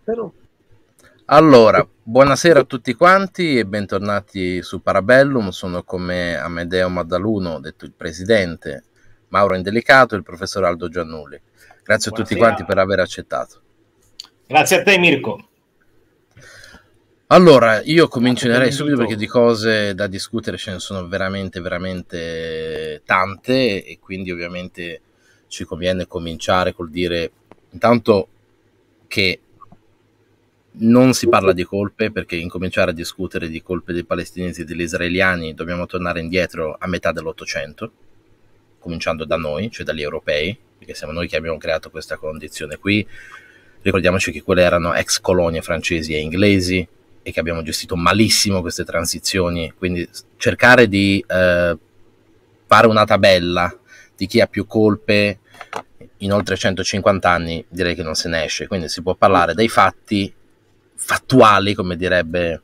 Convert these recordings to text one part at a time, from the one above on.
Però Allora, buonasera a tutti quanti e bentornati su Parabellum. Sono con me Amedeo Maddaluno, detto il presidente, Mauro Indelicato e il professor Aldo Giannulli. Grazie a tutti quanti per buonasera. aver accettato. Grazie a te, Mirko. Allora, io Grazie per comincerei subito perché di l'invito. cose da discutere ce ne sono veramente, veramente tante e quindi ovviamente ci conviene cominciare col dire intanto che non si parla di colpe perché incominciare a discutere di colpe dei palestinesi e degli israeliani dobbiamo tornare indietro a metà dell'Ottocento, cominciando da noi, cioè dagli europei, perché siamo noi che abbiamo creato questa condizione qui. Ricordiamoci che quelle erano ex colonie francesi e inglesi e che abbiamo gestito malissimo queste transizioni, quindi cercare di fare una tabella di chi ha più colpe in oltre 150 anni direi che non se ne esce, quindi si può parlare dei fatti fattuali, come direbbe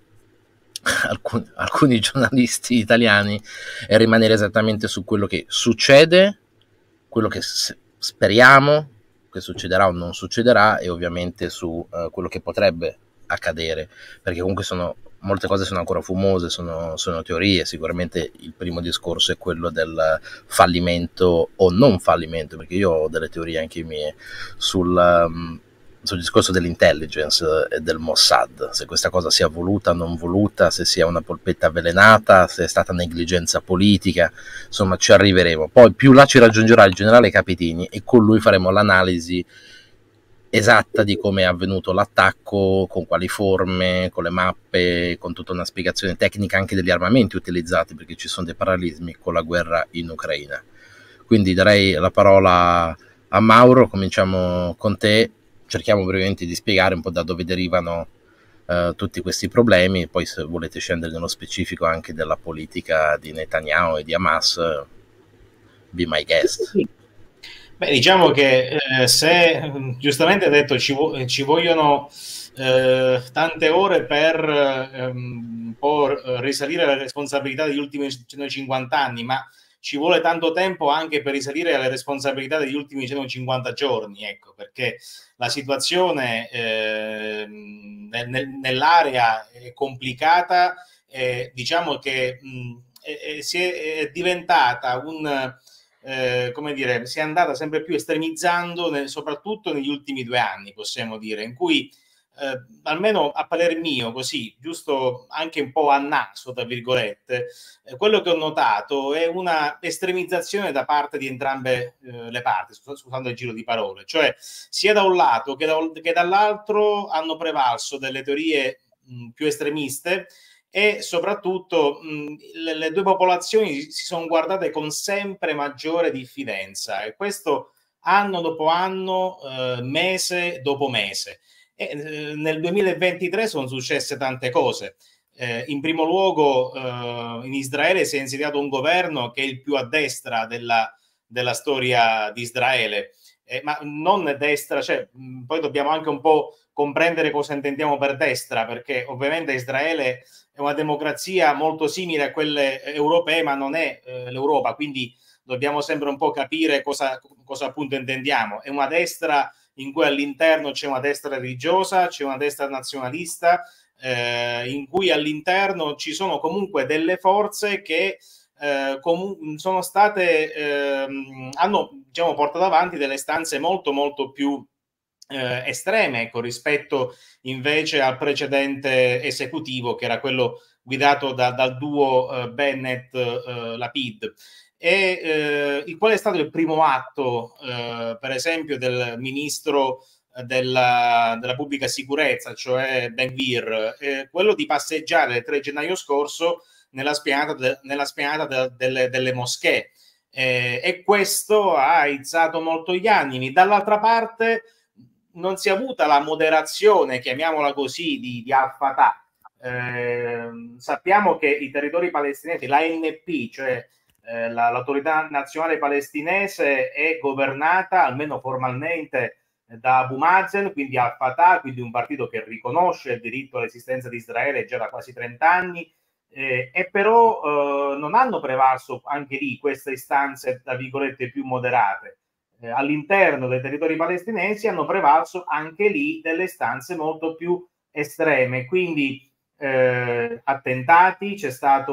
alcuni giornalisti italiani, e rimanere esattamente su quello che succede, quello che speriamo che succederà o non succederà e ovviamente su quello che potrebbe accadere, perché comunque molte cose sono ancora fumose, sono teorie. Sicuramente il primo discorso è quello del fallimento o non fallimento, perché io ho delle teorie anche mie sul discorso dell'intelligence e del Mossad, se questa cosa sia voluta o non voluta, se sia una polpetta avvelenata, se è stata negligenza politica, insomma ci arriveremo. Poi più là ci raggiungerà il generale Capitini e con lui faremo l'analisi esatta di come è avvenuto l'attacco, con quali forme, con le mappe, con tutta una spiegazione tecnica anche degli armamenti utilizzati, perché ci sono dei parallelismi con la guerra in Ucraina. Quindi darei la parola a Mauro, cominciamo con te, cerchiamo brevemente di spiegare un po' da dove derivano tutti questi problemi, poi se volete scendere nello specifico anche della politica di Netanyahu e di Hamas, be my guest. Beh, diciamo che se giustamente hai detto ci vogliono tante ore per un po' risalire alle responsabilità degli ultimi 150 anni, ma ci vuole tanto tempo anche per risalire alle responsabilità degli ultimi 150 giorni, ecco, perché la situazione nell'area è complicata, diciamo che è diventata come dire, si è andata sempre più estremizzando, soprattutto negli ultimi 2 anni, possiamo dire, in cui almeno a parer mio, così, giusto anche un po' a naso, tra virgolette, quello che ho notato è una estremizzazione da parte di entrambe le parti, scusando il giro di parole, cioè sia da un lato che dall'altro hanno prevalso delle teorie più estremiste e soprattutto le due popolazioni si sono guardate con sempre maggiore diffidenza e questo anno dopo anno, mese dopo mese. Nel 2023 sono successe tante cose. In primo luogo in Israele si è insediato un governo che è il più a destra della storia di Israele, ma non destra, cioè, poi dobbiamo anche un po' comprendere cosa intendiamo per destra, perché ovviamente Israele è una democrazia molto simile a quelle europee, ma non è l'Europa, quindi dobbiamo sempre un po' capire cosa appunto intendiamo. È una destra in cui all'interno c'è una destra religiosa, c'è una destra nazionalista, in cui all'interno ci sono comunque delle forze che sono state, hanno diciamo, portato avanti delle stanze molto molto più estreme, ecco, rispetto invece al precedente esecutivo che era quello guidato dal duo Bennett-Lapid. Qual è stato il primo atto, per esempio, del ministro della pubblica sicurezza, cioè Ben Gvir, quello di passeggiare il 3 gennaio scorso nella spianata delle moschee. E questo ha aizzato molto gli animi. Dall'altra parte non si è avuta la moderazione, chiamiamola così, di Al-Fatah. Sappiamo che i territori palestinesi, l'ANP, cioè l'autorità nazionale palestinese, è governata, almeno formalmente, da Abu Mazen, quindi Al-Fatah, quindi un partito che riconosce il diritto all'esistenza di Israele già da quasi 30 anni, e però non hanno prevalso anche lì queste istanze, tra virgolette, più moderate. all'interno dei territori palestinesi hanno prevalso anche lì delle istanze molto più estreme, quindi attentati, c'è stata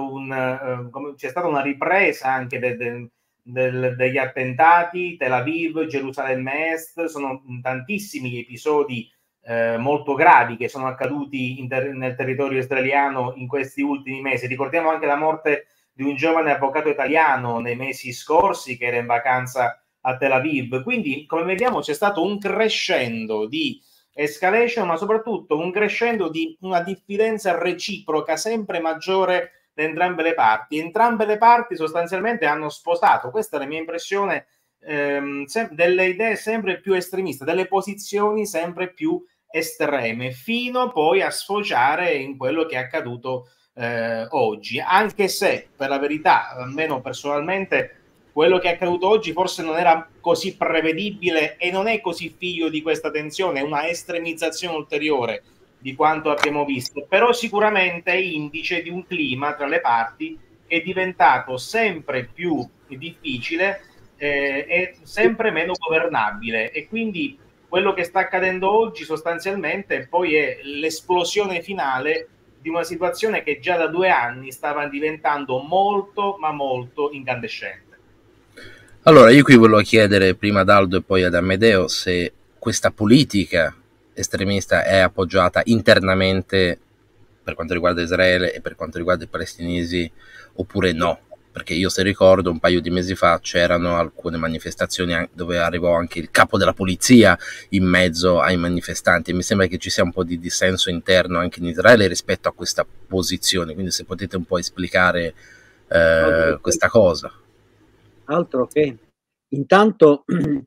una ripresa anche degli attentati, Tel Aviv, Gerusalemme Est, sono tantissimi episodi molto gravi che sono accaduti nel territorio israeliano in questi ultimi mesi. Ricordiamo anche la morte di un giovane avvocato italiano nei mesi scorsi che era in vacanza a Tel Aviv. Quindi, come vediamo, c'è stato un crescendo di escalation, ma soprattutto un crescendo di una diffidenza reciproca sempre maggiore da entrambe le parti. Entrambe le parti sostanzialmente hanno sposato, questa è la mia impressione, delle idee sempre più estremiste, delle posizioni sempre più estreme, fino poi a sfociare in quello che è accaduto oggi, anche se per la verità, almeno personalmente, quello che è accaduto oggi forse non era così prevedibile e non è così figlio di questa tensione, è una estremizzazione ulteriore di quanto abbiamo visto, però sicuramente è indice di un clima tra le parti che è diventato sempre più difficile e sempre meno governabile, e quindi quello che sta accadendo oggi sostanzialmente poi è l'esplosione finale di una situazione che già da 2 anni stava diventando molto ma molto incandescente. Allora, io qui volevo chiedere prima ad Aldo e poi ad Amedeo se questa politica estremista è appoggiata internamente per quanto riguarda Israele e per quanto riguarda i palestinesi oppure no, perché io se ricordo un paio di mesi fa c'erano alcune manifestazioni dove arrivò anche il capo della polizia in mezzo ai manifestanti e mi sembra che ci sia un po' di dissenso interno anche in Israele rispetto a questa posizione, quindi se potete un po' esplicare questa cosa. Altro che intanto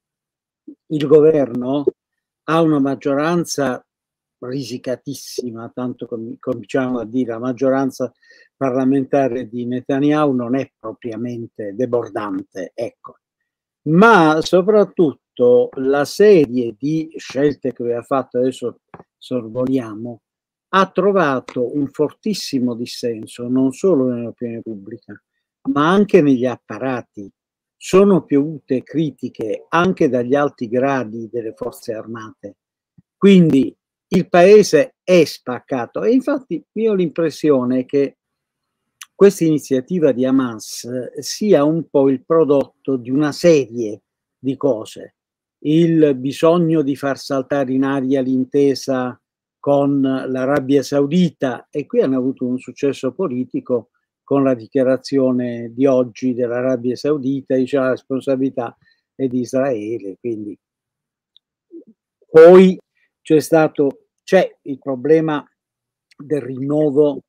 il governo ha una maggioranza risicatissima, tanto cominciamo a dire la maggioranza parlamentare di Netanyahu non è propriamente debordante, ecco. Ma soprattutto la serie di scelte che aveva fatto, adesso sorvoliamo, ha trovato un fortissimo dissenso non solo nell'opinione pubblica, ma anche negli apparati. Sono piovute critiche anche dagli alti gradi delle forze armate. Quindi il paese è spaccato e infatti io ho l'impressione che questa iniziativa di Hamas sia un po' il prodotto di una serie di cose. Il bisogno di far saltare in aria l'intesa con l'Arabia Saudita, e qui hanno avuto un successo politico con la dichiarazione di oggi dell'Arabia Saudita, dice la responsabilità è di Israele. Quindi poi c'è il problema del rinnovo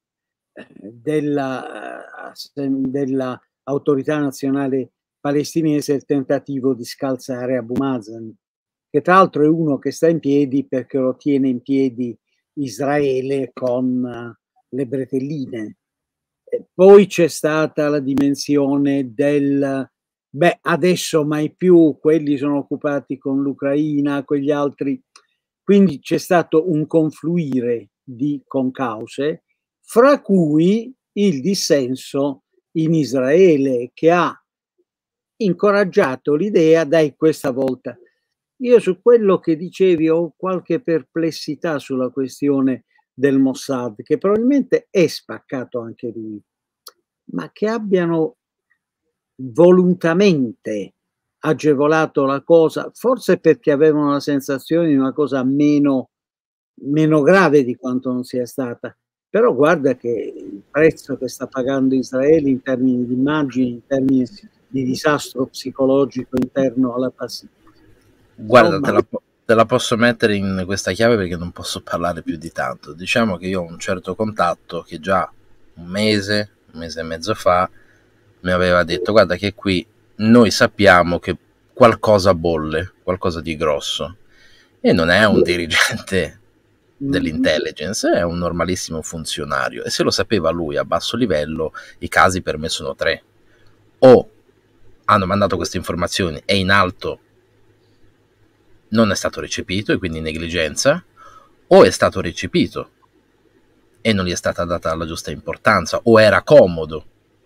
della autorità nazionale palestinese, il tentativo di scalzare Abu Mazen, che tra l'altro è uno che sta in piedi perché lo tiene in piedi Israele con le bretelline. Poi c'è stata la dimensione del adesso mai più, quelli sono occupati con l'Ucraina, quegli altri, quindi c'è stato un confluire di concause, fra cui il dissenso in Israele, che ha incoraggiato l'idea, dai, questa volta. Io su quello che dicevi ho qualche perplessità sulla questione del Mossad, che probabilmente è spaccato anche lui, ma che abbiano volutamente agevolato la cosa, forse perché avevano la sensazione di una cosa meno grave di quanto non sia stata. Però guarda che il prezzo che sta pagando Israele in termini di immagini, in termini di disastro psicologico interno alla Palestina. Guarda, te la posso mettere in questa chiave perché non posso parlare più di tanto. Diciamo che io ho un certo contatto che già un mese e mezzo fa mi aveva detto: guarda che qui noi sappiamo che qualcosa bolle, qualcosa di grosso, e non è un dirigente dell'intelligence, è un normalissimo funzionario, e se lo sapeva lui a basso livello, i casi per me sono 3: o hanno mandato queste informazioni e in alto non è stato recepito e quindi negligenza, o è stato recepito e non gli è stata data la giusta importanza, o era comodo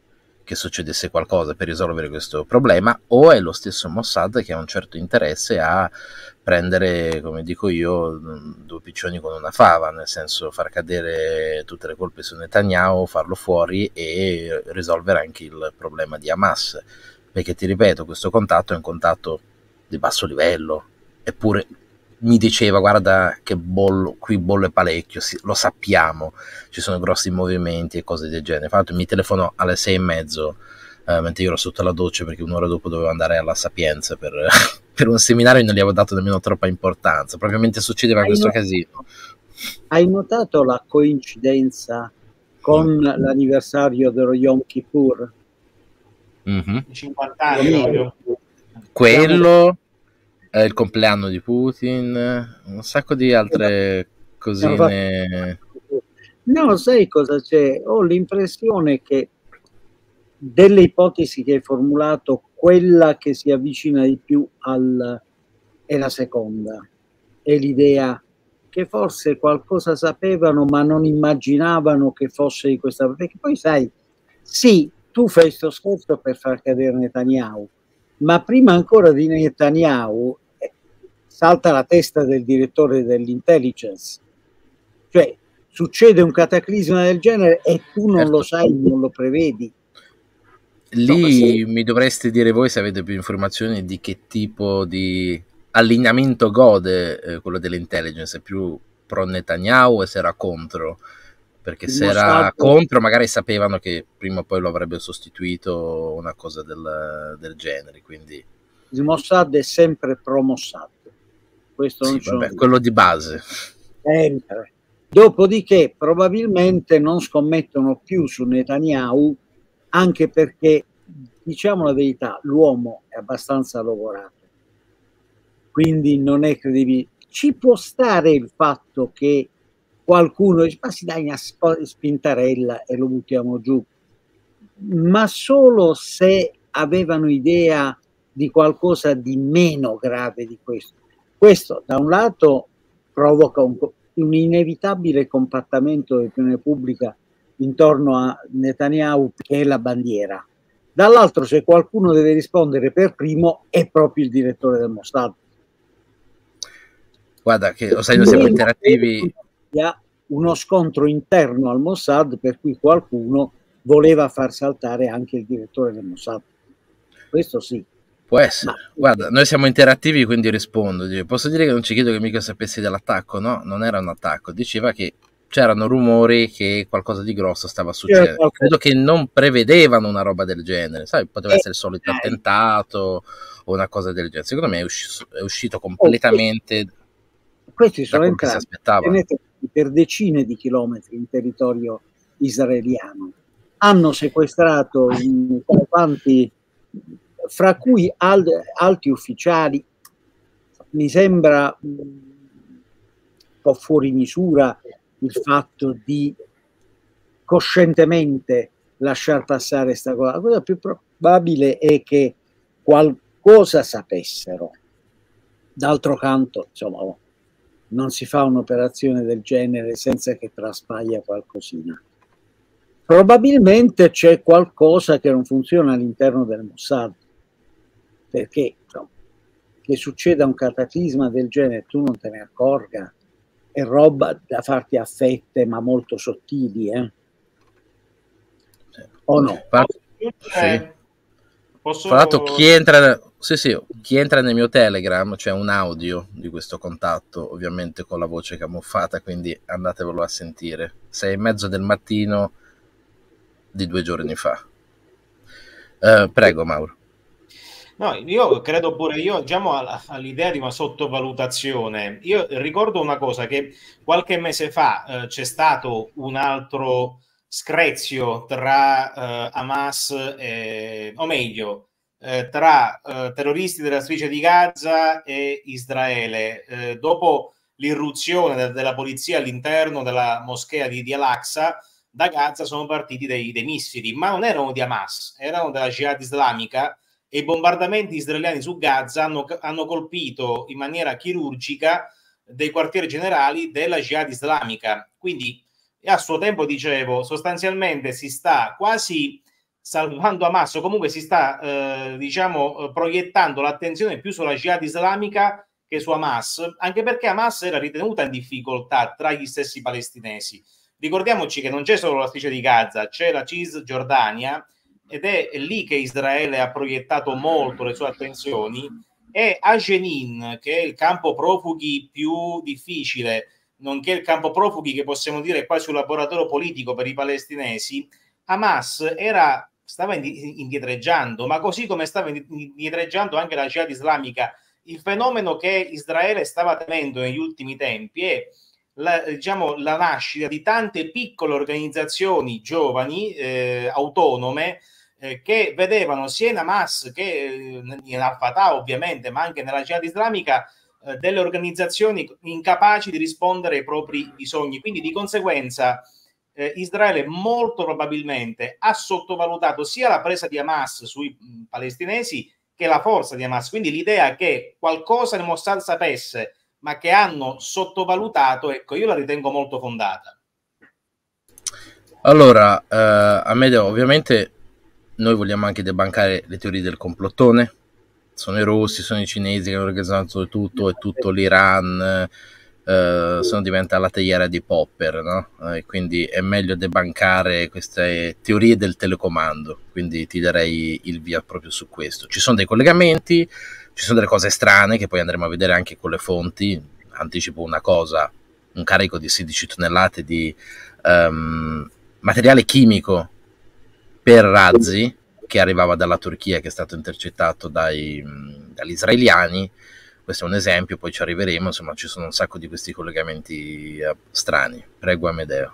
che succedesse qualcosa per risolvere questo problema, o è lo stesso Mossad che ha un certo interesse a prendere, come dico io, due piccioni con una fava, nel senso far cadere tutte le colpe su Netanyahu, farlo fuori e risolvere anche il problema di Hamas, perché ti ripeto, questo contatto è un contatto di basso livello, eppure mi diceva guarda che qui bolle parecchio, lo sappiamo, ci sono grossi movimenti e cose del genere. Infatti mi telefonò alle 6:30 mentre io ero sotto la doccia, perché un'ora dopo dovevo andare alla Sapienza per, per un seminario e non gli avevo dato nemmeno troppa importanza, proprio mentre succedeva questo casino. Hai notato la coincidenza con l'anniversario dello Yom Kippur? 50 anni. Quello è il compleanno di Putin, un sacco di altre cosine. No, sai cosa c'è? Ho l'impressione che delle ipotesi che hai formulato, quella che si avvicina di più è la seconda, è l'idea che forse qualcosa sapevano ma non immaginavano che fosse di questa, perché poi sai, sì, tu fai sto scherzo per far cadere Netanyahu, ma prima ancora di Netanyahu salta la testa del direttore dell'intelligence, cioè succede un cataclisma del genere e tu non lo sai, non lo prevedi. Lì mi dovreste dire voi se avete più informazioni di che tipo di allineamento gode quello dell'intelligence, è più pro Netanyahu e se era contro, perché se era contro magari sapevano che prima o poi lo avrebbe sostituito, una cosa del genere, quindi il Mossad è sempre pro Mossad, questo non vabbè, quello di base. Dopodiché probabilmente non scommettono più su Netanyahu, anche perché, diciamo la verità, l'uomo è abbastanza logorato, quindi non è credibile. Ci può stare il fatto che qualcuno dice ma si dai una spintarella e lo buttiamo giù, ma solo se avevano idea di qualcosa di meno grave di questo. Questo da un lato provoca un inevitabile compattamento dell'opinione pubblica intorno a Netanyahu, che è la bandiera. Dall'altro, se qualcuno deve rispondere per primo, è proprio il direttore del Mossad. Guarda che lo sai, noi siamo interattivi. Uno scontro interno al Mossad per cui qualcuno voleva far saltare anche il direttore del Mossad. Questo sì. Può essere. Guarda, noi siamo interattivi, quindi rispondo. Posso dire che non ci chiedo che mica sapessi dell'attacco, no? Non era un attacco, diceva che c'erano rumori che qualcosa di grosso stava succedendo. Credo che non prevedevano una roba del genere, sai, poteva essere il solito attentato o una cosa del genere. Secondo me è uscito completamente questi sono da quello che si aspettava. Per decine di chilometri in territorio israeliano. Hanno sequestrato quanti, fra cui alti ufficiali. Mi sembra un po' fuori misura il fatto di coscientemente lasciar passare questa cosa. La cosa più probabile è che qualcosa sapessero. D'altro canto, insomma, non si fa un'operazione del genere senza che traspaia qualcosina. Probabilmente c'è qualcosa che non funziona all'interno del Mossad, perché insomma, che succeda un cataclisma del genere tu non te ne accorga, è roba da farti a fette ma molto sottili, o no? Sì. Tra l'altro chi entra nel mio Telegram c'è un audio di questo contatto, ovviamente con la voce camuffata, quindi andatevelo a sentire. 6:30 del mattino di 2 giorni fa. Prego Mauro. No, io credo pure io, diciamo, all'idea di una sottovalutazione. Io ricordo una cosa, che qualche mese fa c'è stato un altro screzio tra Hamas o meglio, tra terroristi della striscia di Gaza e Israele. Dopo l'irruzione della polizia all'interno della moschea di Al-Aqsa, da Gaza sono partiti dei missili, ma non erano di Hamas, erano della Jihad islamica, e i bombardamenti israeliani su Gaza hanno colpito in maniera chirurgica dei quartieri generali della Jihad islamica. Quindi a suo tempo dicevo, sostanzialmente si sta quasi salvando Hamas, o comunque si sta diciamo proiettando l'attenzione più sulla Jihad islamica che su Hamas, anche perché Hamas era ritenuta in difficoltà tra gli stessi palestinesi. Ricordiamoci che non c'è solo la striscia di Gaza, c'è la Cisgiordania, ed è lì che Israele ha proiettato molto le sue attenzioni, e a Jenin, che è il campo profughi più difficile, nonché il campo profughi che possiamo dire è quasi un laboratorio politico per i palestinesi, Hamas stava indietreggiando, ma così come stava indietreggiando anche la Jihad islamica. Il fenomeno che Israele stava temendo negli ultimi tempi è diciamo, la nascita di tante piccole organizzazioni giovani, autonome, che vedevano sia in Hamas che in Al-Fatah ovviamente, ma anche nella Jihad islamica, delle organizzazioni incapaci di rispondere ai propri bisogni. Quindi di conseguenza Israele molto probabilmente ha sottovalutato sia la presa di Hamas sui palestinesi che la forza di Hamas. Quindi l'idea che qualcosa il Mossad sapesse ma che hanno sottovalutato, ecco, io la ritengo molto fondata. Allora, Amedeo, ovviamente noi vogliamo anche debancare le teorie del complottone. Sono i russi, sono i cinesi che hanno organizzato tutto, è tutto l'Iran, sono diventa la teiera di Popper, no? E quindi è meglio debancare queste teorie del telecomando, quindi ti darei il via proprio su questo. Ci sono dei collegamenti, ci sono delle cose strane che poi andremo a vedere anche con le fonti. Anticipo una cosa: un carico di 16 tonnellate di materiale chimico per razzi che arrivava dalla Turchia, che è stato intercettato dagli israeliani. Questo è un esempio, poi ci arriveremo. Insomma, ci sono un sacco di questi collegamenti strani. Prego, Amedeo.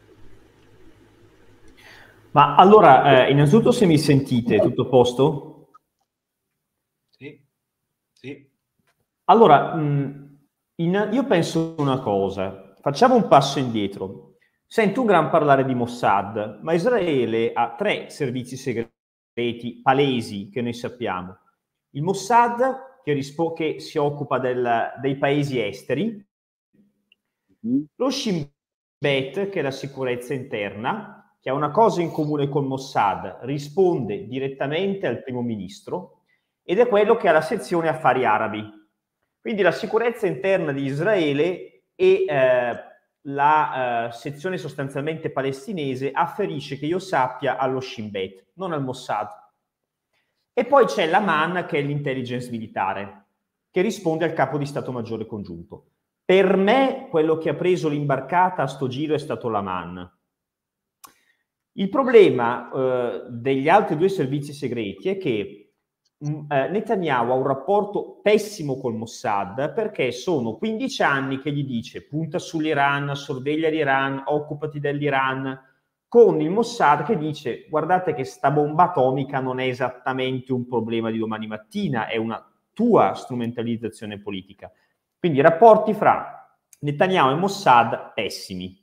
Ma allora, innanzitutto, se mi sentite, tutto a posto? Sì, sì. Allora, io penso una cosa, facciamo un passo indietro. Sento un gran parlare di Mossad, ma Israele ha 3 servizi segreti palesi che noi sappiamo. Il Mossad, che si occupa dei paesi esteri, lo Shin Bet, che è la sicurezza interna, che ha una cosa in comune con Mossad, risponde direttamente al primo ministro, ed è quello che ha la sezione affari arabi. Quindi la sicurezza interna di Israele e la sezione sostanzialmente palestinese afferisce, che io sappia, allo Shin Bet, non al Mossad. E poi c'è l'Aman, che è l'intelligence militare, che risponde al capo di Stato Maggiore Congiunto. Per me, quello che ha preso l'imbarcata a sto giro è stato l'Aman. Il problema degli altri 2 servizi segreti è che Netanyahu ha un rapporto pessimo col Mossad, perché sono 15 anni che gli dice punta sull'Iran, sorveglia l'Iran, occupati dell'Iran, con il Mossad che dice guardate che sta bomba atomica non è esattamente un problema di domani mattina, è una tua strumentalizzazione politica. Quindi i rapporti fra Netanyahu e Mossad pessimi.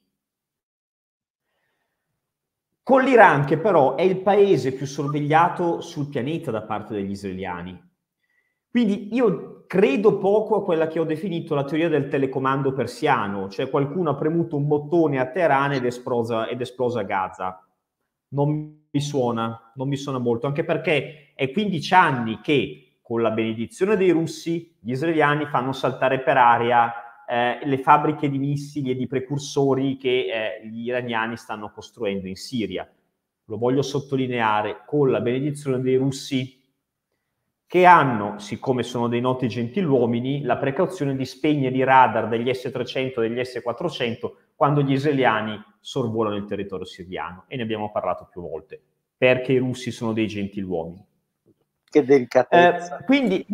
Con l'Iran, che però è il paese più sorvegliato sul pianeta da parte degli israeliani. Quindi io credo poco a quella che ho definito la teoria del telecomando persiano, cioè qualcuno ha premuto un bottone a Teheran ed esplosa Gaza. Non mi suona molto, anche perché è 15 anni che con la benedizione dei russi gli israeliani fanno saltare per aria le fabbriche di missili e di precursori che gli iraniani stanno costruendo in Siria. Lo voglio sottolineare, con la benedizione dei russi, che hanno, siccome sono dei noti gentiluomini, la precauzione di spegnere i radar degli S-300 e degli S-400 quando gli israeliani sorvolano il territorio siriano. E ne abbiamo parlato più volte, perché i russi sono dei gentiluomini. Che delicatezza. Quindi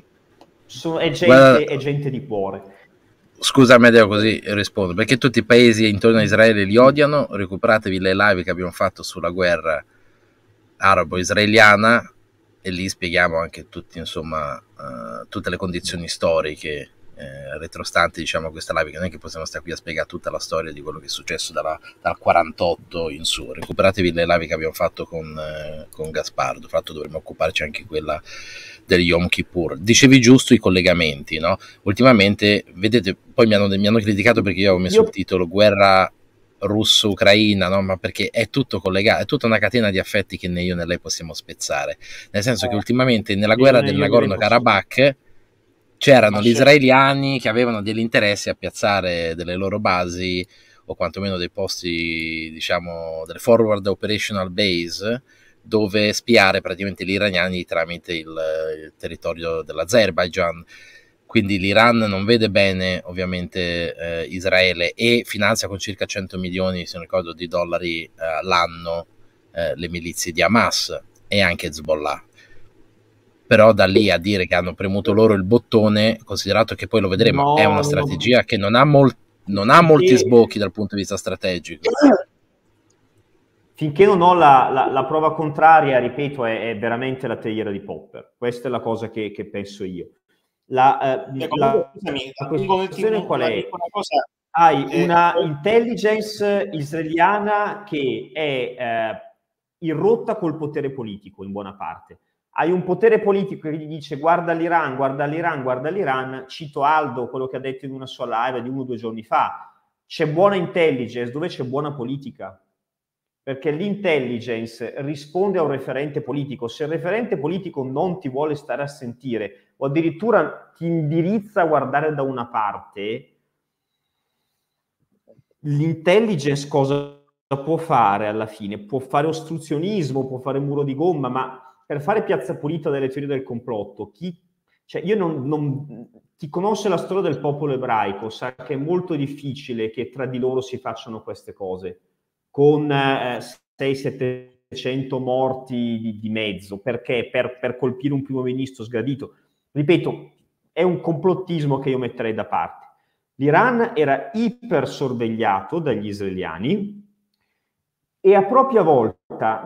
è gente di cuore. Scusa Amedeo, così rispondo, perché tutti i paesi intorno a Israele li odiano. Recuperatevi le live che abbiamo fatto sulla guerra arabo-israeliana e lì spieghiamo anche tutte le condizioni storiche retrostanti, diciamo, a questa live, che non è che possiamo stare qui a spiegare tutta la storia di quello che è successo dal 48 in su. Recuperatevi le live che abbiamo fatto con Gaspardo, fatto dovremmo occuparci anche quella del Yom Kippur. Dicevi giusto i collegamenti, no? Ultimamente, vedete, poi mi hanno criticato perché io avevo messo il titolo guerra russo-ucraina, no? Ma perché è tutto collegato, è tutta una catena di affetti che né io né lei possiamo spezzare, nel senso che ultimamente nella guerra del Nagorno-Karabakh c'erano gli israeliani che avevano degli interessi a piazzare delle loro basi o quantomeno dei posti, diciamo, delle forward operational base dove spiare praticamente gli iraniani tramite il territorio dell'Azerbaijan. Quindi l'Iran non vede bene ovviamente Israele e finanzia con circa 100 milioni, se non ricordo, di dollari l'anno le milizie di Hamas e anche Hezbollah. Però da lì a dire che hanno premuto loro il bottone, considerato che poi lo vedremo, è una strategia che non ha molti sbocchi dal punto di vista strategico. Finché non ho la prova contraria, ripeto, è veramente la teiera di Popper. Questa è la cosa che penso io. La questione qual è? Hai una intelligence israeliana che è in rotta col potere politico in buona parte. Hai un potere politico che gli dice guarda l'Iran, guarda l'Iran, guarda l'Iran. Cito Aldo, quello che ha detto in una sua live di 1 o 2 giorni fa. C'è buona intelligence dove c'è buona politica. Perché l'intelligence risponde a un referente politico. Se il referente politico non ti vuole stare a sentire o addirittura ti indirizza a guardare da una parte, l'intelligence cosa può fare alla fine? Può fare ostruzionismo, può fare muro di gomma, ma per fare piazza pulita delle teorie del complotto, chi conosce la storia del popolo ebraico sa che è molto difficile che tra di loro si facciano queste cose con 600-700 morti di mezzo, perché per colpire un primo ministro sgradito. Ripeto, è un complottismo che io metterei da parte. L'Iran era ipersorvegliato dagli israeliani e a propria volta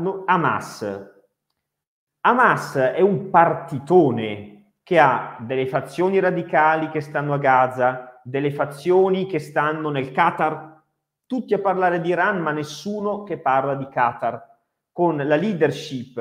Hamas è un partitone che ha delle fazioni radicali che stanno a Gaza, delle fazioni che stanno nel Qatar, tutti a parlare di Iran, ma nessuno che parla di Qatar, con la leadership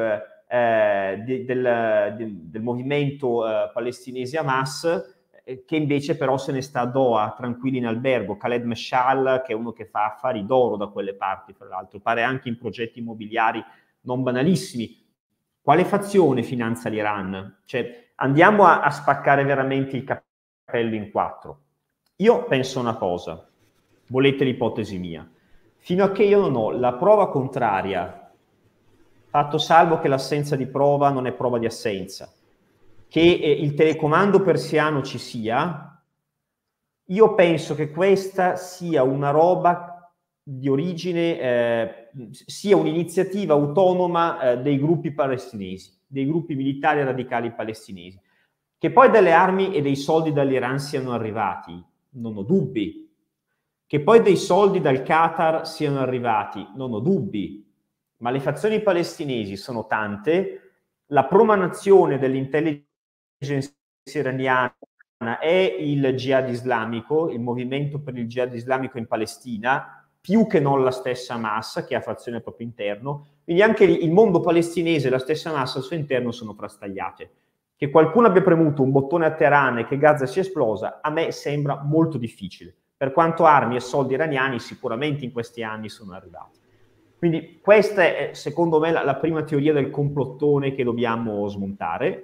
del movimento palestinese Hamas, che invece però se ne sta a Doha, tranquilli in albergo. Khaled Meshal, che è uno che fa affari d'oro da quelle parti, fra l'altro, pare anche in progetti immobiliari non banalissimi. Quale fazione finanzia l'Iran? Cioè, andiamo a spaccare veramente il cappello in 4. Io penso una cosa. Volete l'ipotesi mia, fino a che io non ho la prova contraria, fatto salvo che l'assenza di prova non è prova di assenza, che il telecomando persiano ci sia, io penso che questa sia una roba di origine, sia un'iniziativa autonoma dei gruppi palestinesi, dei gruppi militari radicali palestinesi. Che poi delle armi e dei soldi dall'Iran siano arrivati, non ho dubbi. Che poi dei soldi dal Qatar siano arrivati, non ho dubbi, ma le fazioni palestinesi sono tante, la promanazione dell'intelligence iraniana è il jihad islamico, il movimento per il jihad islamico in Palestina, più che non la stessa Hamas, che ha fazione al proprio interno, quindi anche il mondo palestinese e la stessa Hamas al suo interno sono frastagliate. Che qualcuno abbia premuto un bottone a Teheran e che Gaza sia esplosa, a me sembra molto difficile. Per quanto armi e soldi iraniani sicuramente in questi anni sono arrivati. Quindi questa è, secondo me, la prima teoria del complottone che dobbiamo smontare.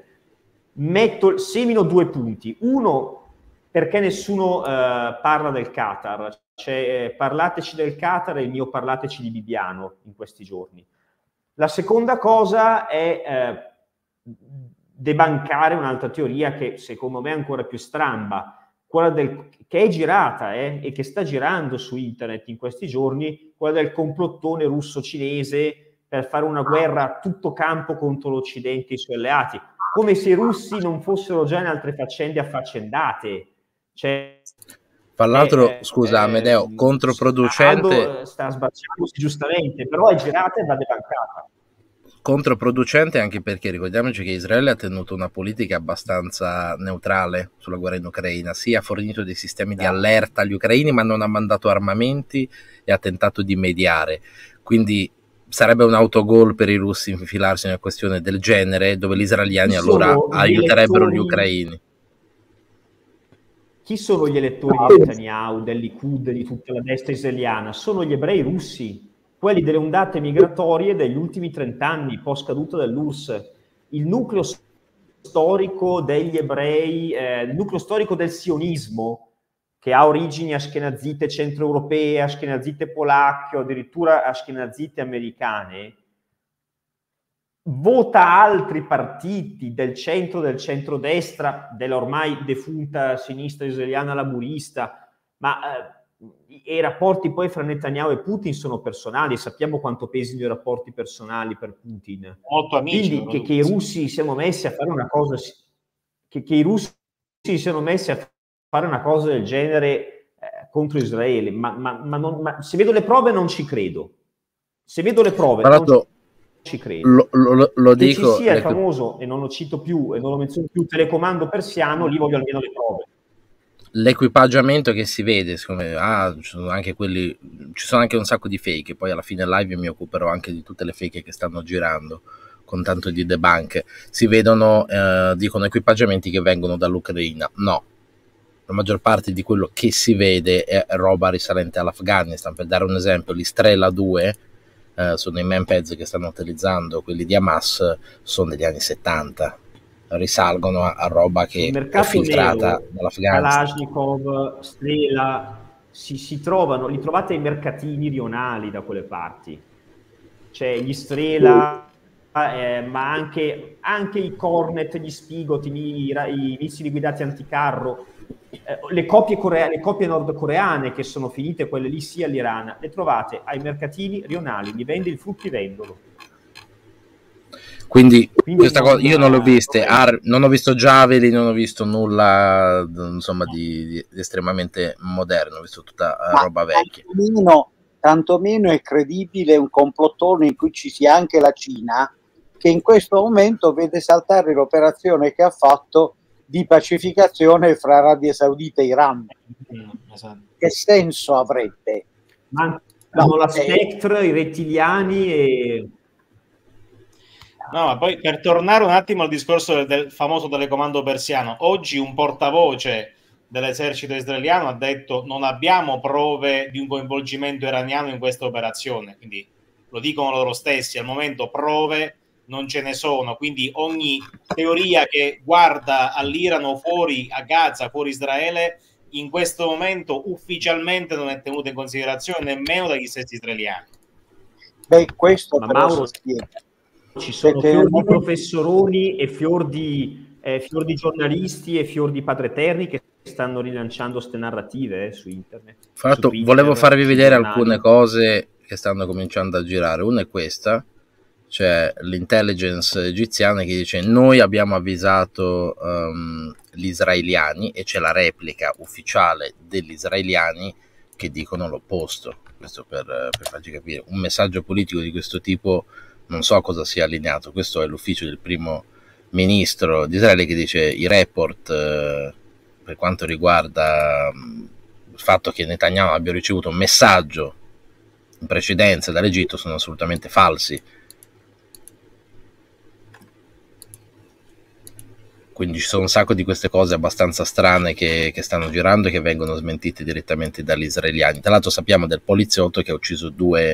Semino 2 punti. Uno, perché nessuno parla del Qatar. Cioè, parlateci del Qatar e il mio parlateci di Bibiano in questi giorni. La seconda cosa è debancare un'altra teoria che secondo me è ancora più stramba, quella che è girata e che sta girando su internet in questi giorni, quella del complottone russo-cinese per fare una guerra a tutto campo contro l'Occidente e i suoi alleati, come se i russi non fossero già in altre faccende affaccendate. Cioè, fra l'altro, scusa Amedeo, controproducente. Aldo sta sbacciandosi giustamente, però è girata e va debancata. Controproducente anche perché ricordiamoci che Israele ha tenuto una politica abbastanza neutrale sulla guerra in Ucraina, sì, ha fornito dei sistemi di allerta agli ucraini ma non ha mandato armamenti e ha tentato di mediare, quindi sarebbe un autogol per i russi infilarsi in una questione del genere dove gli israeliani allora aiuterebbero gli ucraini. chi sono gli elettori di Netanyahu, del Likud, di tutta la destra israeliana? Sono gli ebrei russi, quelli delle ondate migratorie degli ultimi 30 anni, post caduta dell'URSS. Il nucleo storico degli ebrei, il nucleo storico del sionismo, che ha origini ashkenazite centroeuropee, ashkenazite polacche o addirittura ashkenazite americane, vota altri partiti del centrodestra, della ormai defunta sinistra israeliana laburista, ma i rapporti poi fra Netanyahu e Putin sono personali, sappiamo quanto pesino i rapporti personali per Putin. Molto amici. Quindi che i russi siano messi a fare una cosa, che i russi siano messi a fare una cosa del genere contro Israele, ma se vedo le prove non ci credo. Se vedo le prove non ci credo. Lo che dico, ci sia il famoso, e non lo cito più e non lo menziono più, telecomando persiano, lì voglio almeno le prove. L'equipaggiamento che si vede, ci sono anche quelli, ci sono anche un sacco di fake, poi alla fine live mi occuperò anche di tutte le fake che stanno girando con tanto di debunk. Si vedono, dicono equipaggiamenti che vengono dall'Ucraina. No, la maggior parte di quello che si vede è roba risalente all'Afghanistan. Per dare un esempio, gli Strela 2 sono i manpads che stanno utilizzando quelli di Hamas, sono degli anni 70, risalgono a roba che è filtrata dall'Afghanistan. Kalashnikov, Strela si trovano, li trovate ai mercatini rionali da quelle parti, cioè gli Strela, ma anche i Cornet, gli Spigot, i missili guidati anticarro, le copie nordcoreane che sono finite, quelle lì sia all'Iran, le trovate ai mercatini rionali, li vende il fruttivendolo. Quindi questa cosa io non l'ho viste, non ho visto Javelin, non ho visto nulla insomma di estremamente moderno, ho visto tutta roba vecchia. Tantomeno è credibile un complottone in cui ci sia anche la Cina, che in questo momento vede saltare l'operazione che ha fatto di pacificazione fra Arabia Saudita e Iran. Esatto. Che senso avrebbe? Mancano la Spectre, i rettiliani e... No, ma poi per tornare un attimo al discorso del famoso telecomando persiano, oggi un portavoce dell'esercito israeliano ha detto non abbiamo prove di un coinvolgimento iraniano in questa operazione, quindi lo dicono loro stessi, al momento prove non ce ne sono, quindi ogni teoria che guarda all'Iran fuori a Gaza, fuori Israele, in questo momento ufficialmente non è tenuta in considerazione nemmeno dagli stessi israeliani. Beh, questo ma però Mauro, si spiega. Ci sono fior di professoroni e fior di giornalisti e fior di padreterni che stanno rilanciando ste narrative su internet. Fra l'altro volevo farvi vedere alcune cose che stanno cominciando a girare. Una è questa, cioè l'intelligence egiziana che dice noi abbiamo avvisato gli israeliani, e c'è la replica ufficiale degli israeliani che dicono l'opposto. Questo per farci capire, un messaggio politico di questo tipo non so cosa sia allineato. Questo è l'ufficio del primo ministro di Israele che dice i report per quanto riguarda il fatto che Netanyahu abbia ricevuto un messaggio in precedenza dall'Egitto sono assolutamente falsi. Quindi ci sono un sacco di queste cose abbastanza strane che stanno girando e che vengono smentite direttamente dagli israeliani. Tra l'altro sappiamo del poliziotto che ha ucciso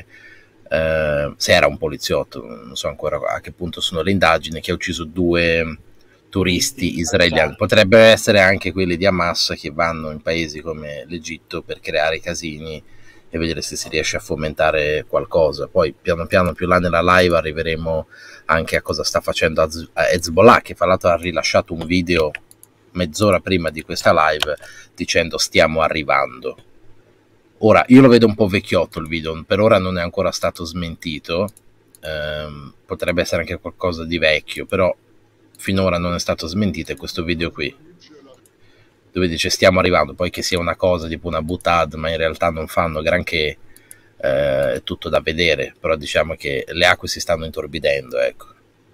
se era un poliziotto, non so ancora a che punto sono le indagini, che ha ucciso 2 turisti israeliani. Potrebbero essere anche quelli di Hamas che vanno in paesi come l'Egitto per creare casini e vedere se si riesce a fomentare qualcosa. Poi piano piano più là nella live arriveremo anche a cosa sta facendo Hezbollah, che fra l'altro ha rilasciato un video mezz'ora prima di questa live dicendo stiamo arrivando. Ora, io lo vedo un po' vecchiotto il video, per ora non è ancora stato smentito, potrebbe essere anche qualcosa di vecchio, però finora non è stato smentito, è questo video qui, dove dice stiamo arrivando, poi che sia una cosa tipo una butad, ma in realtà non fanno granché, è tutto da vedere, però diciamo che le acque si stanno intorbidendo, ecco.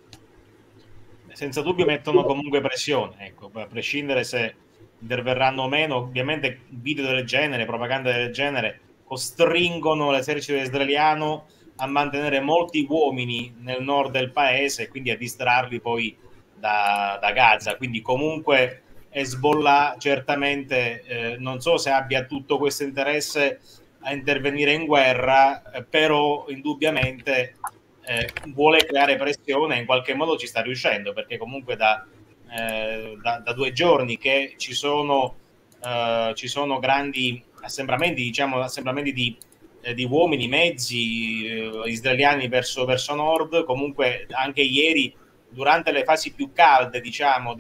Senza dubbio mettono comunque pressione, ecco, a prescindere se interverranno o meno, ovviamente video del genere, propaganda del genere costringono l'esercito israeliano a mantenere molti uomini nel nord del paese e quindi a distrarli poi da Gaza, quindi comunque Hezbollah certamente non so se abbia tutto questo interesse a intervenire in guerra, però indubbiamente vuole creare pressione e in qualche modo ci sta riuscendo, perché comunque da 2 giorni che ci sono grandi assembramenti, diciamo assembramenti di uomini, mezzi israeliani verso nord. Comunque anche ieri, durante le fasi più calde, diciamo,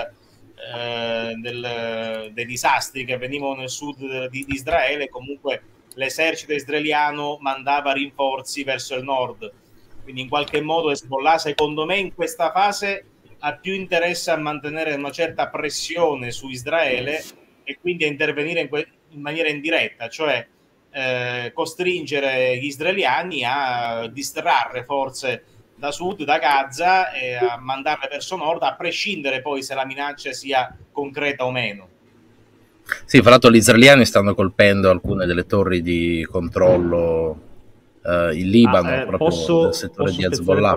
dei disastri che avvenivano nel sud di Israele, comunque l'esercito israeliano mandava rinforzi verso il nord. Quindi in qualche modo Hezbollah, secondo me, in questa fase ha più interesse a mantenere una certa pressione su Israele e quindi a intervenire in maniera indiretta, cioè costringere gli israeliani a distrarre forze da sud, da Gaza, e a mandarle verso nord, a prescindere poi se la minaccia sia concreta o meno. Sì, fra l'altro gli israeliani stanno colpendo alcune delle torri di controllo in Libano, proprio nel settore di Hezbollah.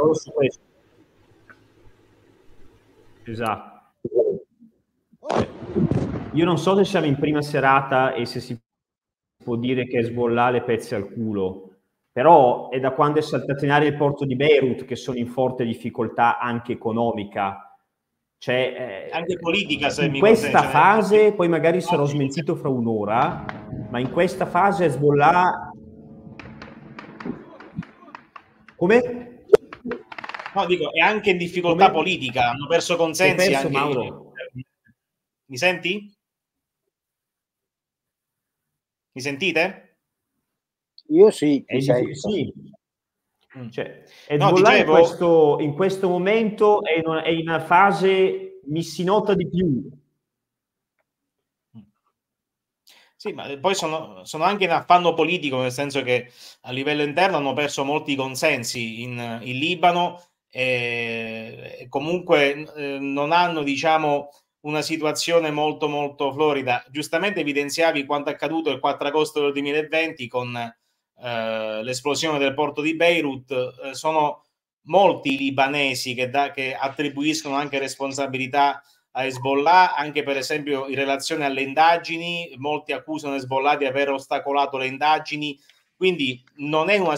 Esatto. Io non so se siamo in prima serata e se si può dire che Hezbollah le pezzi al culo, però è da quando è saltato in aria il porto di Beirut che sono in forte difficoltà anche economica, cioè anche politica, se in mi questa fase, consente. poi magari sarò smentito fra un'ora, ma in questa fase Hezbollah come? No, dico, è anche in difficoltà politica, hanno perso consensi anche. Mauro? Mi senti? Mi sentite? Io sì, sì. Cioè, Hezbollah no, in questo momento è in una fase mi si nota di più. Sì, ma poi sono anche in affanno politico, nel senso che a livello interno hanno perso molti consensi in Libano e comunque non hanno, diciamo, una situazione molto molto florida. Giustamente evidenziavi quanto accaduto il 4 agosto del 2020 con l'esplosione del porto di Beirut. Sono molti i libanesi che attribuiscono anche responsabilità a Hezbollah, anche per esempio in relazione alle indagini. Molti accusano Hezbollah di aver ostacolato le indagini, quindi non è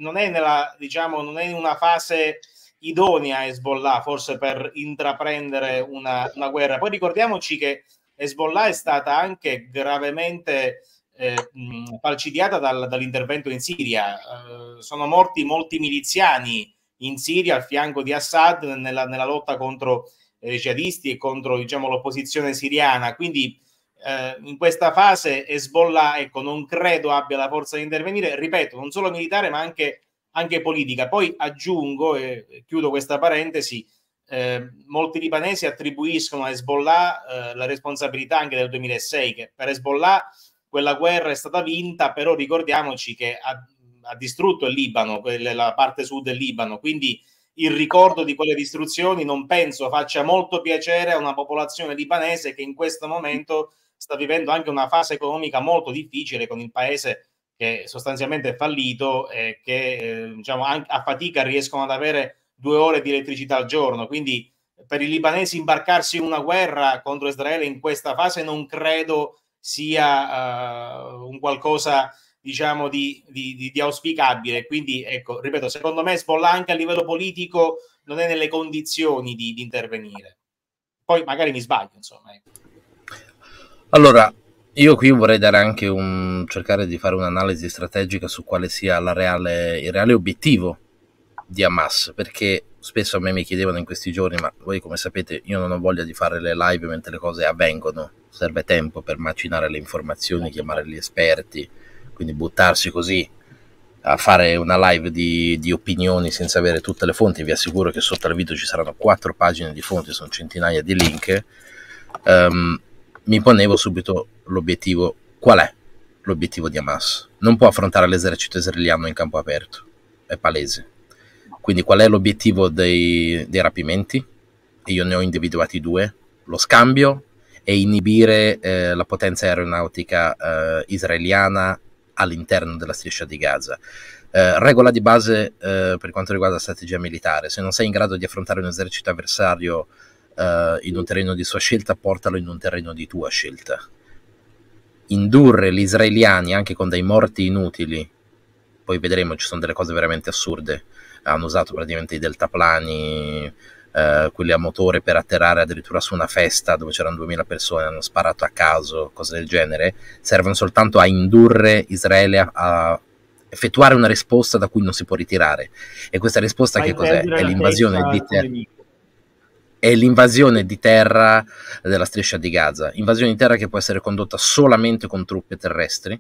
una fase idonea Hezbollah forse per intraprendere una guerra. Poi ricordiamoci che Hezbollah è stata anche gravemente falcidiata dall'intervento in Siria. Sono morti molti miliziani in Siria al fianco di Assad nella lotta contro jihadisti e contro, diciamo, l'opposizione siriana. Quindi in questa fase Hezbollah, ecco, non credo abbia la forza di intervenire, ripeto, non solo militare ma anche politica. Poi aggiungo, e chiudo questa parentesi, molti libanesi attribuiscono a Hezbollah la responsabilità anche del 2006, che per Hezbollah quella guerra è stata vinta, però ricordiamoci che ha distrutto il Libano, la parte sud del Libano, quindi il ricordo di quelle distruzioni non penso faccia molto piacere a una popolazione libanese che in questo momento sta vivendo anche una fase economica molto difficile, con il paese che sostanzialmente è fallito e che diciamo a fatica riescono ad avere 2 ore di elettricità al giorno. Quindi per i libanesi imbarcarsi in una guerra contro Israele in questa fase non credo sia un qualcosa, diciamo, di auspicabile. Quindi ecco, ripeto, secondo me Hezbollah anche a livello politico non è nelle condizioni di intervenire. Poi magari mi sbaglio, insomma. Allora, io qui vorrei dare anche cercare di fare un'analisi strategica su quale sia il reale obiettivo di Hamas, perché spesso a me mi chiedevano in questi giorni, ma voi come sapete io non ho voglia di fare le live mentre le cose avvengono, serve tempo per macinare le informazioni, chiamare gli esperti, quindi buttarsi così a fare una live di opinioni senza avere tutte le fonti. Vi assicuro che sotto al video ci saranno 4 pagine di fonti, sono centinaia di link. Mi ponevo subito l'obiettivo. Qual è l'obiettivo di Hamas? Non può affrontare l'esercito israeliano in campo aperto, è palese. Quindi qual è l'obiettivo dei rapimenti? Io ne ho individuati 2: lo scambio e inibire la potenza aeronautica israeliana all'interno della striscia di Gaza. Regola di base per quanto riguarda la strategia militare: se non sei in grado di affrontare un esercito avversario in un terreno di sua scelta, portalo in un terreno di tua scelta. Indurre gli israeliani anche con dei morti inutili, poi vedremo, ci sono delle cose veramente assurde, hanno usato praticamente i deltaplani, quelli a motore per atterrare addirittura su una festa dove c'erano 2000 persone, hanno sparato a caso, cose del genere, servono soltanto a indurre Israele a effettuare una risposta da cui non si può ritirare. E questa risposta che cos'è? È l'invasione di terra. È l'invasione di terra della striscia di Gaza, invasione di terra che può essere condotta solamente con truppe terrestri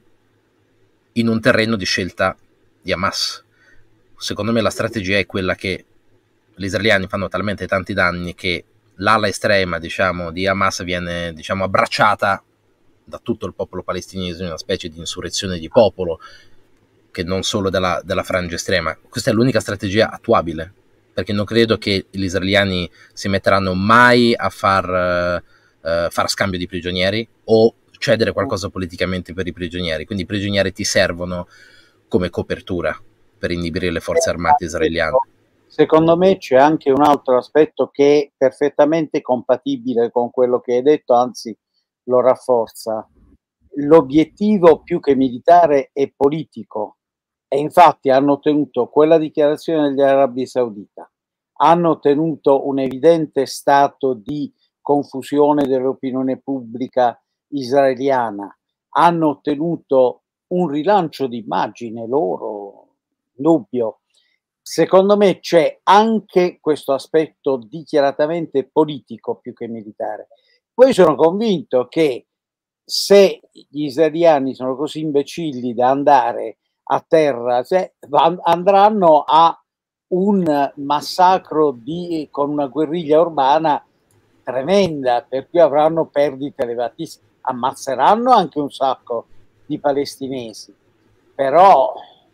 in un terreno di scelta di Hamas. Secondo me la strategia è quella che gli israeliani fanno talmente tanti danni che l'ala estrema, diciamo, di Hamas viene, diciamo, abbracciata da tutto il popolo palestinese in una specie di insurrezione di popolo, che non solo della frangia estrema. Questa è l'unica strategia attuabile, perché non credo che gli israeliani si metteranno mai a far scambio di prigionieri o cedere qualcosa politicamente per i prigionieri, quindi i prigionieri ti servono come copertura per inibire le forze armate israeliane. Secondo me c'è anche un altro aspetto che è perfettamente compatibile con quello che hai detto, anzi lo rafforza. L'obiettivo più che militare è politico, e infatti hanno ottenuto quella dichiarazione degli Arabi Saudita, hanno ottenuto un evidente stato di confusione dell'opinione pubblica israeliana, hanno ottenuto un rilancio di immagine loro, dubbio. Secondo me c'è anche questo aspetto dichiaratamente politico più che militare. Poi sono convinto che se gli israeliani sono così imbecilli da andare a terra, andranno a un massacro con una guerriglia urbana tremenda, per cui avranno perdite elevatissime, ammazzeranno anche un sacco di palestinesi, però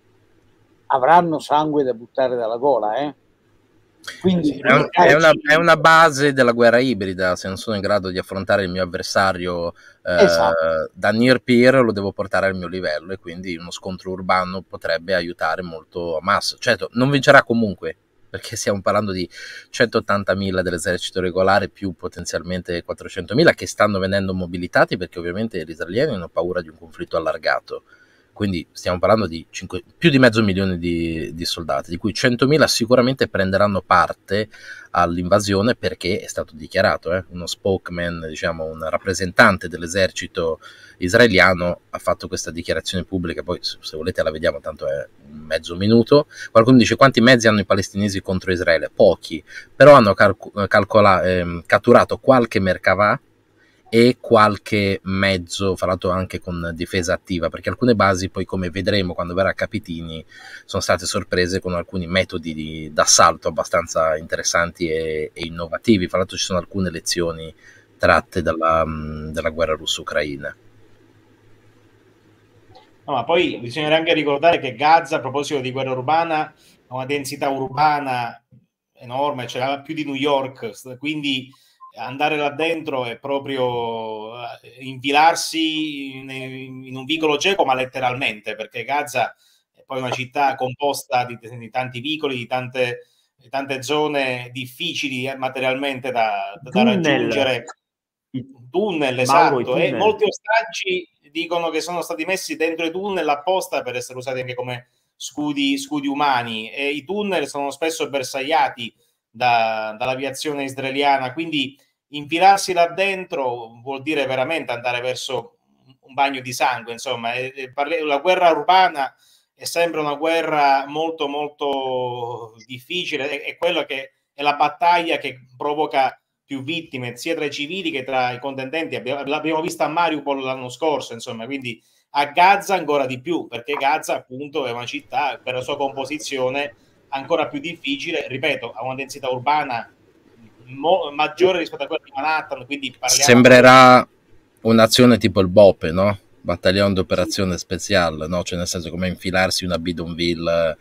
avranno sangue da buttare dalla gola, Quindi è una base della guerra ibrida. Se non sono in grado di affrontare il mio avversario da near peer, lo devo portare al mio livello, e quindi uno scontro urbano potrebbe aiutare molto Hamas. Certo, non vincerà comunque, perché stiamo parlando di 180.000 dell'esercito regolare più potenzialmente 400.000 che stanno venendo mobilitati, perché ovviamente gli israeliani hanno paura di un conflitto allargato. Quindi stiamo parlando di più di 500.000 di soldati, di cui 100.000 sicuramente prenderanno parte all'invasione, perché è stato dichiarato, uno spokesman, diciamo un rappresentante dell'esercito israeliano ha fatto questa dichiarazione pubblica. Poi se volete la vediamo, tanto è un mezzo minuto. Qualcuno dice: quanti mezzi hanno i palestinesi contro Israele? Pochi, però hanno catturato qualche Merkavà e qualche mezzo, fra l'altro anche con difesa attiva, perché alcune basi, poi come vedremo quando verrà Capitini, sono state sorprese con alcuni metodi d'assalto abbastanza interessanti e innovativi. Fra l'altro ci sono alcune lezioni tratte dalla guerra russo-ucraina. No, ma poi bisogna anche ricordare che Gaza, a proposito di guerra urbana, ha una densità urbana enorme, c'era più di New York, quindi andare là dentro è proprio infilarsi in un vicolo cieco, ma letteralmente, perché Gaza è poi una città composta di tanti vicoli, di tante zone difficili materialmente da raggiungere. Tunnel, esatto, e molti ostaggi dicono che sono stati messi dentro i tunnel apposta per essere usati anche come scudi umani, e i tunnel sono spesso bersagliati dall'aviazione israeliana, quindi infilarsi là dentro vuol dire veramente andare verso un bagno di sangue, insomma. La guerra urbana è sempre una guerra molto molto difficile, è quella che è la battaglia che provoca più vittime sia tra i civili che tra i contendenti. L'abbiamo vista a Mariupol l'anno scorso, insomma, quindi a Gaza ancora di più, perché Gaza appunto è una città per la sua composizione ancora più difficile, ripeto, ha una densità urbana maggiore rispetto a quella di Manhattan, quindi sembrerà un'azione tipo il BOPE, no? Battaglione d'operazione speciale, no? Cioè nel senso, come infilarsi una bidonville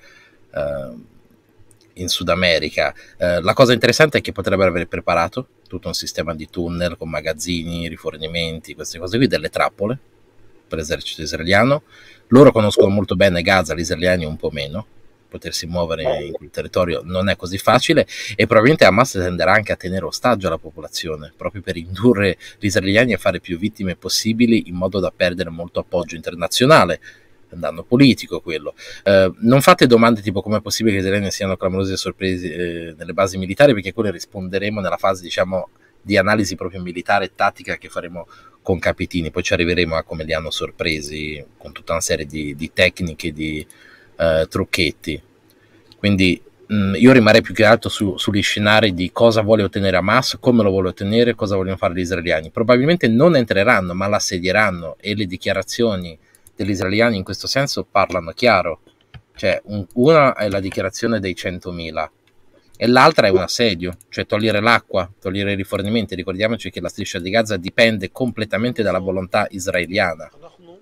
in Sud America. La cosa interessante è che potrebbero aver preparato tutto un sistema di tunnel con magazzini, rifornimenti, queste cose qui, delle trappole per l'esercito israeliano. Loro conoscono molto bene Gaza, gli israeliani un po' meno, potersi muovere in quel territorio non è così facile, e probabilmente Hamas tenderà anche a tenere ostaggio la popolazione, proprio per indurre gli israeliani a fare più vittime possibili, in modo da perdere molto appoggio internazionale, danno politico quello. Non fate domande tipo come è possibile che gli israeliani siano clamorosi e sorpresi nelle basi militari, perché quelle risponderemo nella fase, diciamo, di analisi proprio militare e tattica che faremo con Capitini, poi ci arriveremo a come li hanno sorpresi con tutta una serie di tecniche, di trucchetti. Quindi io rimarrei più che altro sugli scenari di cosa vuole ottenere Hamas, come lo vuole ottenere, cosa vogliono fare gli israeliani. Probabilmente non entreranno, ma l'assedieranno, e le dichiarazioni degli israeliani in questo senso parlano chiaro. Cioè, una è la dichiarazione dei 100.000 e l'altra è un assedio, cioè togliere l'acqua, togliere i rifornimenti. Ricordiamoci che la striscia di Gaza dipende completamente dalla volontà israeliana.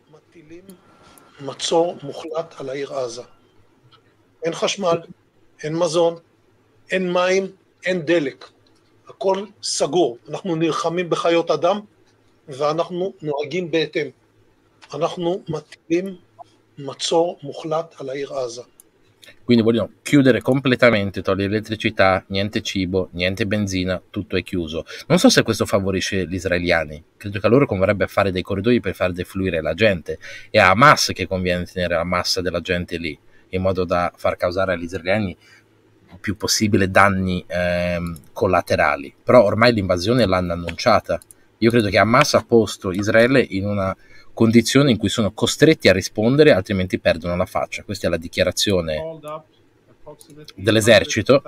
אין חשמל, אין מזון, אין מים, אין דלק. הכל סגור. אנחנו נלחמים בחיות אדם ואנחנו נוהגים בהתאם. אנחנו מטילים מצור מוחלט על העיר עזה. Quindi vogliono chiudere completamente, togliere elettricità, niente cibo, niente benzina, tutto è chiuso. Non so se questo favorisce gli israeliani, credo che a loro converrebbe fare dei corridoi per far defluire la gente, e a Hamas che conviene tenere la massa della gente lì, in modo da far causare agli israeliani il più possibile danni collaterali. Però ormai l'invasione l'hanno annunciata. Io credo che Hamas ha posto Israele in una condizione in cui sono costretti a rispondere, altrimenti perdono la faccia. Questa è la dichiarazione dell'esercito.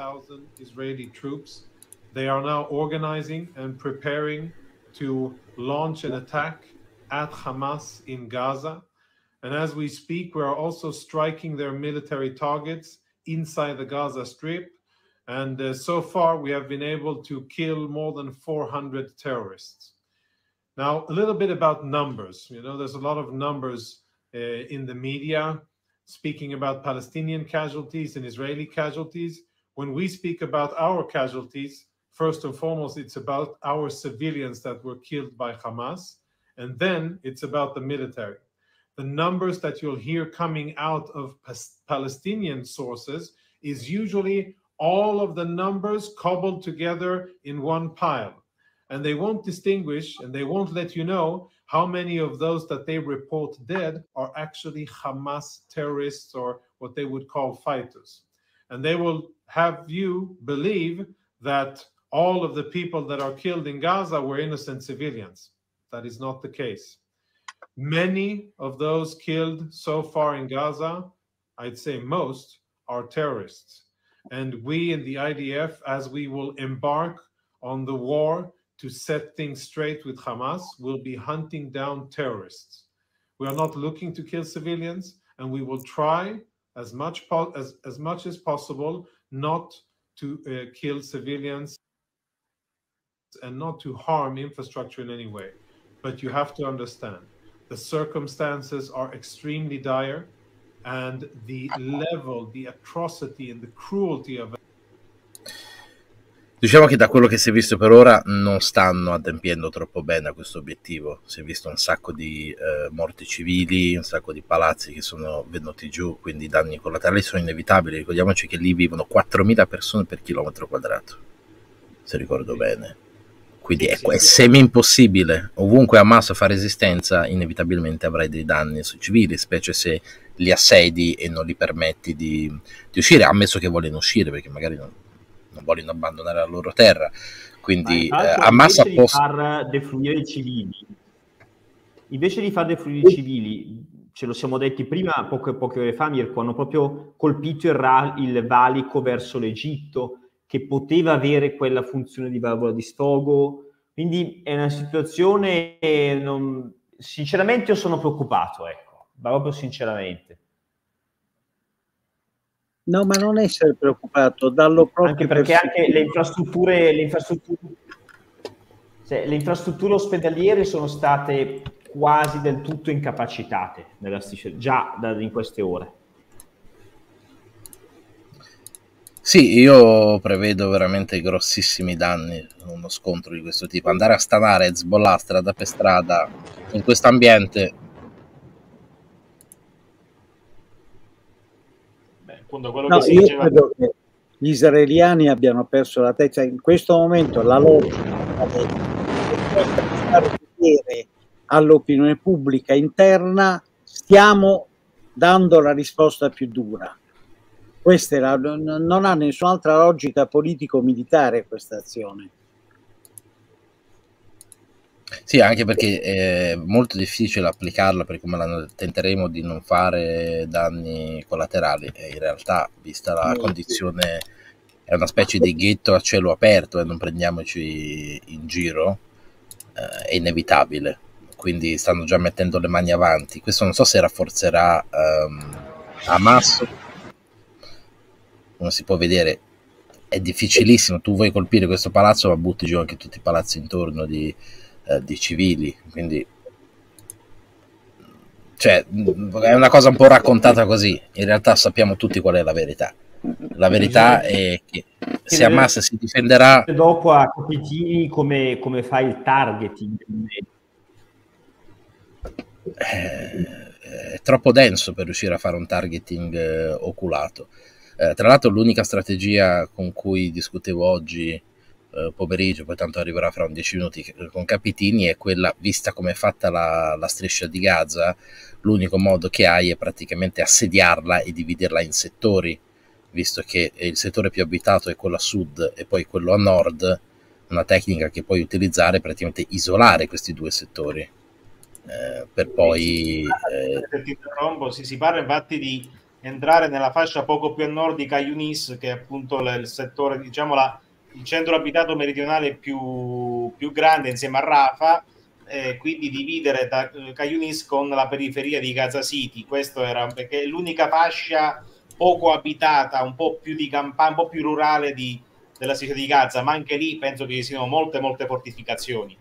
They are now organizing and preparing to launch an attack at Hamas in Gaza. And as we speak, we are also striking their military targets inside the Gaza Strip. And so far, we have been able to kill more than 400 terrorists. Now, a little bit about numbers. You know, there's a lot of numbers in the media speaking about Palestinian casualties and Israeli casualties. When we speak about our casualties, first and foremost, it's about our civilians that were killed by Hamas. And then it's about the military. The numbers that you'll hear coming out of Palestinian sources is usually all of the numbers cobbled together in one pile. And they won't distinguish and they won't let you know how many of those that they report dead are actually Hamas terrorists or what they would call fighters. And they will have you believe that all of the people that are killed in Gaza were innocent civilians. That is not the case. Many of those killed so far in Gaza, I'd say most, are terrorists. And we in the IDF, as we will embark on the war to set things straight with Hamas, will be hunting down terrorists. We are not looking to kill civilians, and we will try as much as possible not to kill civilians and not to harm infrastructure in any way. But you have to understand, the circumstances are extremely dire, and the level, the atrocity and the cruelty of Diciamo che da quello che si è visto per ora non stanno adempiendo troppo bene a questo obiettivo. Si è visto un sacco di morti civili, un sacco di palazzi che sono venuti giù, quindi i danni collaterali sono inevitabili. Ricordiamoci che lì vivono 4.000 persone per chilometro quadrato, se ricordo bene. Quindi è semi impossibile. Ovunque Hamas fa resistenza, inevitabilmente avrai dei danni sui civili, specie se li assedi e non li permetti di uscire, ammesso che vogliono uscire, perché magari non vogliono abbandonare la loro terra. Quindi Hamas ha posto... Invece di far defluire i civili, ce lo siamo detti prima, poche ore fa, Mirko, hanno proprio colpito il valico verso l'Egitto, che poteva avere quella funzione di valvola di sfogo. Quindi è una situazione, sinceramente io sono preoccupato, ecco, proprio sinceramente. No, ma non essere preoccupato, dallo proprio, anche perché anche le infrastrutture ospedaliere sono state quasi del tutto incapacitate già in queste ore. Sì, io prevedo veramente grossissimi danni in uno scontro di questo tipo. Andare a stanare Hezbollah strada per strada in questo ambiente. appunto quello No, che si io diceva. credo che gli israeliani abbiano perso la testa. In questo momento la logica è far vedere all'opinione pubblica interna stiamo dando la risposta più dura. Questa è non ha nessun'altra logica politico-militare questa azione. Sì, anche perché è molto difficile applicarla, perché come tenteremo di non fare danni collaterali, e in realtà, vista la condizione, è una specie di ghetto a cielo aperto e non prendiamoci in giro, è inevitabile. Quindi stanno già mettendo le mani avanti. Questo non so se rafforzerà Hamas, non si può vedere, è difficilissimo. Tu vuoi colpire questo palazzo, ma butti giù anche tutti i palazzi intorno di civili, quindi cioè, è una cosa un po' raccontata così. In realtà sappiamo tutti qual è la verità. La verità è che se Hamas si difenderà, dopo a capitini come fai il targeting, è troppo denso per riuscire a fare un targeting oculato. Tra l'altro l'unica strategia con cui discutevo oggi pomeriggio, poi tanto arriverà fra 10 minuti con Capitini, è quella, vista come è fatta la striscia di Gaza, l'unico modo che hai è praticamente assediarla e dividerla in settori, visto che il settore più abitato è quello a sud e poi quello a nord. Una tecnica che puoi utilizzare è praticamente isolare questi due settori per poi ti interrompo, si parla infatti di entrare nella fascia poco più a nord di Khan Yunis, che è appunto il settore, diciamo il centro abitato meridionale più grande insieme a Rafah, quindi dividere Khan Yunis con la periferia di Gaza City. Questo era perché è l'unica fascia poco abitata, un po' più di campagna, un po' più rurale della città di Gaza, ma anche lì penso che ci siano molte fortificazioni.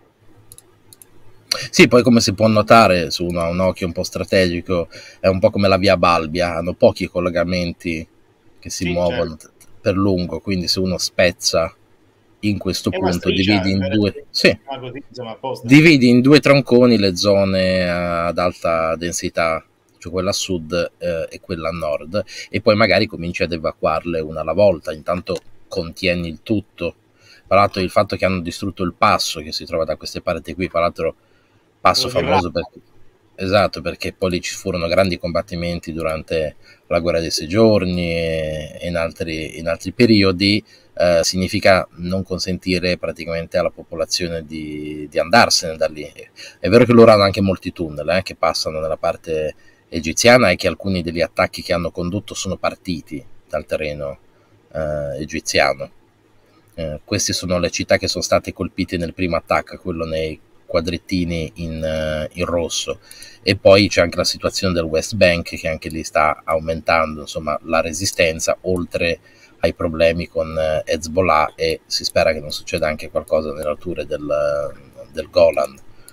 Sì, poi come si può notare su un occhio un po' strategico, è un po' come la via Balbia, hanno pochi collegamenti che si muovono per lungo, quindi se uno spezza in questo punto, dividi in due, così, insomma, dividi in due tronconi le zone ad alta densità, cioè quella a sud e quella a nord, e poi magari cominci ad evacuarle una alla volta, intanto contieni il tutto. Tra l'altro il fatto che hanno distrutto il passo che si trova da queste parti qui, tra l'altro passo famoso perché, esatto, perché poi ci furono grandi combattimenti durante la guerra dei 6 giorni e in altri periodi, significa non consentire praticamente alla popolazione di andarsene da lì. È vero che loro hanno anche molti tunnel che passano nella parte egiziana e che alcuni degli attacchi che hanno condotto sono partiti dal terreno egiziano. Queste sono le città che sono state colpite nel primo attacco, quello nei quadrettini in rosso, e poi c'è anche la situazione del West Bank che anche lì sta aumentando, insomma, la resistenza, oltre ai problemi con Hezbollah, e si spera che non succeda anche qualcosa nelle alture del Golan.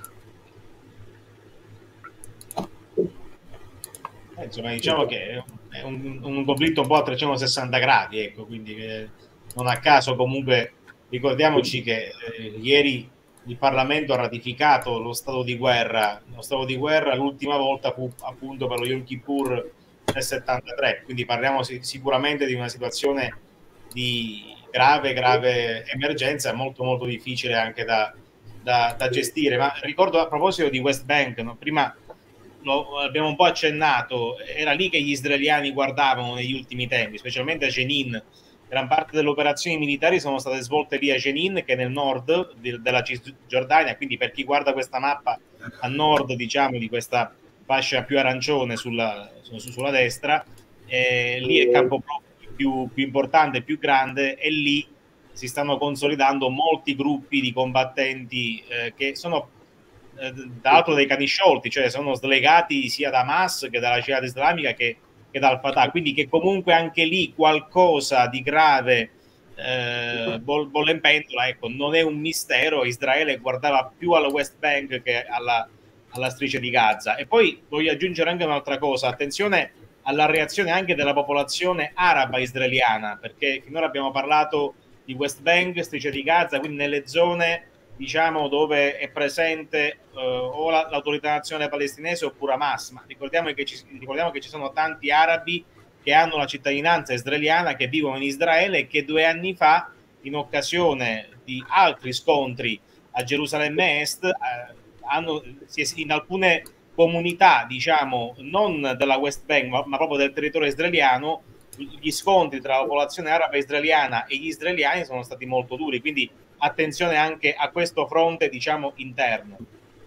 Insomma, diciamo che è un conflitto un po' a 360 gradi, ecco, quindi non a caso comunque ricordiamoci che ieri il Parlamento ha ratificato lo stato di guerra. Lo stato di guerra l'ultima volta fu appunto per lo Yom Kippur nel 73, quindi parliamo sicuramente di una situazione di grave emergenza, molto difficile anche da gestire. Ma ricordo, a proposito di West Bank, no? Prima lo abbiamo un po' accennato, era lì che gli israeliani guardavano negli ultimi tempi, specialmente a Jenin. Gran parte delle operazioni militari sono state svolte lì a Jenin, che è nel nord della Cisgiordania, quindi per chi guarda questa mappa a nord, diciamo, di questa fascia più arancione sulla destra, lì è il campo più importante, più grande, e lì si stanno consolidando molti gruppi di combattenti che sono dall'altro dei cani sciolti, cioè sono slegati sia da Hamas che dalla Jihad islamica che dal Fatah, quindi che comunque anche lì qualcosa di grave bolle in pentola. Ecco, non è un mistero, Israele guardava più alla West Bank che alla striscia di Gaza. E poi voglio aggiungere anche un'altra cosa: attenzione alla reazione anche della popolazione araba israeliana, perché finora abbiamo parlato di West Bank, striscia di Gaza, quindi nelle zone, diciamo, dove è presente o l'autorità nazionale palestinese oppure Hamas, ma ricordiamo che ci sono tanti arabi che hanno la cittadinanza israeliana, che vivono in Israele e che 2 anni fa, in occasione di altri scontri a Gerusalemme Est, in alcune comunità, diciamo, non della West Bank, ma proprio del territorio israeliano, gli scontri tra la popolazione araba israeliana e gli israeliani sono stati molto duri, quindi attenzione anche a questo fronte, diciamo, interno.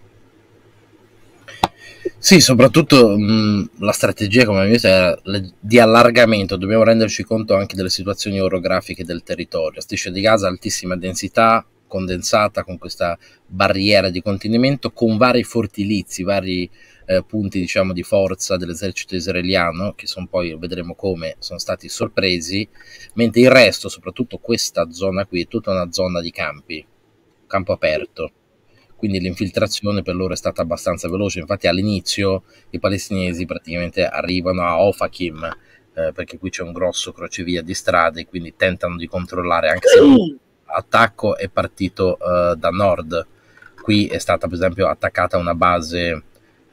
Sì, soprattutto la strategia, come avete visto, è di allargamento. Dobbiamo renderci conto anche delle situazioni orografiche del territorio. Striscia di Gaza, altissima densità, condensata, con questa barriera di contenimento, con vari fortilizi, vari punti, diciamo, di forza dell'esercito israeliano, che sono poi, vedremo come, sono stati sorpresi, mentre il resto, soprattutto questa zona qui, è tutta una zona di campo aperto. Quindi l'infiltrazione per loro è stata abbastanza veloce. Infatti all'inizio i palestinesi praticamente arrivano a Ofakim, perché qui c'è un grosso crocevia di strade, quindi tentano di controllare, anche se l'attacco è partito da nord. Qui è stata per esempio attaccata una base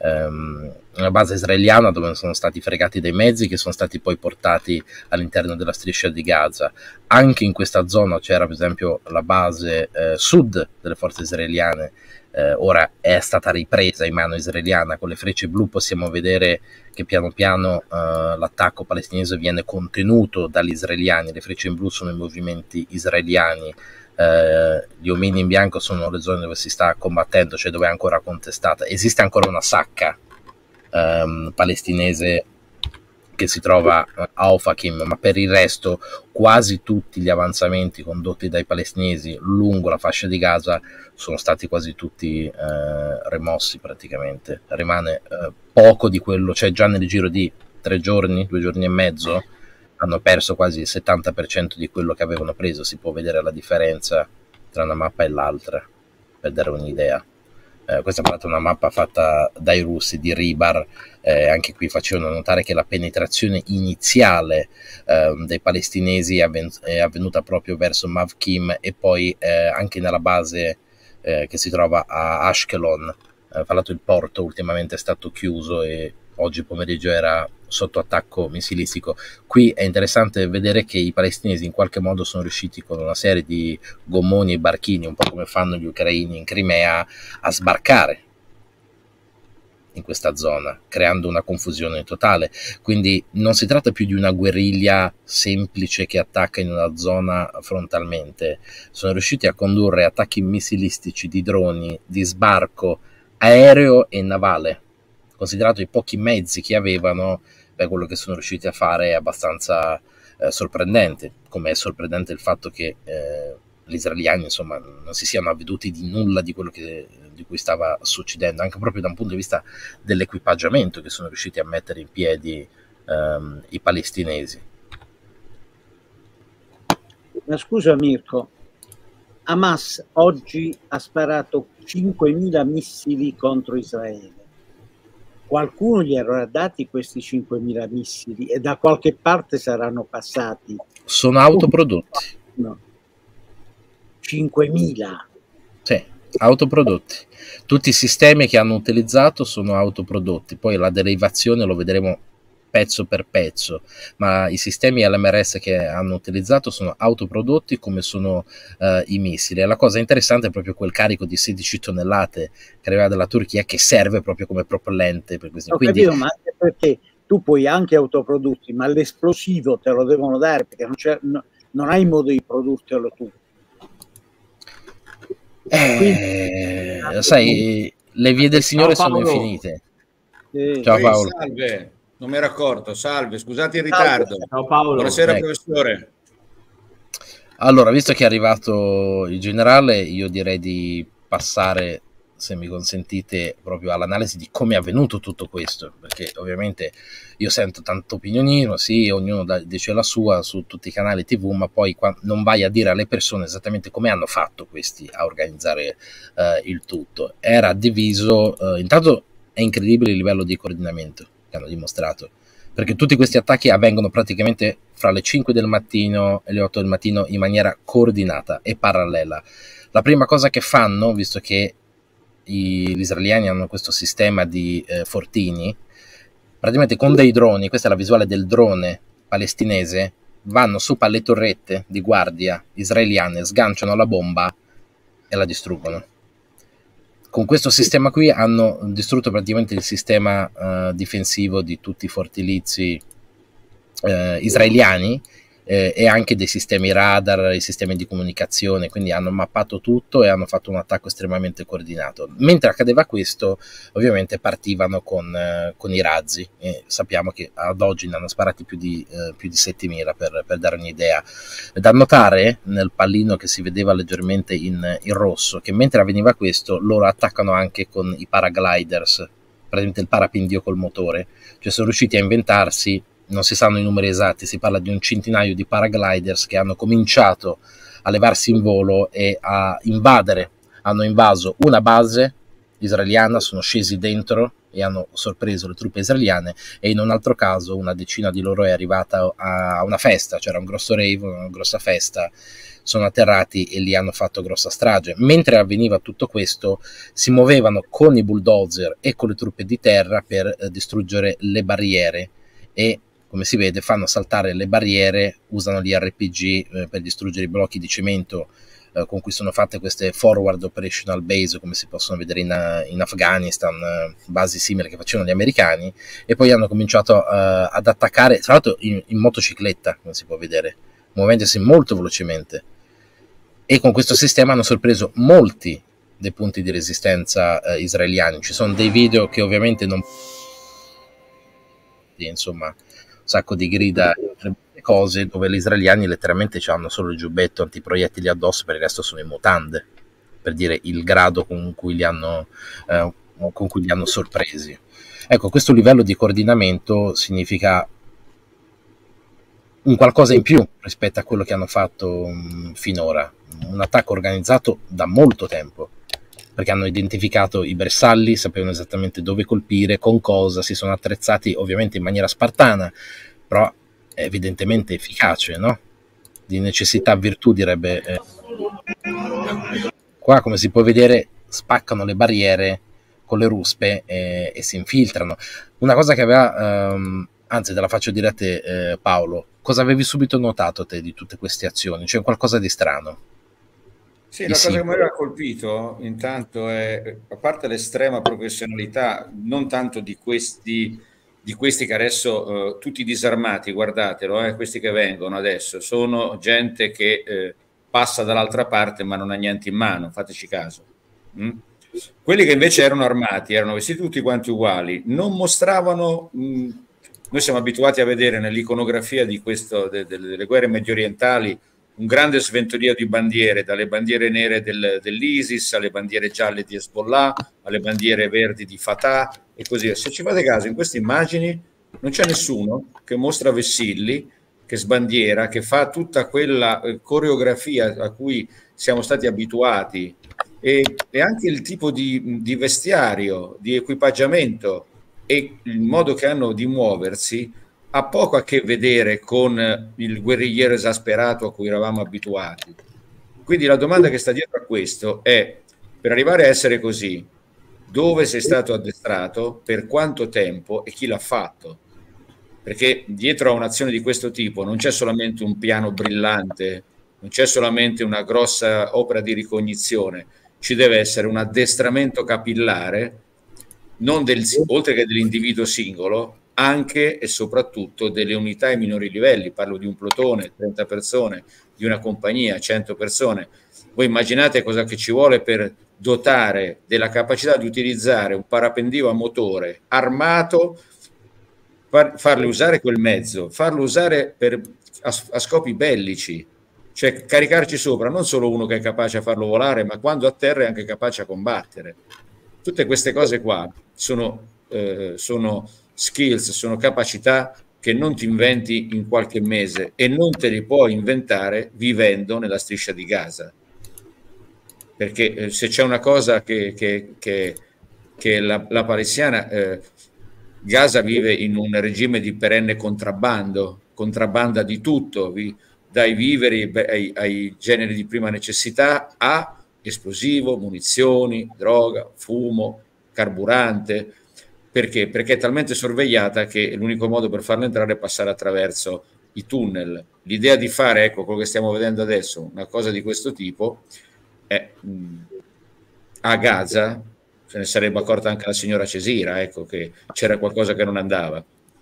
israeliana, dove sono stati fregati dei mezzi che sono stati poi portati all'interno della striscia di Gaza. Anche in questa zona c'era per esempio la base sud delle forze israeliane, ora è stata ripresa in mano israeliana. Con le frecce blu possiamo vedere che piano piano l'attacco palestinese viene contenuto dagli israeliani. Le frecce in blu sono i movimenti israeliani, gli omini in bianco sono le zone dove si sta combattendo, cioè dove è ancora contestata. Esiste ancora una sacca palestinese che si trova a Ofakim, ma per il resto quasi tutti gli avanzamenti condotti dai palestinesi lungo la fascia di Gaza sono stati quasi tutti rimossi praticamente. Rimane poco di quello, cioè già nel giro di 3 giorni, 2 giorni e mezzo, hanno perso quasi il 70% di quello che avevano preso. Si può vedere la differenza tra una mappa e l'altra, per dare un'idea. Questa è una mappa fatta dai russi di Ribar. Anche qui facevano notare che la penetrazione iniziale dei palestinesi è avvenuta proprio verso Mavkim, e poi anche nella base che si trova a Ashkelon. Fra l'altro il porto ultimamente è stato chiuso e oggi pomeriggio era sotto attacco missilistico. Qui è interessante vedere che i palestinesi in qualche modo sono riusciti, con una serie di gommoni e barchini, un po' come fanno gli ucraini in Crimea, a sbarcare in questa zona, creando una confusione totale. Quindi non si tratta più di una guerriglia semplice che attacca in una zona frontalmente. Sono riusciti a condurre attacchi missilistici di droni, di sbarco aereo e navale. Considerato i pochi mezzi che avevano, quello che sono riusciti a fare è abbastanza sorprendente. Come è sorprendente il fatto che gli israeliani, insomma, non si siano avveduti di nulla di quello di cui stava succedendo, anche proprio da un punto di vista dell'equipaggiamento che sono riusciti a mettere in piedi i palestinesi. Ma scusa Mirko, Hamas oggi ha sparato 5.000 missili contro Israele. Qualcuno gli avrà dati questi 5.000 missili e da qualche parte saranno passati. Sono autoprodotti. No. 5.000. Sì, autoprodotti. Tutti i sistemi che hanno utilizzato sono autoprodotti. Poi la derivazione lo vedremo pezzo per pezzo, ma i sistemi LMRS che hanno utilizzato sono autoprodotti, come sono i missili. E la cosa interessante è proprio quel carico di 16 tonnellate che arriva dalla Turchia, che serve proprio come propellente per questi. Quindi, capito, ma anche perché tu puoi anche autoprodotti, ma l'esplosivo te lo devono dare, perché non hai modo di produrtelo tu. Quindi, sai, le vie del Signore sono infinite. Ciao Paolo. Salve. Non mi ero accorto, salve, scusate il ritardo. Ciao Paolo. Buonasera professore. Allora, visto che è arrivato il generale, io direi di passare, se mi consentite, proprio all'analisi di come è avvenuto tutto questo, perché ovviamente io sento tanto opinionismo, sì, ognuno dice la sua su tutti i canali TV, ma poi non vai a dire alle persone esattamente come hanno fatto questi a organizzare il tutto. Era diviso, intanto è incredibile il livello di coordinamento che hanno dimostrato, perché tutti questi attacchi avvengono praticamente fra le 5 del mattino e le 8 del mattino in maniera coordinata e parallela. La prima cosa che fanno, visto che gli israeliani hanno questo sistema di fortini, praticamente con dei droni, questa è la visuale del drone palestinese vanno sopra le torrette di guardia israeliane, sganciano la bomba e la distruggono. Con questo sistema qui hanno distrutto praticamente il sistema difensivo di tutti i fortilizi israeliani, e anche dei sistemi radar, i sistemi di comunicazione, quindi hanno mappato tutto e hanno fatto un attacco estremamente coordinato. Mentre accadeva questo, ovviamente partivano con i razzi, e sappiamo che ad oggi ne hanno sparati più di 7.000 per dare un'idea. Da notare nel pallino che si vedeva leggermente in rosso, che mentre avveniva questo loro attaccano anche con i paragliders, praticamente il parapendio col motore, cioè sono riusciti a inventarsi, non si sanno i numeri esatti, si parla di un centinaio di paragliders che hanno cominciato a levarsi in volo e a invadere. Hanno invaso una base israeliana, sono scesi dentro e hanno sorpreso le truppe israeliane, e in un altro caso una decina di loro è arrivata a una festa, c'era un grosso rave, una grossa festa, sono atterrati e lì hanno fatto grossa strage. Mentre avveniva tutto questo, si muovevano con i bulldozer e con le truppe di terra per distruggere le barriere, e come si vede fanno saltare le barriere, usano gli RPG per distruggere i blocchi di cemento con cui sono fatte queste forward operational base, come si possono vedere in Afghanistan, basi simili che facevano gli americani, e poi hanno cominciato ad attaccare, tra l'altro in motocicletta, come si può vedere, muovendosi molto velocemente, e con questo sistema hanno sorpreso molti dei punti di resistenza israeliani. Ci sono dei video che ovviamente non, insomma, un sacco di grida e cose, dove gli israeliani letteralmente hanno solo il giubbetto antiproiettili addosso, per il resto sono in mutande, per dire il grado con cui li hanno sorpresi. Ecco, questo livello di coordinamento significa un qualcosa in più rispetto a quello che hanno fatto finora, un attacco organizzato da molto tempo, perché hanno identificato i bersalli, sapevano esattamente dove colpire, con cosa, si sono attrezzati ovviamente in maniera spartana, però evidentemente efficace, no? Di necessità virtù, direbbe. Qua, come si può vedere, spaccano le barriere con le ruspe e si infiltrano. Una cosa che aveva, anzi te la faccio dire a te, Paolo, cosa avevi subito notato te di tutte queste azioni? C'è qualcosa di strano? Sì, la cosa che mi aveva colpito intanto è, a parte l'estrema professionalità, non tanto di questi che adesso, tutti disarmati, guardatelo, questi che vengono adesso, sono gente che passa dall'altra parte ma non ha niente in mano, fateci caso. Quelli che invece erano armati, erano vestiti tutti quanti uguali, non mostravano... noi siamo abituati a vedere nell'iconografia di delle guerre medio orientali un grande sventolio di bandiere, dalle bandiere nere dell'ISIS alle bandiere gialle di Hezbollah, alle bandiere verdi di Fatah e così via. Se ci fate caso, in queste immagini non c'è nessuno che mostra vessilli, che sbandiera, che fa tutta quella coreografia a cui siamo stati abituati, e anche il tipo di vestiario, di equipaggiamento e il modo che hanno di muoversi ha poco a che vedere con il guerrigliero esasperato a cui eravamo abituati. Quindi la domanda che sta dietro a questo è: per arrivare a essere così, dove sei stato addestrato, per quanto tempo e chi l'ha fatto? Perché dietro a un'azione di questo tipo non c'è solamente un piano brillante, non c'è solamente una grossa opera di ricognizione, ci deve essere un addestramento capillare, non oltre che dell'individuo singolo, anche e soprattutto delle unità ai minori livelli. Parlo di un plotone, 30 persone, di una compagnia, 100 persone. Voi immaginate cosa che ci vuole per dotare della capacità di utilizzare un parapendio a motore armato, farle usare quel mezzo, farlo usare a scopi bellici, cioè caricarci sopra non solo uno che è capace a farlo volare, ma quando a terra è anche capace a combattere. Tutte queste cose qua sono skills, sono capacità che non ti inventi in qualche mese e non te li puoi inventare vivendo nella striscia di Gaza, perché se c'è una cosa che la palestina, Gaza vive in un regime di perenne contrabbanda di tutto, dai viveri ai generi di prima necessità a esplosivo, munizioni, droga, fumo, carburante. Perché? Perché è talmente sorvegliata che l'unico modo per farla entrare è passare attraverso i tunnel. L'idea di fare, ecco, quello che stiamo vedendo adesso, una cosa di questo tipo, a Gaza se ne sarebbe accorta anche la signora Cesira, ecco, che c'era qualcosa che non andava.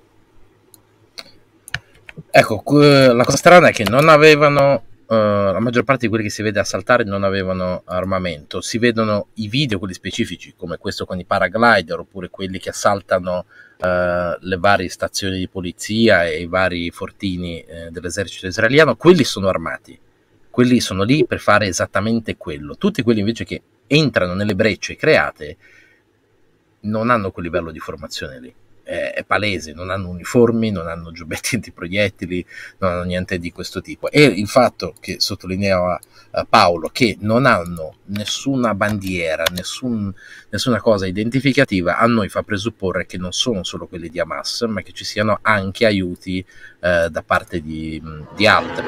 Ecco, la cosa strana è che non avevano, la maggior parte di quelli che si vede assaltare non avevano armamento. Si vedono i video, quelli specifici, come questo con i paraglider, oppure quelli che assaltano le varie stazioni di polizia e i vari fortini dell'esercito israeliano. Quelli sono armati, quelli sono lì per fare esattamente quello. Tutti quelli invece che entrano nelle brecce create non hanno quel livello di formazione lì. È palese, non hanno uniformi, non hanno giubbetti antiproiettili, non hanno niente di questo tipo. E il fatto che sottolineava Paolo, che non hanno nessuna bandiera, nessuna cosa identificativa, a noi fa presupporre che non sono solo quelli di Hamas, ma che ci siano anche aiuti da parte di altri.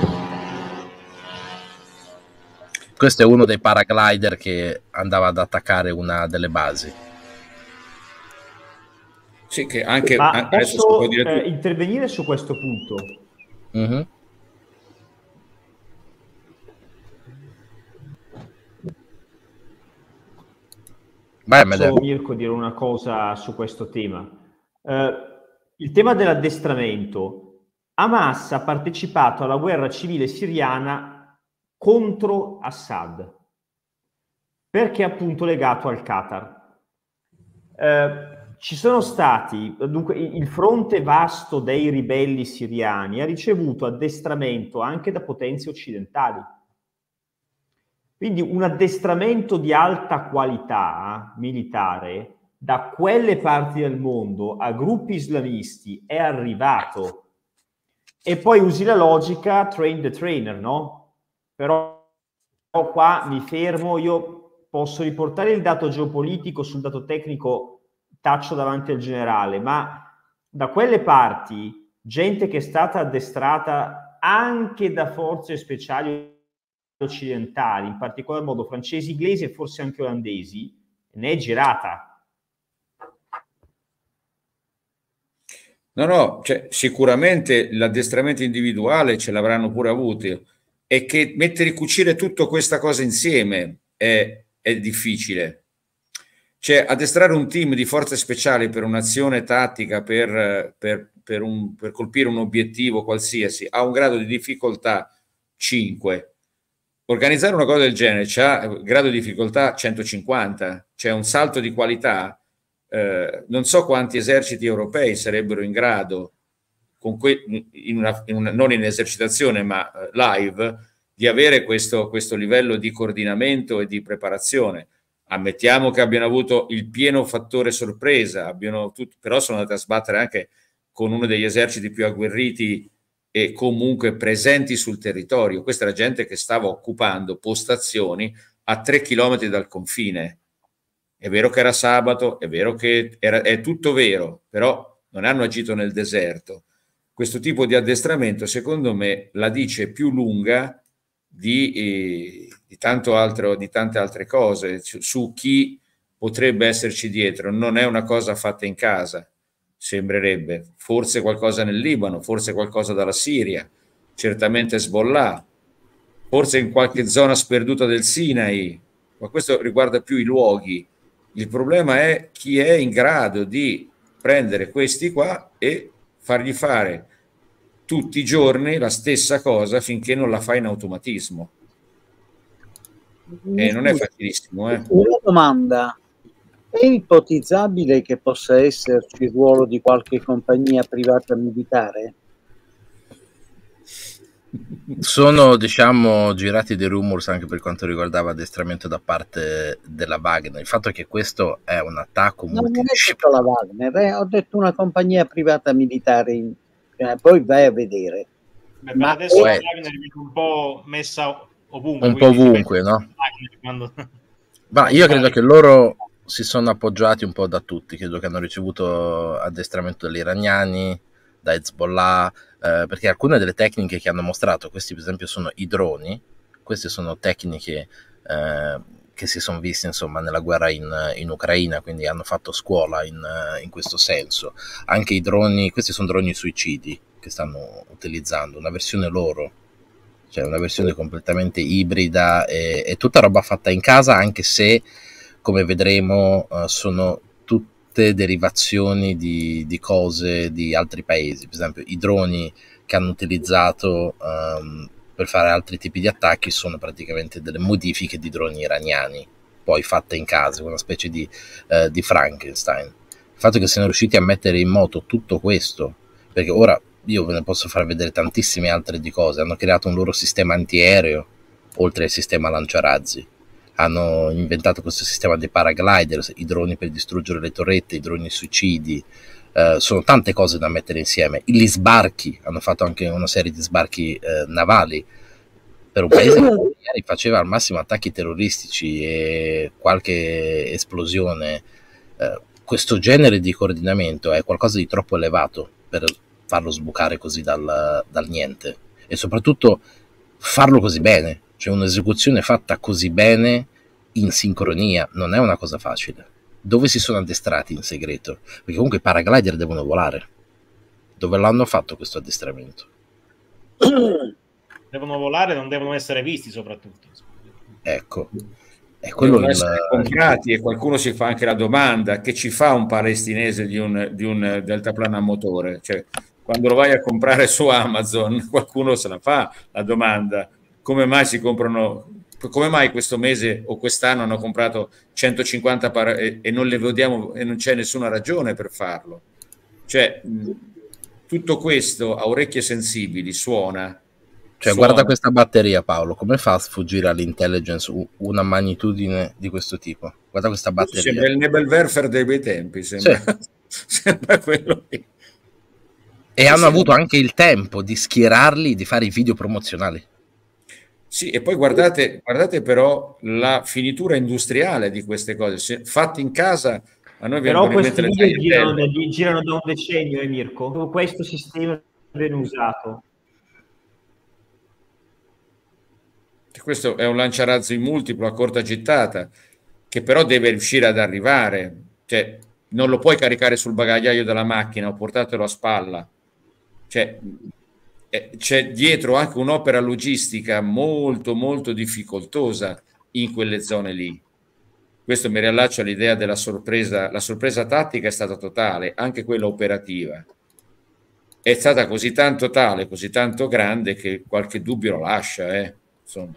Questo è uno dei paraglider che andava ad attaccare una delle basi. Sì, che anche ma adesso posso si può dire intervenire su questo punto? Mm-hmm. Vai, Posso, Mirko, dire una cosa su questo tema? Il tema dell'addestramento. Hamas ha partecipato alla guerra civile siriana contro Assad, perché è appunto legato al Qatar. Ci sono stati, dunque, il fronte vasto dei ribelli siriani ha ricevuto addestramento anche da potenze occidentali. Quindi un addestramento di alta qualità militare da quelle parti del mondo a gruppi islamisti è arrivato. E poi usi la logica train the trainer, no? Però qua mi fermo, io posso riportare il dato geopolitico sul dato tecnico, taccio davanti al generale, ma da quelle parti gente che è stata addestrata anche da forze speciali occidentali, in particolar modo francesi, inglesi e forse anche olandesi, ne è girata. No, cioè, sicuramente l'addestramento individuale ce l'avranno pure avuto, e che mettere, cucire tutto questa cosa insieme è difficile. Cioè, addestrare un team di forze speciali per un'azione tattica, per colpire un obiettivo qualsiasi, ha un grado di difficoltà 5. Organizzare una cosa del genere c'ha grado di difficoltà 150, cioè un salto di qualità. Non so quanti eserciti europei sarebbero in grado, con non in esercitazione ma live, di avere questo livello di coordinamento e di preparazione. Ammettiamo che abbiano avuto il pieno fattore sorpresa, però sono andati a sbattere anche con uno degli eserciti più agguerriti e comunque presenti sul territorio. Questa era gente che stava occupando postazioni a 3 chilometri dal confine. È vero che era sabato, è vero che è tutto vero, però non hanno agito nel deserto. Questo tipo di addestramento, secondo me, la dice più lunga di tante altre cose su chi potrebbe esserci dietro. Non è una cosa fatta in casa, sembrerebbe. Forse qualcosa nel Libano, forse qualcosa dalla Siria, certamente Hezbollah, forse in qualche zona sperduta del Sinai, ma questo riguarda più i luoghi. Il problema è chi è in grado di prendere questi qua e fargli fare tutti i giorni la stessa cosa finché non la fa in automatismo. E non è facilissimo. Una domanda: è ipotizzabile che possa esserci il ruolo di qualche compagnia privata militare? Sono, diciamo, girati dei rumors anche per quanto riguardava addestramento da parte della Wagner. Il fatto è che questo è un attacco non ho detto la Wagner, ho detto una compagnia privata militare, poi vai a vedere. Beh, ma adesso la Wagner è un po' messa ovunque. Un po' ovunque, no? Ma io credo che loro si sono appoggiati un po' da tutti, credo che hanno ricevuto addestramento dagli iraniani, da Hezbollah, perché alcune delle tecniche che hanno mostrato, questi per esempio sono i droni, queste sono tecniche che si sono viste insomma nella guerra in Ucraina, quindi hanno fatto scuola in questo senso. Anche i droni, questi sono droni suicidi, che stanno utilizzando, una versione loro, cioè una versione completamente ibrida, e tutta roba fatta in casa, anche se, come vedremo, sono tutte derivazioni di cose di altri paesi. Per esempio i droni che hanno utilizzato per fare altri tipi di attacchi sono praticamente delle modifiche di droni iraniani, poi fatte in casa, una specie di Frankenstein. Il fatto che siano riusciti a mettere in moto tutto questo, perché ora io ve ne posso far vedere tantissime altre di cose, hanno creato un loro sistema antiaereo oltre al sistema lanciarazzi, hanno inventato questo sistema dei paraglider, i droni per distruggere le torrette, i droni suicidi, sono tante cose da mettere insieme. Gli sbarchi, hanno fatto anche una serie di sbarchi navali per un paese che ieri faceva al massimo attacchi terroristici e qualche esplosione. Questo genere di coordinamento è qualcosa di troppo elevato per farlo sbucare così dal niente, e soprattutto farlo così bene, cioè un'esecuzione fatta così bene in sincronia non è una cosa facile. Dove si sono addestrati in segreto? Perché comunque i paraglider devono volare. Dove l'hanno fatto questo addestramento? Devono volare, non devono essere visti soprattutto. Ecco, è quello devono essere comprati, e qualcuno si fa anche la domanda: che ci fa un palestinese di un deltaplano a motore? Cioè, quando lo vai a comprare su Amazon, qualcuno se la fa la domanda: come mai si comprano, come mai questo mese o quest'anno hanno comprato 150 e non le vediamo, e non c'è nessuna ragione per farlo? Cioè, tutto questo a orecchie sensibili suona. Guarda questa batteria, Paolo, come fa a sfuggire all'intelligence una magnitudine di questo tipo? Guarda questa batteria. Sembra il Nebelwerfer dei bei tempi, sembra, sì. Sembra quello lì. E hanno avuto anche il tempo di schierarli, di fare i video promozionali. Sì, e poi guardate però la finitura industriale di queste cose, fatte in casa. A noi però questi video girano da un decennio, Mirko. Questo sistema viene usato. Questo è un lanciarazzi multiplo a corta gittata, che però deve riuscire ad arrivare, cioè non lo puoi caricare sul bagagliaio della macchina o portartelo a spalla, cioè c'è dietro anche un'opera logistica molto molto difficoltosa in quelle zone lì. Questo mi riallaccia all'idea della sorpresa. La sorpresa tattica è stata totale, anche quella operativa è stata così tanto tale, così tanto grande, che qualche dubbio lo lascia, insomma,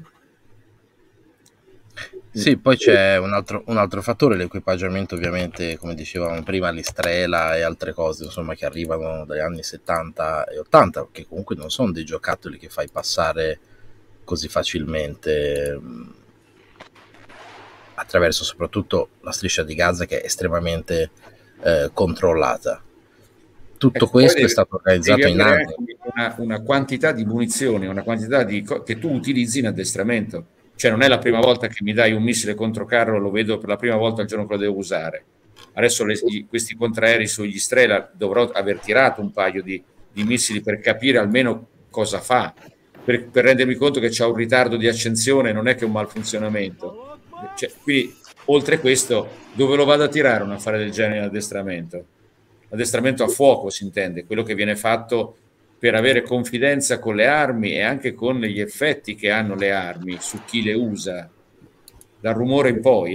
Sì, poi c'è un altro fattore, l'equipaggiamento, ovviamente, come dicevamo prima, l'Istrela e altre cose, insomma, che arrivano dagli anni 70 e 80, che comunque non sono dei giocattoli che fai passare così facilmente attraverso soprattutto la striscia di Gaza, che è estremamente controllata. Tutto questo è stato organizzato in anni. Una quantità di munizioni, una quantità che tu utilizzi in addestramento. Cioè non è la prima volta che mi dai un missile controcarro, lo vedo per la prima volta il giorno che lo devo usare. Adesso questi contraerei sugli Strela dovrò aver tirato un paio di missili per capire almeno cosa fa, per rendermi conto che c'è un ritardo di accensione, non è che un malfunzionamento. Cioè, quindi oltre questo, dove lo vado a tirare un affare del genere in addestramento? L'addestramento a fuoco si intende, quello che viene fatto per avere confidenza con le armi e anche con gli effetti che hanno le armi su chi le usa, dal rumore in poi.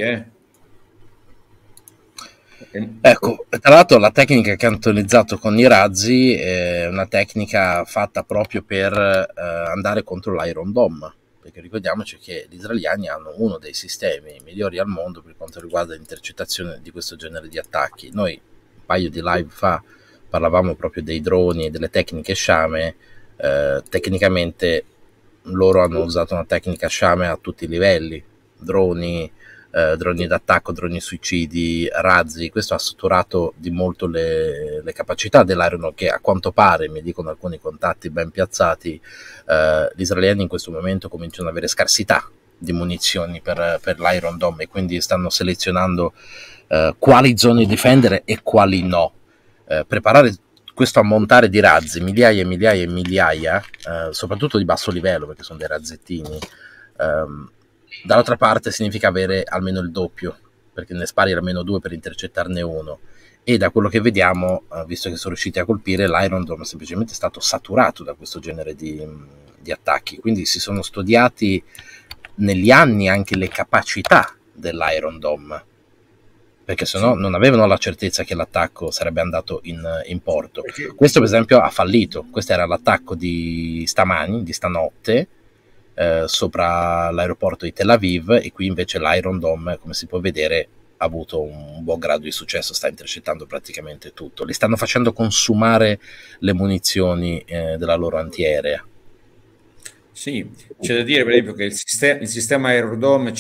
Ecco, tra l'altro la tecnica che hanno utilizzato con i razzi è una tecnica fatta proprio per andare contro l'Iron Dome, perché ricordiamoci che gli israeliani hanno uno dei sistemi migliori al mondo per quanto riguarda l'intercettazione di questo genere di attacchi. Noi un paio di live fa parlavamo proprio dei droni e delle tecniche Sciame. Tecnicamente loro hanno usato una tecnica Sciame a tutti i livelli, droni d'attacco, droni suicidi, razzi. Questo ha saturato di molto le capacità dell'Iron, che a quanto pare, mi dicono alcuni contatti ben piazzati, gli israeliani in questo momento cominciano ad avere scarsità di munizioni per l'Iron Dome, e quindi stanno selezionando quali zone difendere e quali no. Preparare questo ammontare di razzi, migliaia e migliaia e migliaia, soprattutto di basso livello, perché sono dei razzettini, dall'altra parte significa avere almeno il doppio, perché ne spari almeno 2 per intercettarne uno, e da quello che vediamo, visto che sono riusciti a colpire, l'Iron Dome è semplicemente stato saturato da questo genere di attacchi, quindi si sono studiati negli anni anche le capacità dell'Iron Dome, perché sennò non avevano la certezza che l'attacco sarebbe andato in porto. Questo per esempio ha fallito. Questo era l'attacco di stamani, di stanotte, sopra l'aeroporto di Tel Aviv, e qui invece l'Iron Dome, come si può vedere, ha avuto un buon grado di successo, sta intercettando praticamente tutto. Li stanno facendo consumare le munizioni della loro antiaerea. Sì, c'è da dire per esempio che il sistema Iron Dome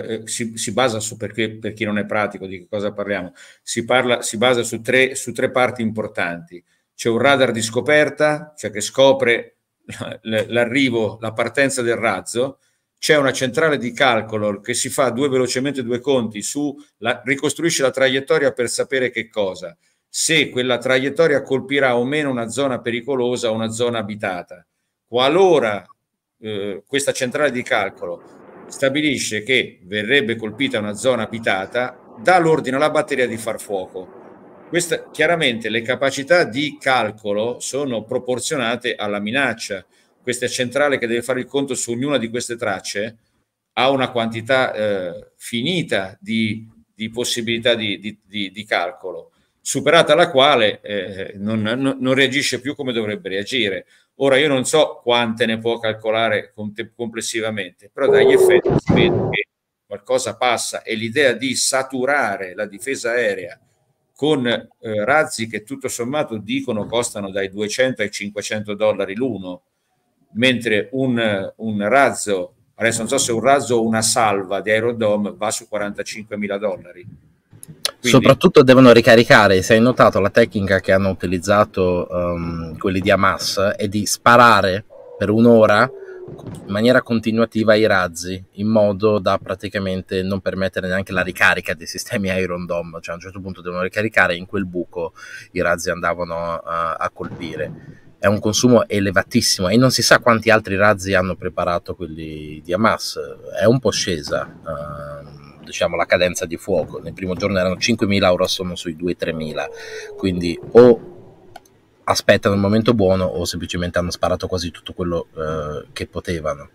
si basa su, per chi non è pratico di che cosa parliamo, si basa su tre parti importanti. C'è un radar di scoperta, cioè che scopre l'arrivo, la partenza del razzo. C'è una centrale di calcolo che si fa velocemente due conti ricostruisce la traiettoria per sapere che cosa, se quella traiettoria colpirà o meno una zona pericolosa o una zona abitata. Qualora questa centrale di calcolo stabilisce che verrebbe colpita una zona abitata, dà l'ordine alla batteria di far fuoco. Chiaramente le capacità di calcolo sono proporzionate alla minaccia. Questa centrale, che deve fare il conto su ognuna di queste tracce, ha una quantità finita di possibilità di calcolo, superata la quale non reagisce più come dovrebbe reagire. Ora io non so quante ne può calcolare complessivamente, però dagli effetti si vede che qualcosa passa, e l'idea di saturare la difesa aerea con razzi che tutto sommato dicono costano dai 200 ai $500 l'uno, mentre un razzo, adesso non so se un razzo o una salva di Iron Dome va su $45.000. Quindi, soprattutto devono ricaricare. Se hai notato, la tecnica che hanno utilizzato quelli di Hamas è di sparare per un'ora in maniera continuativa i razzi, in modo da praticamente non permettere neanche la ricarica dei sistemi Iron Dome. Cioè a un certo punto devono ricaricare, in quel buco i razzi andavano a colpire. È un consumo elevatissimo, e non si sa quanti altri razzi hanno preparato quelli di Hamas. È un po' scesa diciamo la cadenza di fuoco. Nel primo giorno erano 5.000, ora sono sui 2-3.000, quindi o aspettano il momento buono o semplicemente hanno sparato quasi tutto quello che potevano.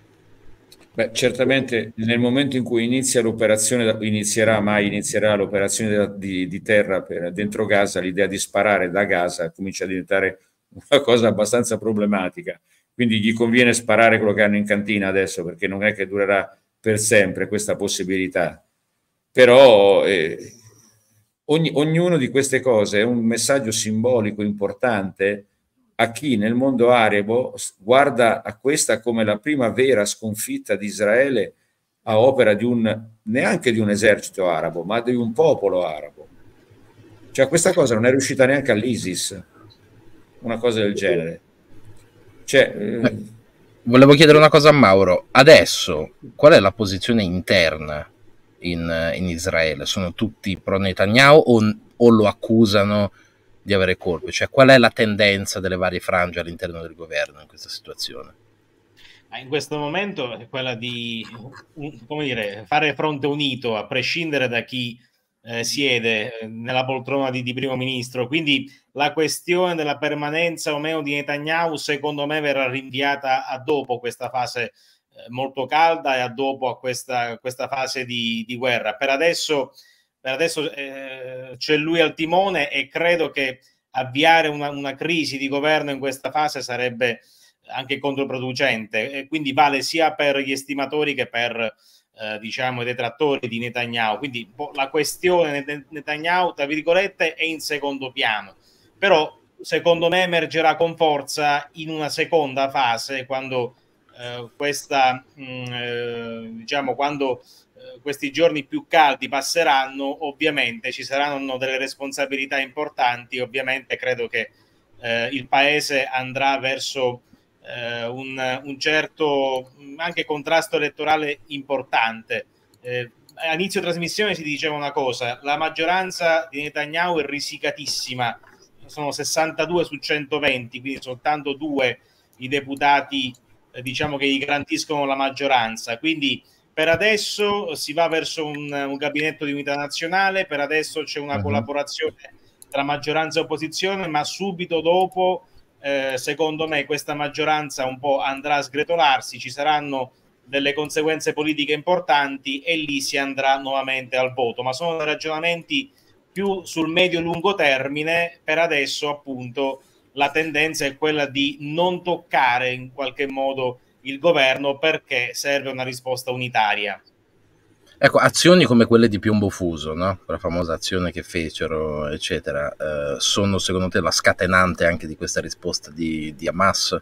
Beh, certamente nel momento in cui inizierà l'operazione di terra dentro Gaza, l'idea di sparare da Gaza comincia a diventare una cosa abbastanza problematica. Quindi gli conviene sparare quello che hanno in cantina adesso, perché non è che durerà per sempre questa possibilità. Però ognuno di queste cose è un messaggio simbolico importante a chi nel mondo arabo guarda a questa come la prima vera sconfitta di Israele a opera neanche di un esercito arabo, ma di un popolo arabo. Cioè questa cosa non è riuscita neanche all'ISIS, una cosa del genere. Volevo chiedere una cosa a Mauro. Adesso qual è la posizione interna in Israele? Sono tutti pro Netanyahu o lo accusano di avere colpe? Cioè qual è la tendenza delle varie frange all'interno del governo in questa situazione? In questo momento è quella di fare fronte unito, a prescindere da chi siede nella poltrona di primo ministro. Quindi la questione della permanenza o meno di Netanyahu, secondo me, verrà rinviata a dopo questa fase molto calda e a dopo a questa fase di guerra. Per adesso c'è lui al timone, e credo che avviare una crisi di governo in questa fase sarebbe anche controproducente, e quindi vale sia per gli estimatori che per diciamo i detrattori di Netanyahu. Quindi la questione Netanyahu, tra virgolette, è in secondo piano, però secondo me emergerà con forza in una seconda fase, quando questi giorni più caldi passeranno. Ovviamente ci saranno delle responsabilità importanti. Ovviamente credo che il paese andrà verso un certo anche contrasto elettorale importante. A inizio trasmissione si diceva una cosa: la maggioranza di Netanyahu è risicatissima, sono 62 su 120, quindi soltanto 2 i deputati diciamo che gli garantiscono la maggioranza. Quindi per adesso si va verso un gabinetto di unità nazionale, per adesso c'è una collaborazione tra maggioranza e opposizione, ma subito dopo, secondo me, questa maggioranza un po' andrà a sgretolarsi, ci saranno delle conseguenze politiche importanti e lì si andrà nuovamente al voto. Ma sono ragionamenti più sul medio-lungo termine. Per adesso, appunto, la tendenza è quella di non toccare in qualche modo il governo, perché serve una risposta unitaria. Ecco, azioni come quelle di Piombo Fuso, no? La famosa azione che fecero, eccetera, sono secondo te la scatenante anche di questa risposta di Hamas?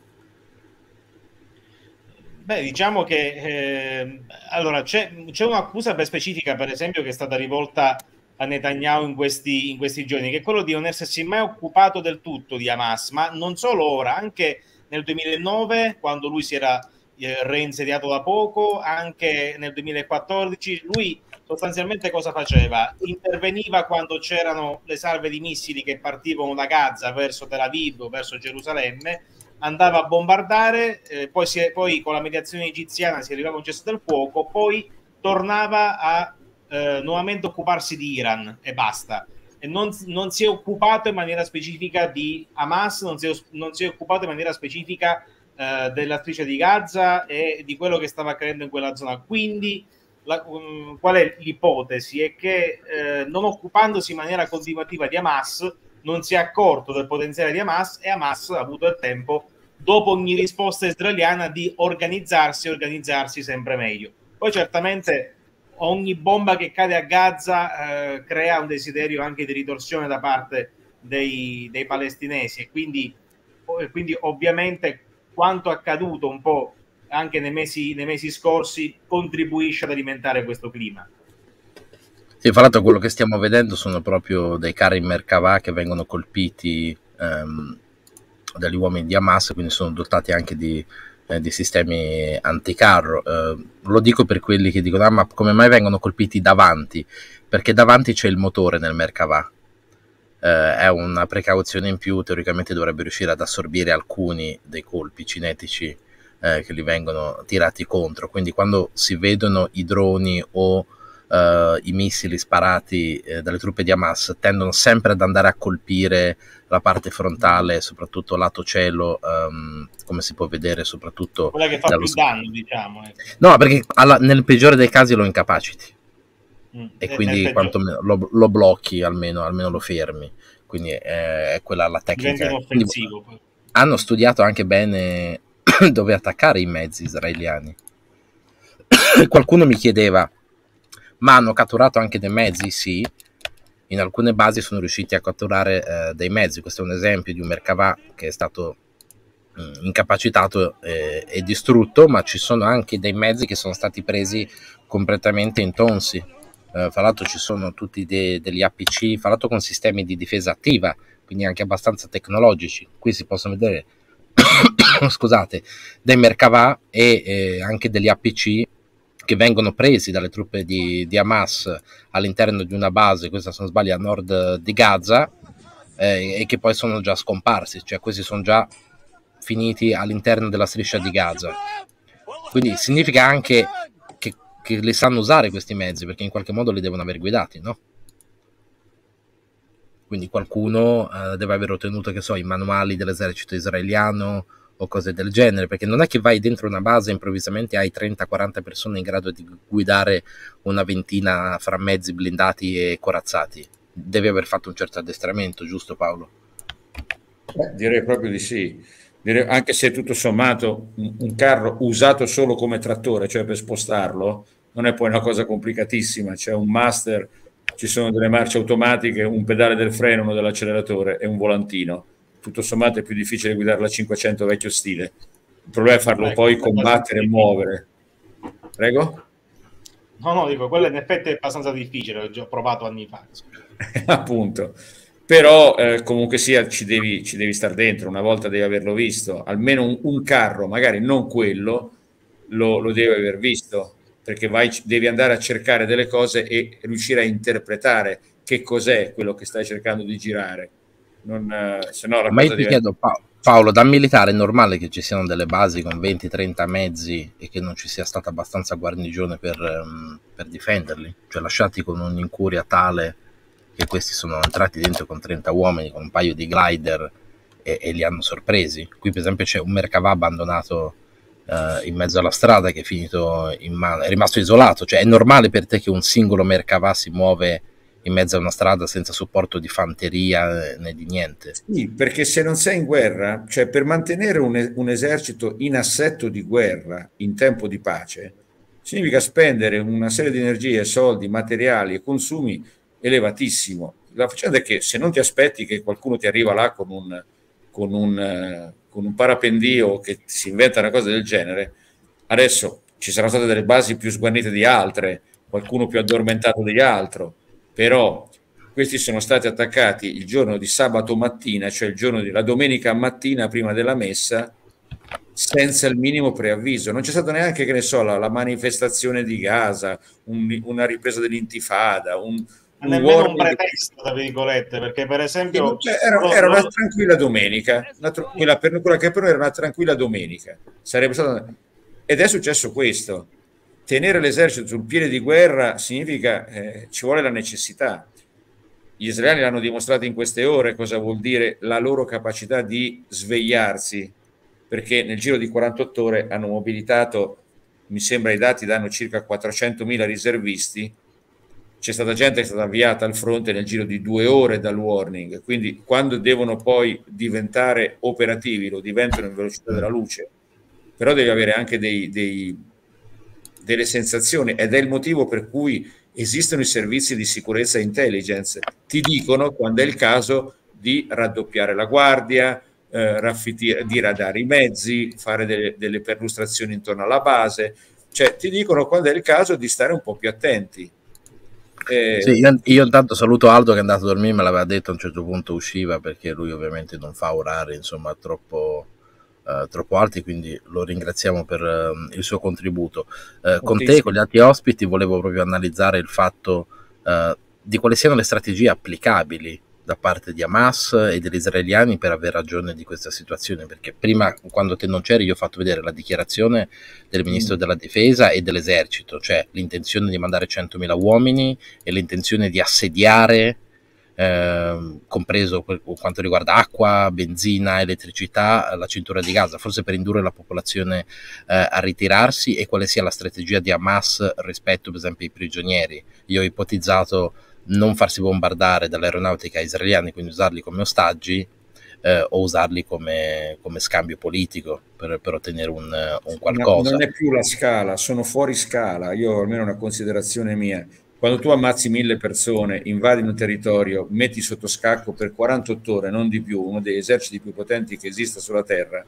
Beh, diciamo che allora c'è un'accusa ben specifica, per esempio, che è stata rivolta a Netanyahu in questi giorni, che è quello di non essersi mai occupato del tutto di Hamas, ma non solo ora, anche nel 2009, quando lui si era reinsediato da poco, anche nel 2014, lui sostanzialmente cosa faceva? Interveniva quando c'erano le salve di missili che partivano da Gaza verso Tel Aviv, verso Gerusalemme, andava a bombardare, poi con la mediazione egiziana si arrivava a un cessate del fuoco, poi tornava a nuovamente occuparsi di Iran e basta. E non si è occupato in maniera specifica di Hamas, non si è occupato in maniera specifica della striscia di Gaza e di quello che stava accadendo in quella zona. Quindi qual è l'ipotesi? È che non occupandosi in maniera continuativa di Hamas non si è accorto del potenziale di Hamas, e Hamas ha avuto il tempo, dopo ogni risposta israeliana, di organizzarsi sempre meglio. Poi certamente ogni bomba che cade a Gaza crea un desiderio anche di ritorsione da parte dei palestinesi, e quindi ovviamente quanto accaduto un po' anche nei mesi scorsi contribuisce ad alimentare questo clima. Sì, fra l'altro quello che stiamo vedendo sono proprio dei carri Merkavah che vengono colpiti dagli uomini di Hamas, quindi sono dotati anche di sistemi anticarro. Lo dico per quelli che dicono: ma come mai vengono colpiti davanti? Perché davanti c'è il motore nel Merkavah. È una precauzione in più, teoricamente dovrebbe riuscire ad assorbire alcuni dei colpi cinetici che gli vengono tirati contro, quindi quando si vedono i droni o i missili sparati dalle truppe di Hamas tendono sempre ad andare a colpire la parte frontale, soprattutto lato cielo, come si può vedere soprattutto quella che fa più danno, diciamo. No, perché nel peggiore dei casi lo incapaciti. E quindi quantomeno lo blocchi, almeno lo fermi, quindi è quella la tecnica. Offensivo. Hanno studiato anche bene dove attaccare i mezzi israeliani. Qualcuno mi chiedeva: ma hanno catturato anche dei mezzi? Sì, in alcune basi sono riusciti a catturare dei mezzi. Questo è un esempio di un Merkavah che è stato incapacitato e distrutto, ma ci sono anche dei mezzi che sono stati presi completamente intonsi. Fra l'altro ci sono tutti degli APC, fra l'altro con sistemi di difesa attiva, quindi anche abbastanza tecnologici. Qui si possono vedere scusate, dei Merkavah e anche degli APC che vengono presi dalle truppe di Hamas all'interno di una base, questa se non sbaglio a nord di Gaza, e che poi sono già scomparsi, cioè questi sono già finiti all'interno della striscia di Gaza. Quindi significa anche che li sanno usare questi mezzi, perché in qualche modo li devono aver guidati, no? Quindi qualcuno deve aver ottenuto, che so, i manuali dell'esercito israeliano o cose del genere, perché non è che vai dentro una base e improvvisamente hai 30-40 persone in grado di guidare una ventina fra mezzi blindati e corazzati. Devi aver fatto un certo addestramento, giusto Paolo? Direi proprio di sì. Anche se tutto sommato un carro usato solo come trattore, cioè per spostarlo, non è poi una cosa complicatissima. C'è un master, ci sono delle marce automatiche, un pedale del freno, uno dell'acceleratore e un volantino. Tutto sommato è più difficile guidare la 500 vecchio stile. Il problema è farlo poi combattere e muovere. Prego? No, dico, quello in effetti è abbastanza difficile, l'ho già provato anni fa. Appunto. Però comunque sia ci devi stare dentro, una volta devi averlo visto, almeno un carro, magari non quello, lo devi aver visto, perché devi andare a cercare delle cose e riuscire a interpretare che cos'è quello che stai cercando di girare. Se no ma io ti chiedo, Paolo, da militare è normale che ci siano delle basi con 20-30 mezzi e che non ci sia stata abbastanza guarnigione per difenderli? Cioè lasciati con un'incuria tale che questi sono entrati dentro con 30 uomini, con un paio di glider e li hanno sorpresi. Qui per esempio c'è un Merkavà abbandonato in mezzo alla strada che è finito in mano, è rimasto isolato. Cioè, è normale per te che un singolo Merkavà si muove in mezzo a una strada senza supporto di fanteria né di niente? Sì, perché se non sei in guerra, cioè per mantenere un esercito in assetto di guerra in tempo di pace, significa spendere una serie di energie, soldi, materiali e consumi elevatissimo. La faccenda è che se non ti aspetti che qualcuno ti arriva là con un parapendio che si inventa una cosa del genere, adesso ci saranno state delle basi più sguarnite di altre, qualcuno più addormentato di altro, però questi sono stati attaccati il giorno di sabato mattina, cioè il giorno della domenica mattina prima della messa, senza il minimo preavviso. Non c'è stato neanche, che ne so, la manifestazione di Gaza, una ripresa dell'intifada, nemmeno un pretesto, tra virgolette, perché per esempio era una tranquilla domenica, quella che per noi era una tranquilla domenica, sarebbe stata, ed è successo questo. Tenere l'esercito sul piede di guerra significa ci vuole la necessità. Gli israeliani l'hanno dimostrato in queste ore cosa vuol dire la loro capacità di svegliarsi, perché nel giro di 48 ore hanno mobilitato, mi sembra i dati danno circa 400.000 riservisti. C'è stata gente che è stata avviata al fronte nel giro di 2 ore dal warning, quindi quando devono poi diventare operativi lo diventano in velocità della luce, però devi avere anche delle sensazioni, ed è il motivo per cui esistono i servizi di sicurezza e intelligence, ti dicono quando è il caso di raddoppiare la guardia, diradare i mezzi, fare delle perlustrazioni intorno alla base, cioè ti dicono quando è il caso di stare un po' più attenti. Sì, io intanto saluto Aldo che è andato a dormire, me l'aveva detto, a un certo punto usciva, perché lui ovviamente non fa orari insomma troppo alti, quindi lo ringraziamo per il suo contributo. Con te e con gli altri ospiti volevo proprio analizzare il fatto di quali siano le strategie applicabili da parte di Hamas e degli israeliani per aver ragione di questa situazione, perché prima, quando te non c'eri, io ho fatto vedere la dichiarazione del ministro della difesa e dell'esercito, cioè l'intenzione di mandare 100.000 uomini e l'intenzione di assediare, compreso per quanto riguarda acqua, benzina, elettricità, la cintura di Gaza, forse per indurre la popolazione a ritirarsi, e quale sia la strategia di Hamas rispetto per esempio ai prigionieri. Io ho ipotizzato non farsi bombardare dall'aeronautica israeliana, quindi usarli come ostaggi o usarli come scambio politico per ottenere un qualcosa. Non è più la scala, sono fuori scala. Io almeno una considerazione mia: quando tu ammazzi 1.000 persone, invadi un territorio, metti sotto scacco per 48 ore, non di più, uno degli eserciti più potenti che esista sulla terra,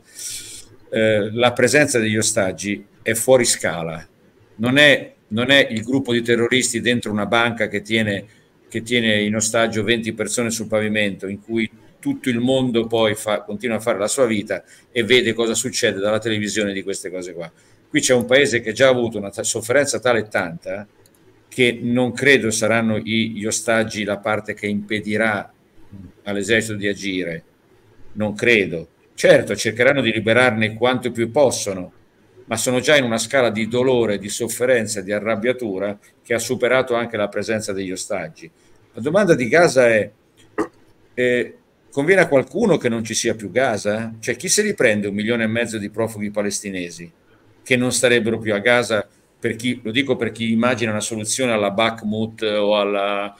la presenza degli ostaggi è fuori scala. Non è il gruppo di terroristi dentro una banca che tiene in ostaggio 20 persone sul pavimento, in cui tutto il mondo poi continua a fare la sua vita e vede cosa succede dalla televisione di queste cose qua. Qui c'è un paese che ha già avuto una sofferenza tale e tanta che non credo saranno gli ostaggi la parte che impedirà all'esercito di agire, non credo. Certo, cercheranno di liberarne quanto più possono, ma sono già in una scala di dolore, di sofferenza, di arrabbiatura che ha superato anche la presenza degli ostaggi. La domanda di Gaza è: conviene a qualcuno che non ci sia più Gaza? Cioè, chi se li prende 1,5 milioni di profughi palestinesi che non starebbero più a Gaza? Lo dico per chi immagina una soluzione alla Bakhmut o alla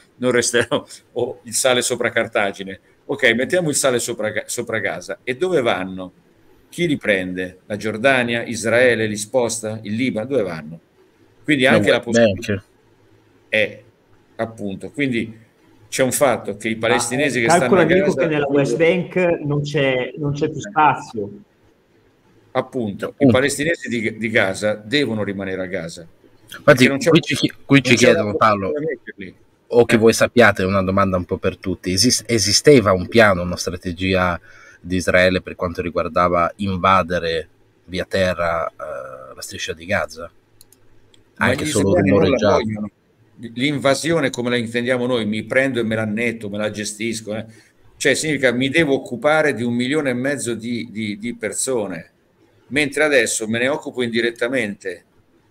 o il sale sopra Cartagine. Ok, mettiamo il sale sopra Gaza. E dove vanno? Chi li prende? La Giordania? Israele li sposta? Il Libano? Dove vanno? Quindi anche la possibilità è, appunto, quindi c'è un fatto che i palestinesi che stanno a Gaza, che nella West Bank non c'è più spazio. Appunto, i palestinesi di Gaza devono rimanere a Gaza. Infatti qui ci chiedono, Paolo, o che voi sappiate, è una domanda un po' per tutti: esisteva un piano, una strategia di Israele per quanto riguardava invadere via terra la striscia di Gaza? Anche solo rumoreggiato. L'invasione come la intendiamo noi, mi prendo e me la annetto, me la gestisco, cioè significa mi devo occupare di 1,5 milioni di persone, mentre adesso me ne occupo indirettamente.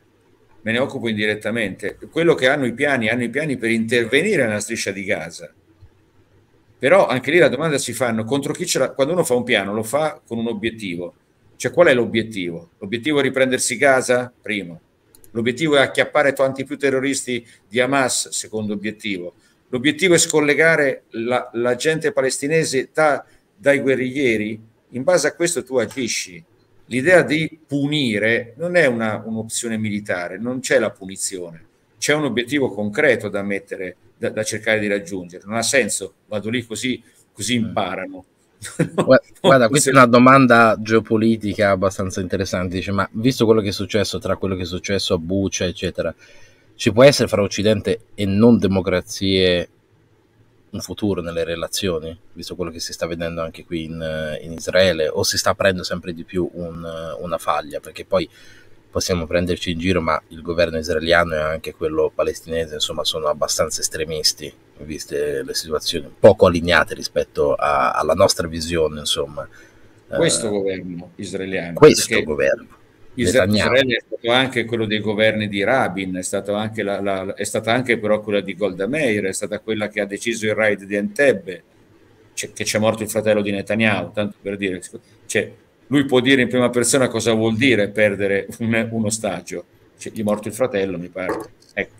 Quello che hanno i piani per intervenire nella striscia di Gaza, Però anche lì la domanda si fanno contro chi ce l'ha. Quando uno fa un piano lo fa con un obiettivo, cioè qual è l'obiettivo? L'obiettivo è riprendersi Gaza? Primo. L'obiettivo è acchiappare tanti più terroristi di Hamas? Secondo obiettivo. L'obiettivo è scollegare la gente palestinese dai guerriglieri? In base a questo tu agisci. L'idea di punire non è un'opzione militare, non c'è la punizione, c'è un obiettivo concreto da mettere, da cercare di raggiungere. Non ha senso, vado lì così imparano. Guarda, questa è una domanda geopolitica abbastanza interessante. Dice, ma visto quello che è successo, tra quello che è successo a Bucha, eccetera, ci può essere fra Occidente e non democrazie un futuro nelle relazioni, visto quello che si sta vedendo anche qui in Israele, o si sta aprendo sempre di più una faglia? Perché poi possiamo prenderci in giro, ma il governo israeliano e anche quello palestinese, insomma, sono abbastanza estremisti, viste le situazioni, poco allineate rispetto alla nostra visione, insomma. Questo governo israeliano. Questo governo. Israele è stato anche quello dei governi di Rabin, è stata anche però quella di Golda Meir, è stata quella che ha deciso il raid di Entebbe, che c'è morto il fratello di Netanyahu, tanto per dire. Cioè, lui può dire in prima persona cosa vuol dire perdere un ostaggio. Gli è morto il fratello, mi pare. Ecco.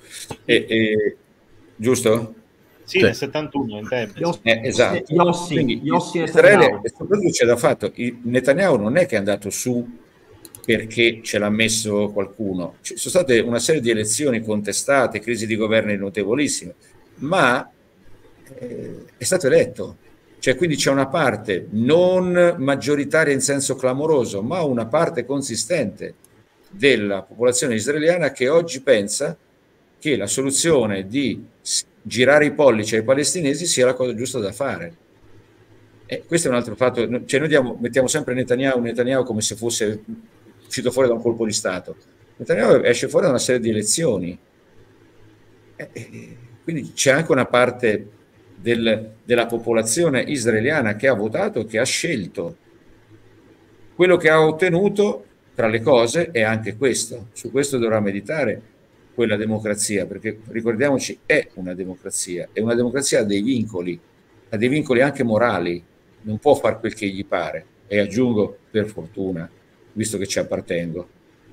Giusto? Sì, nel 71 Entebbe. Esatto. Yossi Israele, soprattutto c'è da fatto, Netanyahu non è che è andato su perché ce l'ha messo qualcuno. Ci sono state una serie di elezioni contestate, crisi di governi notevolissime, ma è stato eletto. Cioè, quindi c'è una parte non maggioritaria in senso clamoroso, ma una parte consistente della popolazione israeliana che oggi pensa che la soluzione di girare i pollici ai palestinesi sia la cosa giusta da fare. Questo è un altro fatto. Cioè, noi mettiamo sempre Netanyahu come se fosse uscito fuori da un colpo di Stato. Netanyahu esce fuori da una serie di elezioni. Quindi c'è anche una parte della popolazione israeliana che ha votato, che ha scelto. Quello che ha ottenuto, tra le cose, è anche questo. Su questo dovrà meditare quella democrazia, perché ricordiamoci, è una democrazia ha dei vincoli anche morali, non può fare quel che gli pare, e aggiungo per fortuna, visto che ci appartengo.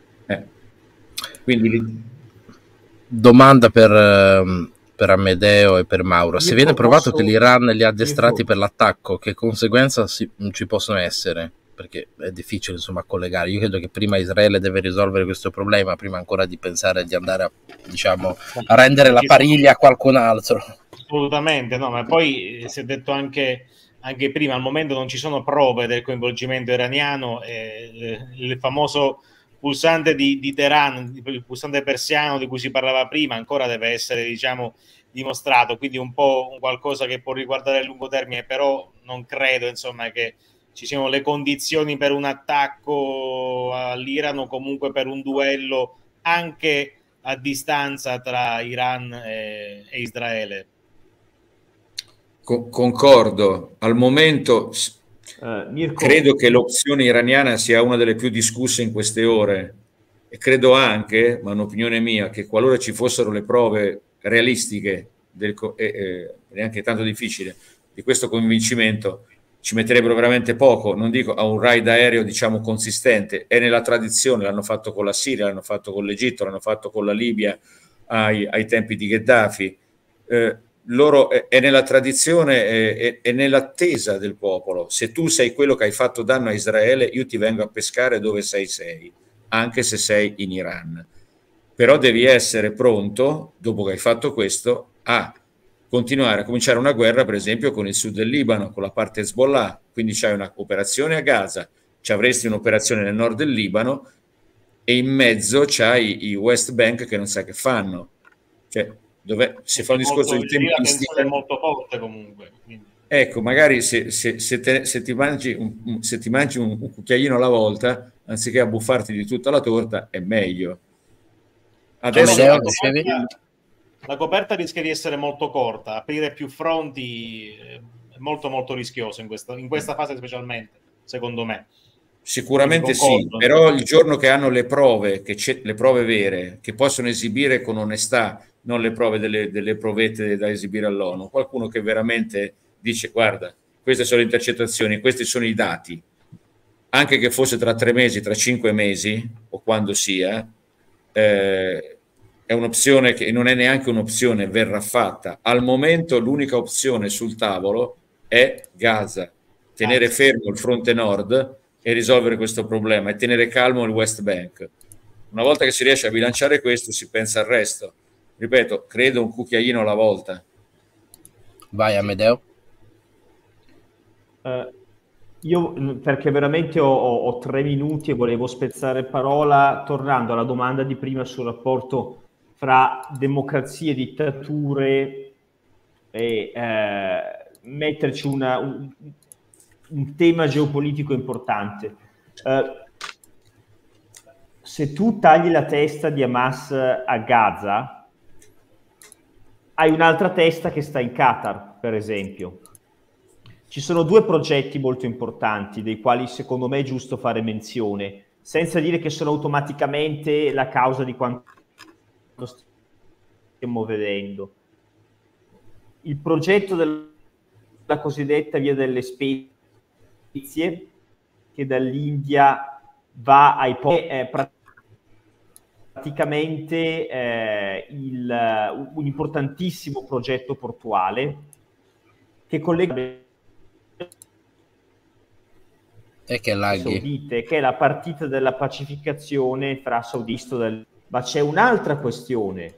Quindi domanda per Amedeo e per Mauro: se viene provato che l'Iran li ha addestrati per l'attacco, che conseguenze ci possono essere? Perché è difficile, insomma, collegare. Io credo che prima Israele deve risolvere questo problema, prima ancora di pensare di andare a rendere la pariglia a qualcun altro. Assolutamente, no, ma poi si è detto anche prima, al momento non ci sono prove del coinvolgimento iraniano, il famoso pulsante di Teheran, il pulsante persiano di cui si parlava prima, ancora deve essere, dimostrato, quindi un po' qualcosa che può riguardare a lungo termine, però non credo, insomma, che ci siano le condizioni per un attacco all'Iran o comunque per un duello anche a distanza tra Iran e Israele. Concordo. Al momento credo che l'opzione iraniana sia una delle più discusse in queste ore, e credo anche, ma un'opinione mia, che qualora ci fossero le prove realistiche neanche tanto difficile di questo convincimento, ci metterebbero veramente poco, non dico a un raid aereo consistente. È nella tradizione, l'hanno fatto con la Siria, l'hanno fatto con l'Egitto, l'hanno fatto con la Libia ai tempi di Gheddafi. Loro è nella tradizione e nell'attesa del popolo. Se tu sei quello che hai fatto danno a Israele, io ti vengo a pescare dove sei, anche se sei in Iran. Però devi essere pronto, dopo che hai fatto questo, a continuare a cominciare una guerra, per esempio, con il sud del Libano, con la parte Hezbollah. Quindi c'hai un'operazione a Gaza, ci avresti un'operazione nel nord del Libano, e in mezzo c'hai i West Bank che non sai che fanno. Cioè, si fa un discorso di tempistica. È molto forte comunque. Quindi. Ecco, magari se ti mangi un cucchiaino alla volta, anziché abbuffarti di tutta la torta, è meglio. Adesso la coperta rischia di essere molto corta, aprire più fronti è molto molto rischioso in questa fase, specialmente, secondo me. Sicuramente sì, però il giorno che hanno le prove, le prove vere, che possono esibire con onestà, non le prove delle provette da esibire all'ONU, qualcuno che veramente dice guarda, queste sono le intercettazioni, questi sono i dati, anche che fosse tra 3 mesi, tra 5 mesi o quando sia, è un'opzione che non è neanche un'opzione, verrà fatta. Al momento l'unica opzione sul tavolo è Gaza, tenere fermo il fronte nord e risolvere questo problema e tenere calmo il West Bank. Una volta che si riesce a bilanciare questo, si pensa al resto. Ripeto, credo un cucchiaino alla volta. Vai Amedeo. Io perché veramente ho 3 minuti e volevo spezzare parola tornando alla domanda di prima sul rapporto fra democrazie, dittature e metterci un tema geopolitico importante. Se tu tagli la testa di Hamas a Gaza, hai un'altra testa che sta in Qatar, per esempio. Ci sono 2 progetti molto importanti, dei quali secondo me è giusto fare menzione, senza dire che sono automaticamente la causa di quanto stiamo vedendo. Il progetto della cosiddetta via delle spezie, che dall'India va ai praticamente un importantissimo progetto portuale che collega Saudite, che è la partita della pacificazione fra saudisto ma c'è un'altra questione.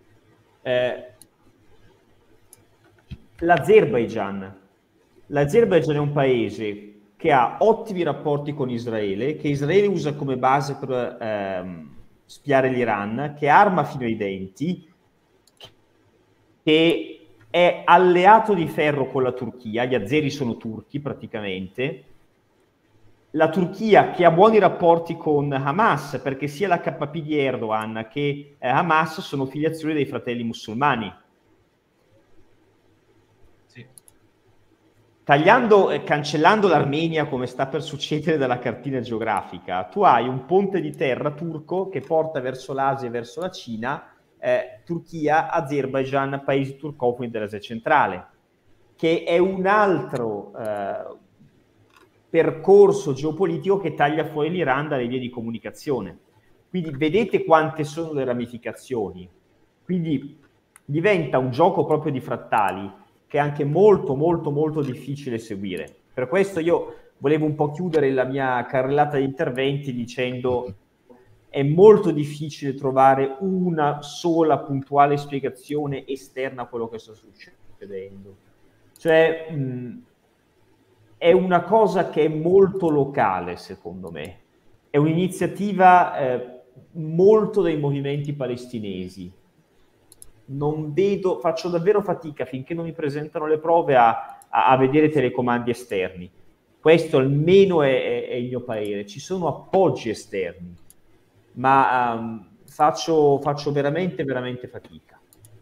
L'Azerbaigian è un paese che ha ottimi rapporti con Israele, che Israele usa come base per spiare l'Iran, che arma fino ai denti, che è alleato di ferro con la Turchia, gli azeri sono turchi praticamente, la Turchia che ha buoni rapporti con Hamas, perché sia la KP di Erdogan che Hamas sono filiazioni dei fratelli musulmani. Sì. Cancellando l'Armenia, come sta per succedere dalla cartina geografica, tu hai un ponte di terra turco che porta verso l'Asia e verso la Cina, Turchia, Azerbaigian, paesi turcofoni dell'Asia centrale, che è un altro percorso geopolitico che taglia fuori l'Iran dalle vie di comunicazione. Quindi vedete quante sono le ramificazioni. Quindi diventa un gioco proprio di frattali che è anche molto molto molto difficile seguire. Per questo io volevo un po' chiudere la mia carrellata di interventi dicendo è molto difficile trovare una sola puntuale spiegazione esterna a quello che sta succedendo. Cioè è una cosa che è molto locale, secondo me. È un'iniziativa molto dei movimenti palestinesi. Faccio davvero fatica finché non mi presentano le prove a vedere telecomandi esterni. Questo almeno è il mio parere. Ci sono appoggi esterni, ma faccio veramente, veramente fatica.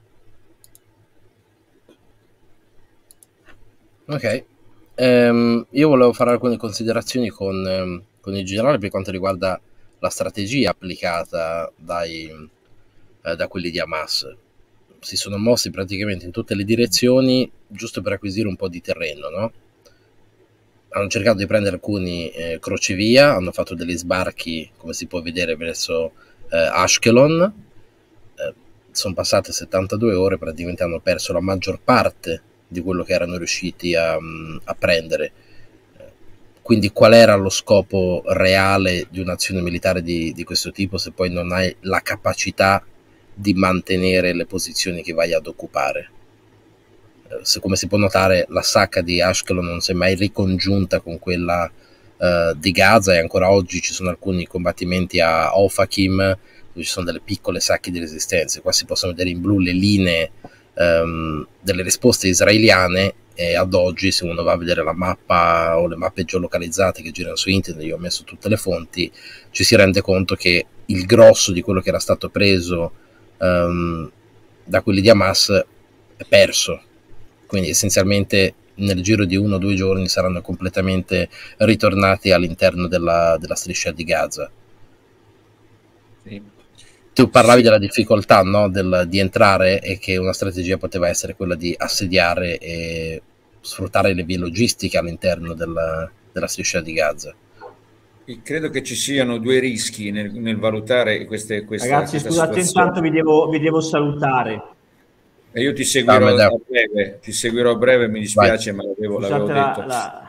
Ok. Io volevo fare alcune considerazioni con il generale per quanto riguarda la strategia applicata da quelli di Hamas. Si sono mossi praticamente in tutte le direzioni giusto per acquisire un po' di terreno, no? Hanno cercato di prendere alcuni crocevia, hanno fatto degli sbarchi, come si può vedere, verso Ashkelon. Sono passate 72 ore, praticamente hanno perso la maggior parte di quello che erano riusciti a prendere. Quindi qual era lo scopo reale di un'azione militare di questo tipo se poi non hai la capacità di mantenere le posizioni che vai ad occupare? Come si può notare, la sacca di Ashkelon non si è mai ricongiunta con quella di Gaza, e ancora oggi ci sono alcuni combattimenti a Ofakim dove ci sono delle piccole sacche di resistenza. Qua si possono vedere in blu le linee delle risposte israeliane, e ad oggi, se uno va a vedere la mappa o le mappe geolocalizzate che girano su internet, io ho messo tutte le fonti, ci si rende conto che il grosso di quello che era stato preso da quelli di Hamas è perso. Quindi essenzialmente nel giro di 1 o 2 giorni saranno completamente ritornati all'interno della striscia di Gaza. Sì. Tu parlavi della difficoltà, no? di entrare, e che una strategia poteva essere quella di assediare e sfruttare le vie logistiche all'interno della striscia di Gaza. Credo che ci siano due rischi nel valutare questa Ragazzi, scusate, situazione. intanto vi devo salutare. E io ti seguirò a breve, mi dispiace, ma l'avevo detto.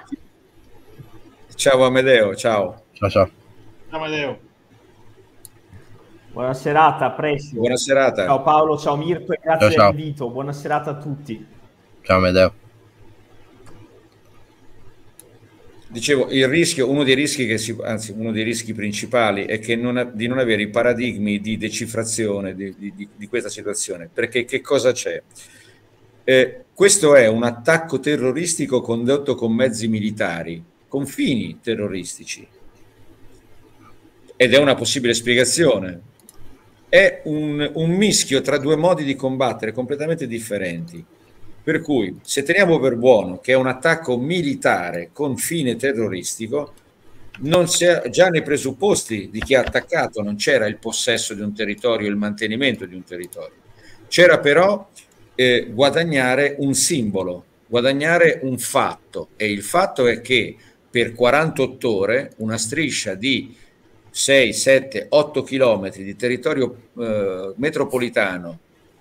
Ciao Amedeo, ciao. Ciao. Ciao Amedeo. Buona serata, a presto. Buona serata. Ciao Paolo, ciao Mirko e grazie dell'invito. Buona serata a tutti. Ciao Amedeo. Dicevo, uno dei rischi principali è che di non avere i paradigmi di decifrazione di questa situazione, perché che cosa c'è? Questo è un attacco terroristico condotto con mezzi militari, con fini terroristici, ed è una possibile spiegazione. È un mischio tra due modi di combattere completamente differenti. Per cui, se teniamo per buono che è un attacco militare con fine terroristico, non c'è, già nei presupposti di chi ha attaccato non c'era il possesso di un territorio, il mantenimento di un territorio. C'era però guadagnare un simbolo, guadagnare un fatto, e il fatto è che per 48 ore una striscia di 6, 7, 8 chilometri di territorio metropolitano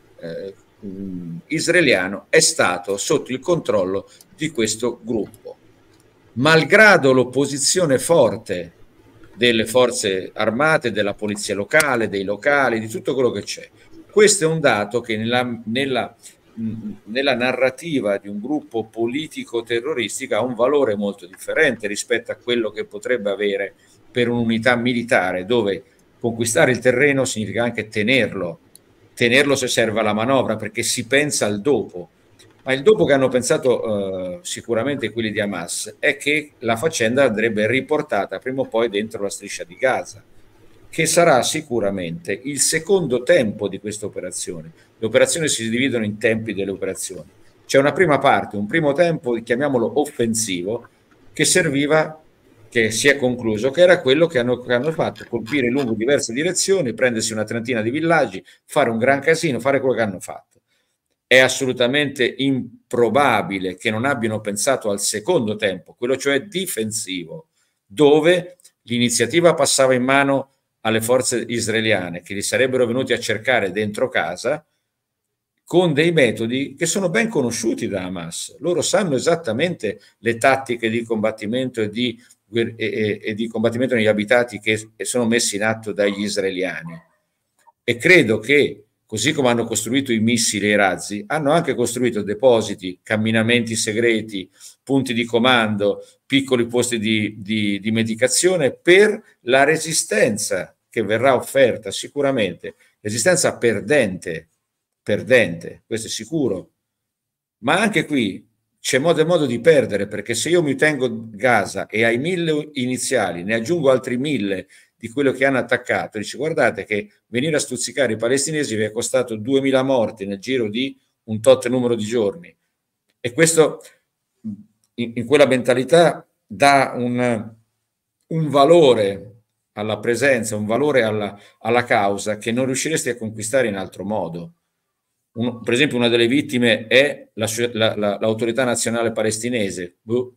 israeliano è stato sotto il controllo di questo gruppo, malgrado l'opposizione forte delle forze armate, della polizia locale, dei locali, di tutto quello che c'è. Questo è un dato che nella narrativa di un gruppo politico terroristico ha un valore molto differente rispetto a quello che potrebbe avere per un'unità militare, dove conquistare il terreno significa anche tenerlo se serve alla manovra, perché si pensa al dopo. Ma il dopo che hanno pensato sicuramente quelli di Hamas è che la faccenda andrebbe riportata prima o poi dentro la striscia di Gaza, che sarà sicuramente il secondo tempo di questa operazione. Le operazioni si dividono in tempi delle operazioni. C'è una prima parte, un primo tempo, chiamiamolo offensivo, che serviva, che si è concluso, che era quello che hanno fatto, colpire lungo diverse direzioni, prendersi una trentina di villaggi, fare un gran casino, fare quello che hanno fatto. È assolutamente improbabile che non abbiano pensato al secondo tempo, quello cioè difensivo, dove l'iniziativa passava in mano alle forze israeliane, che li sarebbero venuti a cercare dentro casa, con dei metodi che sono ben conosciuti da Hamas. Loro sanno esattamente le tattiche di combattimento e di combattimento negli abitati che sono messi in atto dagli israeliani. E credo che, così come hanno costruito i missili e i razzi, hanno anche costruito depositi, camminamenti segreti, punti di comando, piccoli posti di medicazione per la resistenza che verrà offerta sicuramente, resistenza perdente, questo è sicuro. Ma anche qui c'è modo e modo di perdere, perché se io mi tengo Gaza e ai 1000 iniziali ne aggiungo altri 1000 di quello che hanno attaccato, dice guardate che venire a stuzzicare i palestinesi vi è costato 2000 morti nel giro di un tot numero di giorni, e questo in quella mentalità dà un valore alla presenza, un valore alla causa che non riusciresti a conquistare in altro modo. Per esempio, una delle vittime è l'autorità nazionale palestinese.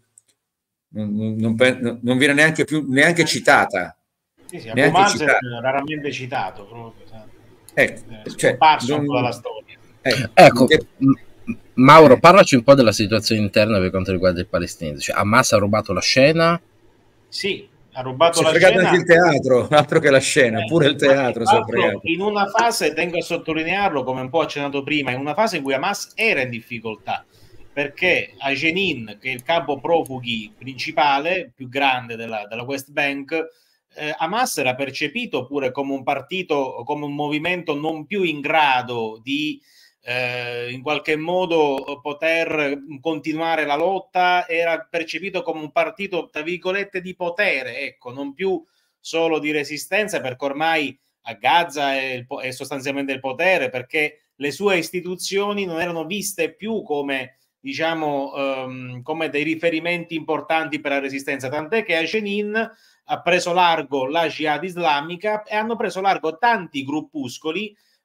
Non viene neanche citata. Sì, Hamas è raramente citato proprio. Scomparso un po' dalla storia. Ecco, Mauro, parlaci un po' della situazione interna per quanto riguarda il palestinese. Cioè, Hamas ha rubato la scena? Sì, ha rubato si la scena. Anche il teatro, altro che la scena, pure il teatro si è fregato. In una fase, tengo a sottolinearlo, come un po' accennato prima, in una fase in cui Hamas era in difficoltà, perché a Jenin, che è il campo profughi principale, più grande della West Bank, Hamas era percepito pure come un partito, come un movimento non più in grado di in qualche modo poter continuare la lotta, era percepito come un partito tra virgolette di potere, ecco, non più solo di resistenza, perché ormai a Gaza è sostanzialmente il potere, perché le sue istituzioni non erano viste più come, diciamo, come dei riferimenti importanti per la resistenza, tant'è che a Jenin ha preso largo la Jihad islamica e hanno preso largo tanti gruppuscoli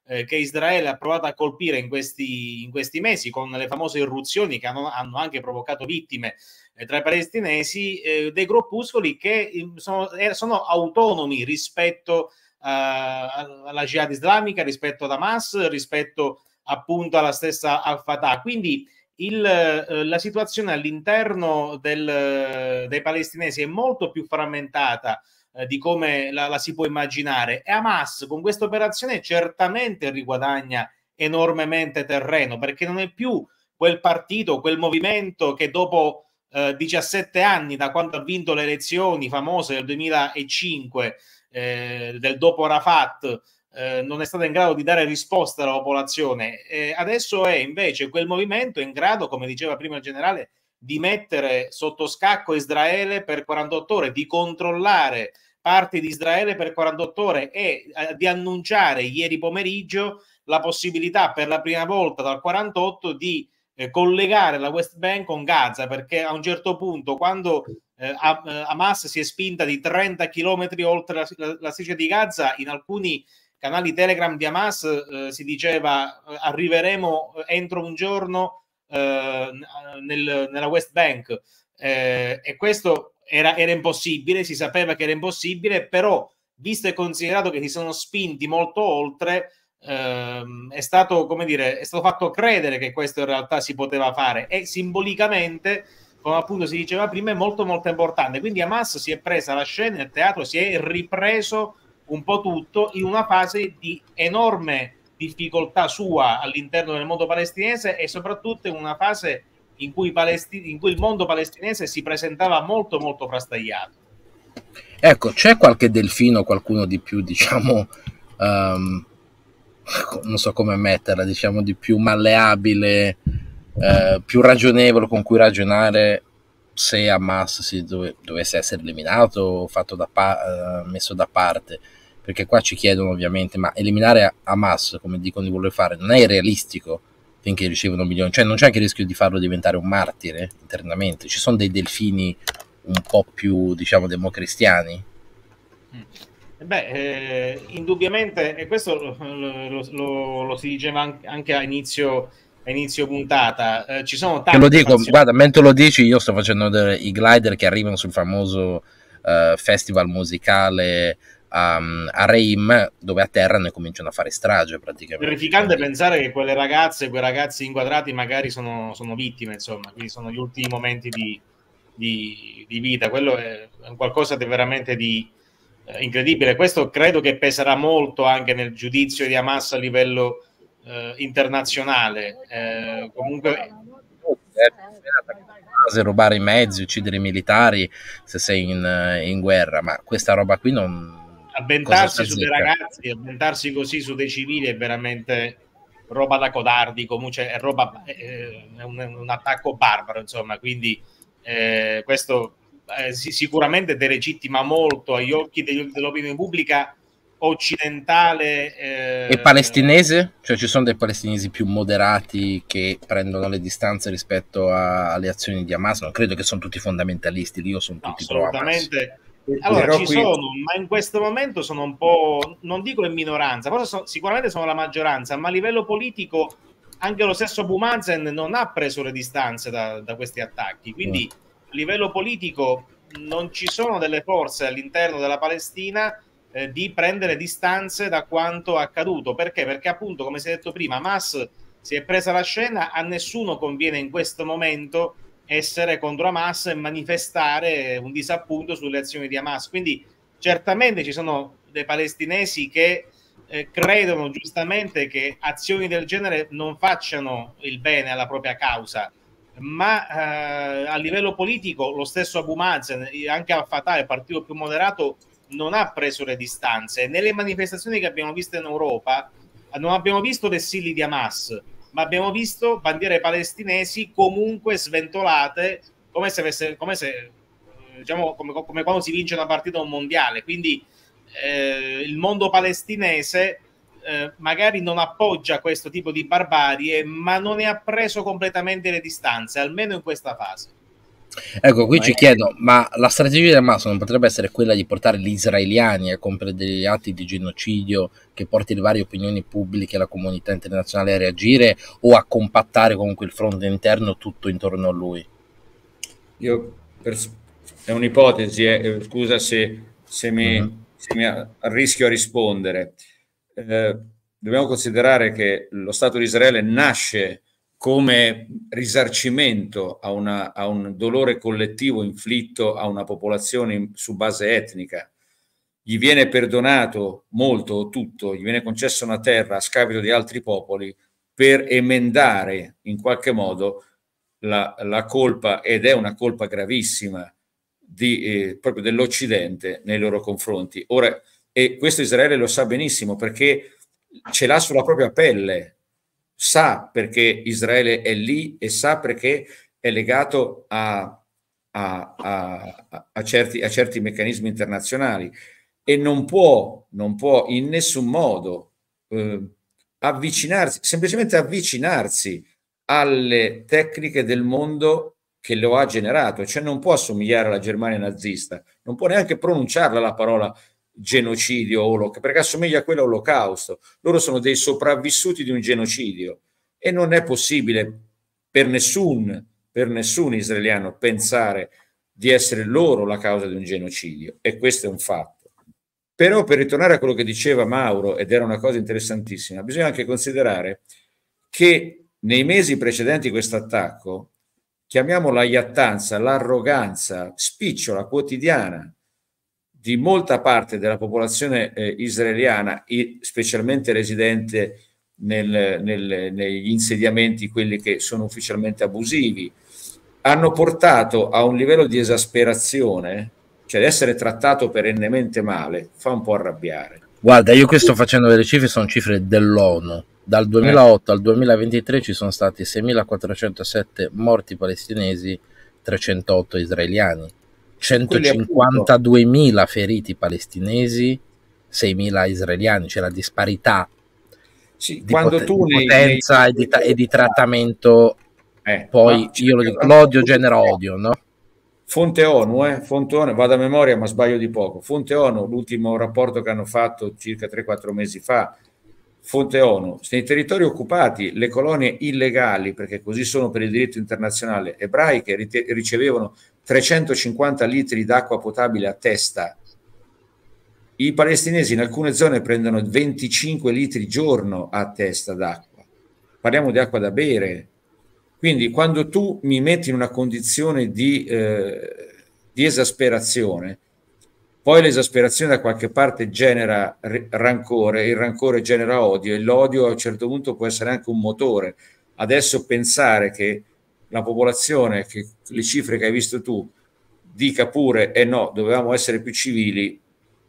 che Israele ha provato a colpire in questi mesi, con le famose irruzioni che hanno anche provocato vittime tra i palestinesi, dei gruppuscoli che sono autonomi rispetto alla Jihad islamica, rispetto ad Hamas, rispetto appunto alla stessa Al-Fatah. Quindi la situazione all'interno dei palestinesi è molto più frammentata di come la si può immaginare, e Hamas con questa operazione certamente riguadagna enormemente terreno, perché non è più quel partito, quel movimento che dopo 17 anni da quando ha vinto le elezioni famose del 2005, del dopo Arafat, non è stato in grado di dare risposta alla popolazione. Adesso è invece quel movimento in grado, come diceva prima il generale, di mettere sotto scacco Israele per 48 ore, di controllare parti di Israele per 48 ore e di annunciare ieri pomeriggio la possibilità per la prima volta dal 48 di collegare la West Bank con Gaza, perché a un certo punto, quando Hamas si è spinta di 30 chilometri oltre la striscia di Gaza, in alcuni canali Telegram di Hamas si diceva arriveremo entro un giorno nella West Bank, e questo era impossibile, si sapeva che era impossibile, però visto e considerato che si sono spinti molto oltre, è stato fatto credere che questo in realtà si poteva fare, e simbolicamente, come appunto si diceva prima, è molto molto importante. Quindi Hamas si è presa la scena, il teatro, si è ripreso un po' tutto in una fase di enorme difficoltà sua all'interno del mondo palestinese, e soprattutto in una fase in cui il mondo palestinese si presentava molto molto frastagliato. Ecco, c'è qualche delfino, qualcuno di più, diciamo, non so come metterla, diciamo di più malleabile, più ragionevole con cui ragionare se Hamas dovesse essere eliminato o messo da parte? Perché qua ci chiedono ovviamente, ma eliminare Hamas, come dicono di voler fare, non è realistico finché ricevono milioni, cioè non c'è anche il rischio di farlo diventare un martire internamente? Ci sono dei delfini un po' più, diciamo, democristiani? Indubbiamente, e questo lo si diceva anche a inizio puntata, ci sono tante lo dico, fazioni. guarda, mentre lo dici io sto facendo i glider che arrivano sul famoso festival musicale a Reim, dove atterrano e cominciano a fare strage praticamente. Terrificante pensare che quelle ragazze, quei ragazzi inquadrati magari sono vittime, insomma, quindi sono gli ultimi momenti di vita. Quello è qualcosa di veramente incredibile. Questo credo che peserà molto anche nel giudizio di Hamas a livello internazionale. Comunque rubare i mezzi, uccidere i militari se sei in guerra, ma questa roba qui non... Avventarsi su dei ragazzi, avventarsi così su dei civili è veramente roba da codardi, comunque è un attacco barbaro, insomma, quindi questo sicuramente delegittima molto agli occhi dell'opinione pubblica occidentale. E palestinese? Cioè ci sono dei palestinesi più moderati che prendono le distanze rispetto alle azioni di Hamas? Non credo che sono tutti fondamentalisti, io sono tutti pro Hamas. Assolutamente. Allora, sono, ma in questo momento sono un po', non dico in minoranza, forse sicuramente sono la maggioranza, ma a livello politico anche lo stesso Abu Mazen non ha preso le distanze da questi attacchi, quindi a livello politico non ci sono delle forze all'interno della Palestina di prendere distanze da quanto accaduto. Perché? Perché appunto, come si è detto prima, Hamas si è presa la scena, a nessuno conviene in questo momento essere contro Hamas e manifestare un disappunto sulle azioni di Hamas. Quindi certamente ci sono dei palestinesi che credono giustamente che azioni del genere non facciano il bene alla propria causa, ma a livello politico lo stesso Abu Mazen, anche Al-Fatah, il partito più moderato, non ha preso le distanze. Nelle manifestazioni che abbiamo visto in Europa non abbiamo visto vessilli di Hamas, ma abbiamo visto bandiere palestinesi comunque sventolate, come quando si vince una partita a un mondiale. Quindi il mondo palestinese magari non appoggia questo tipo di barbarie, ma non ne ha preso completamente le distanze, almeno in questa fase. Ecco, qui ci chiedo, ma la strategia di Hamas non potrebbe essere quella di portare gli israeliani a compiere degli atti di genocidio che porti le varie opinioni pubbliche e la comunità internazionale a reagire, o a compattare comunque il fronte interno tutto intorno a lui? È un'ipotesi, scusa se mi rischio a rispondere. Dobbiamo considerare che lo Stato di Israele nasce come risarcimento a un dolore collettivo inflitto a una popolazione su base etnica. Gli viene perdonato molto o tutto, gli viene concessa una terra a scapito di altri popoli per emendare in qualche modo la colpa, ed è una colpa gravissima proprio dell'Occidente nei loro confronti. Ora, e questo Israele lo sa benissimo, perché ce l'ha sulla propria pelle, sa perché Israele è lì e sa perché è legato a certi meccanismi internazionali, e non può in nessun modo semplicemente avvicinarsi alle tecniche del mondo che lo ha generato. Cioè non può assomigliare alla Germania nazista, non può neanche pronunciarla la parola genocidio, perché assomiglia a quello olocausto. Loro sono dei sopravvissuti di un genocidio, e non è possibile per nessun israeliano pensare di essere loro la causa di un genocidio, e questo è un fatto. Però, per ritornare a quello che diceva Mauro, ed era una cosa interessantissima, bisogna anche considerare che nei mesi precedenti a questo attacco, chiamiamo la iattanza, l'arroganza spicciola, quotidiana, di molta parte della popolazione israeliana, specialmente residente negli insediamenti, quelli che sono ufficialmente abusivi, hanno portato a un livello di esasperazione, cioè essere trattato perennemente male, fa un po' arrabbiare. Guarda, io qui sto facendo delle cifre, sono cifre dell'ONU. Dal 2008 al 2023 ci sono stati 6.407 morti palestinesi, 308 israeliani, 152.000 feriti palestinesi, 6.000 israeliani. C'è la disparità di potenza e di trattamento. Poi io lo dico, l'odio genera odio, no? Fonte ONU, vado a memoria ma sbaglio di poco. Fonte ONU, l'ultimo rapporto che hanno fatto circa 3-4 mesi fa. Fonte ONU, nei territori occupati, le colonie illegali, perché così sono per il diritto internazionale, ebraiche, ricevevano 350 litri d'acqua potabile a testa. I palestinesi in alcune zone prendono 25 litri giorno a testa d'acqua. Parliamo di acqua da bere. Quindi quando tu mi metti in una condizione di esasperazione, poi l'esasperazione da qualche parte genera rancore, il rancore genera odio, e l'odio a un certo punto può essere anche un motore. Adesso pensare che la popolazione, che le cifre che hai visto tu, dica pure no, dovevamo essere più civili,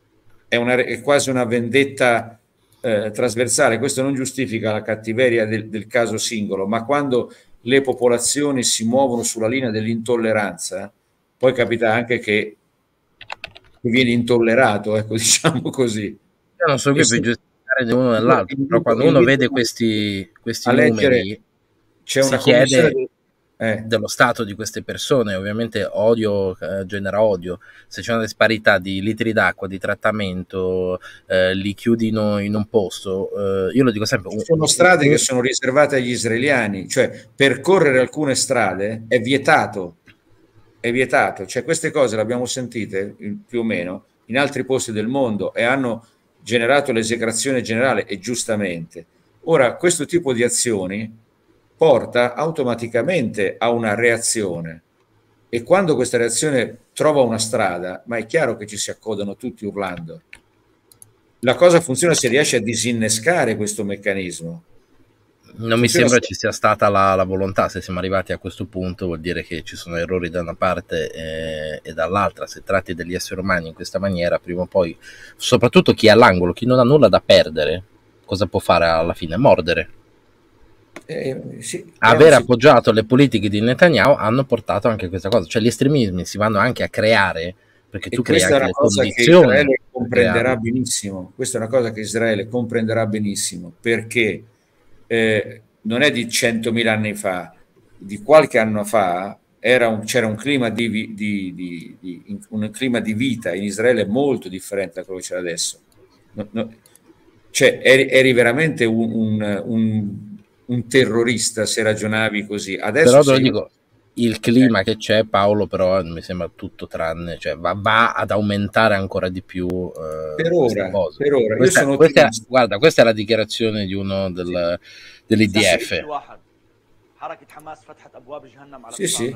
è quasi una vendetta trasversale. Questo non giustifica la cattiveria del caso singolo, ma quando le popolazioni si muovono sulla linea dell'intolleranza, poi capita anche che viene intollerato, ecco, diciamo così. Io non so qui per giustificare di uno nell'altro, però quando uno vede questi numeri, c'è una si chiede dello stato di queste persone. Ovviamente odio genera odio. Se c'è una disparità di litri d'acqua, di trattamento, li chiudino in un posto, io lo dico sempre, ci sono strade che sono riservate agli israeliani, cioè percorrere alcune strade è vietato, cioè queste cose le abbiamo sentite più o meno in altri posti del mondo e hanno generato l'esecrazione generale, e giustamente. Ora, questo tipo di azioni porta automaticamente a una reazione, e quando questa reazione trova una strada, ma è chiaro che ci si accodano tutti urlando. La cosa funziona se riesce a disinnescare questo meccanismo. Non mi sembra ci sia stata la volontà. Se siamo arrivati a questo punto vuol dire che ci sono errori da una parte e dall'altra. Se tratti degli esseri umani in questa maniera, prima o poi, soprattutto chi è all'angolo, chi non ha nulla da perdere, cosa può fare alla fine? Mordere. Aver appoggiato le politiche di Netanyahu hanno portato anche a questa cosa, cioè gli estremismi si vanno anche a creare, perché tu crei anche le condizioni. Israele comprenderà benissimo. Questa è una cosa che Israele comprenderà benissimo, perché non è di 100.000 anni fa, di qualche anno fa c'era un clima un clima di vita in Israele molto differente da quello che c'era adesso. Cioè, eri veramente un terrorista se ragionavi così. Adesso però te lo dico, il clima che c'è, Paolo, però mi sembra tutto tranne, cioè va ad aumentare ancora di più per ora. Guarda, questa è la dichiarazione di uno dell'IDF. Sì.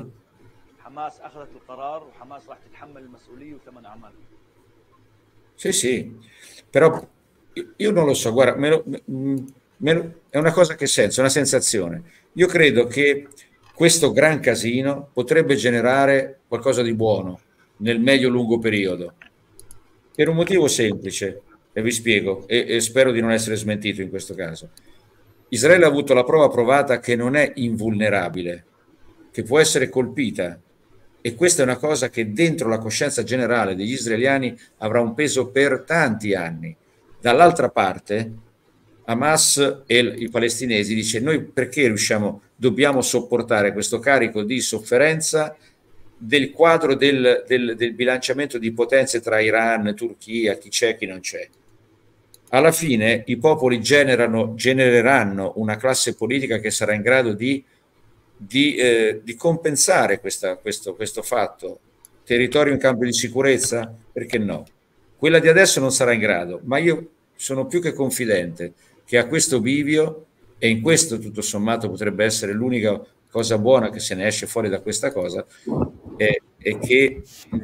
Sì, però io non lo so, guarda, è una cosa che sento, è una sensazione. Io credo che questo gran casino potrebbe generare qualcosa di buono nel medio-lungo periodo, per un motivo semplice, e vi spiego, e spero di non essere smentito in questo caso. Israele ha avuto la prova provata che non è invulnerabile, che può essere colpita, e questa è una cosa che dentro la coscienza generale degli israeliani avrà un peso per tanti anni. Dall'altra parte, Hamas e i palestinesi dice: noi perché dobbiamo sopportare questo carico di sofferenza del quadro del bilanciamento di potenze tra Iran, Turchia, chi c'è, chi non c'è. Alla fine i popoli genereranno una classe politica che sarà in grado di compensare questo fatto. Territorio in cambio di sicurezza? Perché no? Quella di adesso non sarà in grado, ma io sono più che confidente che a questo bivio, e in questo tutto sommato potrebbe essere l'unica cosa buona che se ne esce fuori da questa cosa, è che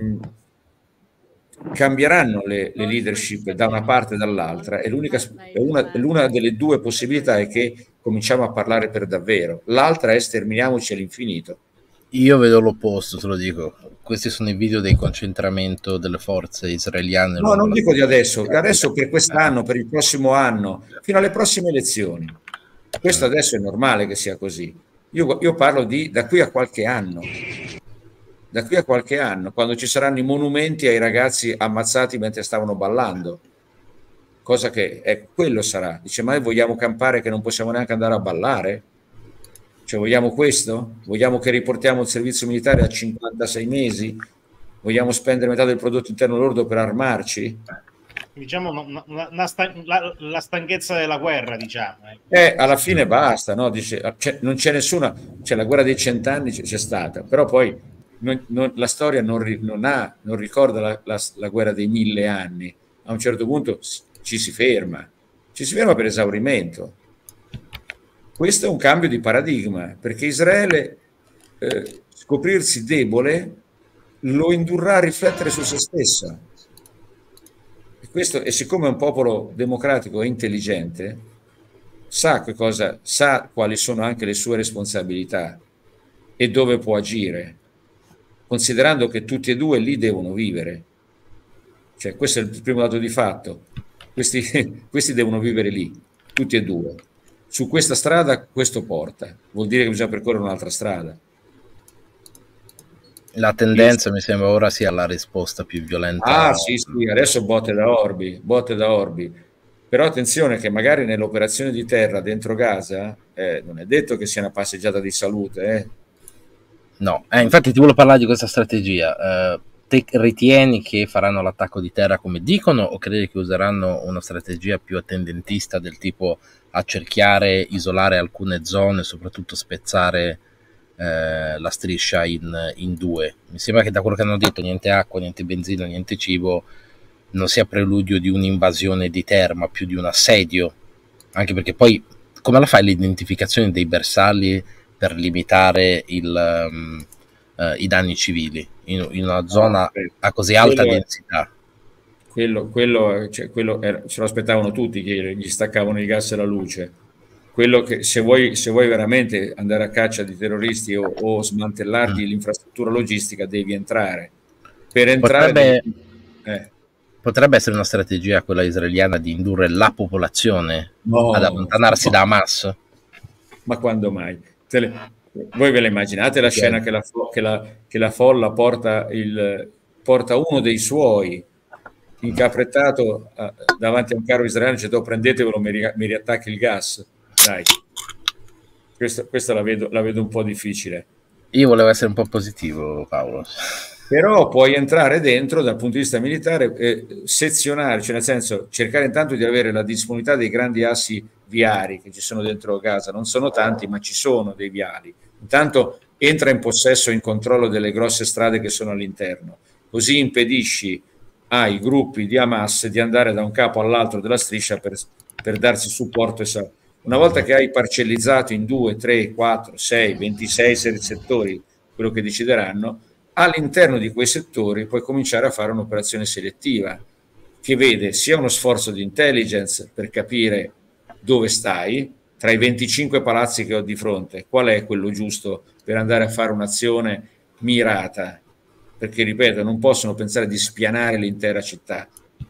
cambieranno le leadership da una parte e dall'altra, e l'una delle due possibilità è che cominciamo a parlare per davvero, l'altra è sterminiamoci all'infinito. Io vedo l'opposto, te lo dico. Questi sono i video del concentramento delle forze israeliane. No, non dico di adesso per quest'anno, per il prossimo anno, fino alle prossime elezioni. Questo adesso è normale che sia così. Io parlo da qui a qualche anno. Da qui a qualche anno, quando ci saranno i monumenti ai ragazzi ammazzati mentre stavano ballando. Cosa che quello sarà. Dice: ma noi vogliamo campare che non possiamo neanche andare a ballare? Cioè, vogliamo questo? Vogliamo che riportiamo il servizio militare a 56 mesi? Vogliamo spendere metà del prodotto interno lordo per armarci? Diciamo la stanchezza della guerra, diciamo. Alla fine basta, no? Dice, non c'è nessuna, la guerra dei 100 anni c'è stata, però poi la storia non ricorda la guerra dei 1000 anni. A un certo punto ci si ferma per esaurimento. Questo è un cambio di paradigma, perché Israele scoprirsi debole lo indurrà a riflettere su se stessa. E siccome è un popolo democratico e intelligente, sa quali sono anche le sue responsabilità e dove può agire, considerando che tutti e due lì devono vivere. Cioè, questo è il primo dato di fatto. Questi devono vivere lì, tutti e due. Su questa strada questo porta, vuol dire che bisogna percorrere un'altra strada. La tendenza mi sembra ora sia la risposta più violenta. Sì, adesso botte da orbi. Però attenzione che magari nell'operazione di terra dentro Gaza non è detto che sia una passeggiata di salute. No, infatti ti volevo parlare di questa strategia. Te ritieni che faranno l'attacco di terra come dicono, o credi che useranno una strategia più attendentista del tipo accerchiare, isolare alcune zone, soprattutto spezzare la striscia in due? Mi sembra che da quello che hanno detto niente acqua, niente benzina, niente cibo non sia preludio di un'invasione di terra, ma più di un assedio, anche perché poi come la fai l'identificazione dei bersagli per limitare i danni civili in una zona a così alta densità? Quello ce lo aspettavano tutti, che gli staccavano il gas e la luce. Quello che se vuoi veramente andare a caccia di terroristi o smantellargli l'infrastruttura logistica, devi entrare. Per entrare potrebbe essere una strategia quella israeliana di indurre la popolazione ad allontanarsi da Hamas? Ma quando mai? Voi ve la immaginate la scena che la folla porta uno dei suoi incaprettato davanti a un carro israeliano e dice: prendetevelo, mi riattacchi il gas? Dai, questa la vedo un po' difficile. Io volevo essere un po' positivo, Paolo. Però puoi entrare dentro dal punto di vista militare e sezionare, cioè nel senso cercare intanto di avere la disponibilità dei grandi assi viari che ci sono dentro Gaza. Non sono tanti, ma ci sono dei viali. Intanto entra in possesso e in controllo delle grosse strade che sono all'interno, così impedisci ai gruppi di Hamas di andare da un capo all'altro della striscia per darsi supporto. Una volta che hai parcellizzato in 2, 3, 4, 6, 26 settori quello che decideranno, all'interno di quei settori puoi cominciare a fare un'operazione selettiva che vede sia uno sforzo di intelligence per capire dove stai, tra i 25 palazzi che ho di fronte, qual è quello giusto per andare a fare un'azione mirata, perché ripeto, non possono pensare di spianare l'intera città,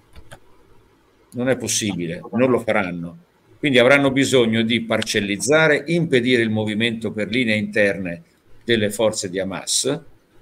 non è possibile, non lo faranno, quindi avranno bisogno di parcellizzare, impedire il movimento per linee interne delle forze di Hamas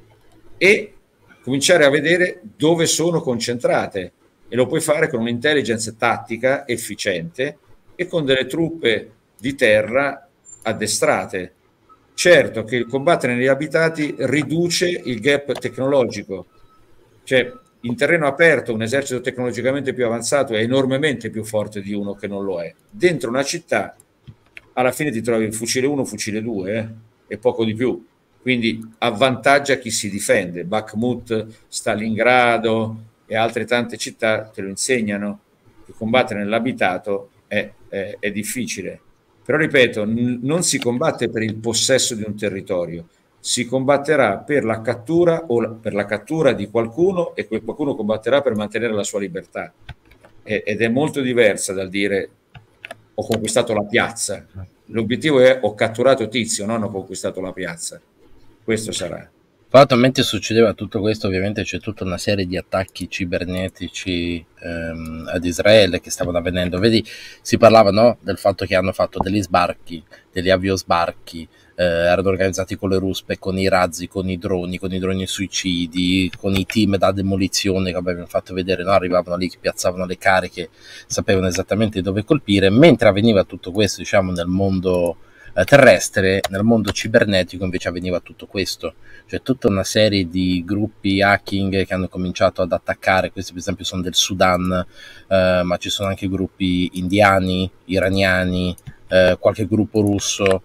e cominciare a vedere dove sono concentrate, e lo puoi fare con un'intelligence tattica efficiente e con delle truppe di terra addestrate. Certo che il combattere negli abitati riduce il gap tecnologico, cioè in terreno aperto un esercito tecnologicamente più avanzato è enormemente più forte di uno che non lo è. Dentro una città alla fine ti trovi il fucile 1, fucile 2 e poco di più, quindi avvantaggia chi si difende. Bakhmut, Stalingrado e altre tante città te lo insegnano, che combattere nell'abitato è difficile. Però ripeto, non si combatte per il possesso di un territorio, si combatterà per la cattura o per la cattura di qualcuno, e quel qualcuno combatterà per mantenere la sua libertà. Ed è molto diversa dal dire ho conquistato la piazza. L'obiettivo è ho catturato Tizio, non ho conquistato la piazza. Questo sarà. Fatto, mentre succedeva tutto questo, ovviamente c'è tutta una serie di attacchi cibernetici ad Israele che stavano avvenendo. Vedi, si parlava, no, del fatto che hanno fatto degli sbarchi, degli aviosbarchi, erano organizzati con le ruspe, con i razzi, con i droni suicidi, con i team da demolizione che abbiamo fatto vedere, no? Arrivavano lì, piazzavano le cariche, sapevano esattamente dove colpire. Mentre avveniva tutto questo, diciamo, nel mondo terrestre, nel mondo cibernetico invece avveniva tutto questo, cioè tutta una serie di gruppi hacking che hanno cominciato ad attaccare. Questi per esempio sono del Sudan, ma ci sono anche gruppi indiani, iraniani, qualche gruppo russo,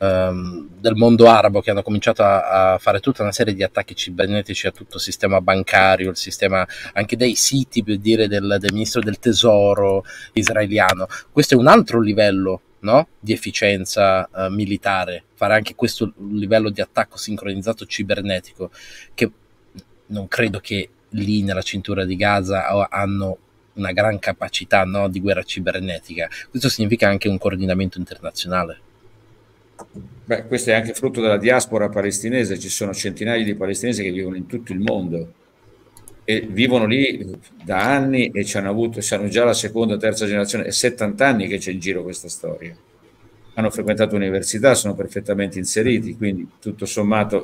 del mondo arabo, che hanno cominciato a fare tutta una serie di attacchi cibernetici a tutto il sistema bancario, il sistema anche dei siti, per dire, del ministro del tesoro israeliano. Questo è un altro livello, no? Di efficienza militare, fare anche questo livello di attacco sincronizzato cibernetico, che non credo che lì nella cintura di Gaza hanno una gran capacità, no, di guerra cibernetica. Questo significa anche un coordinamento internazionale. Beh, questo è anche frutto della diaspora palestinese. Ci sono centinaia di palestinesi che vivono in tutto il mondo e vivono lì da anni e hanno già la seconda, terza generazione, è 70 anni che c'è in giro questa storia. Hanno frequentato università, sono perfettamente inseriti, quindi tutto sommato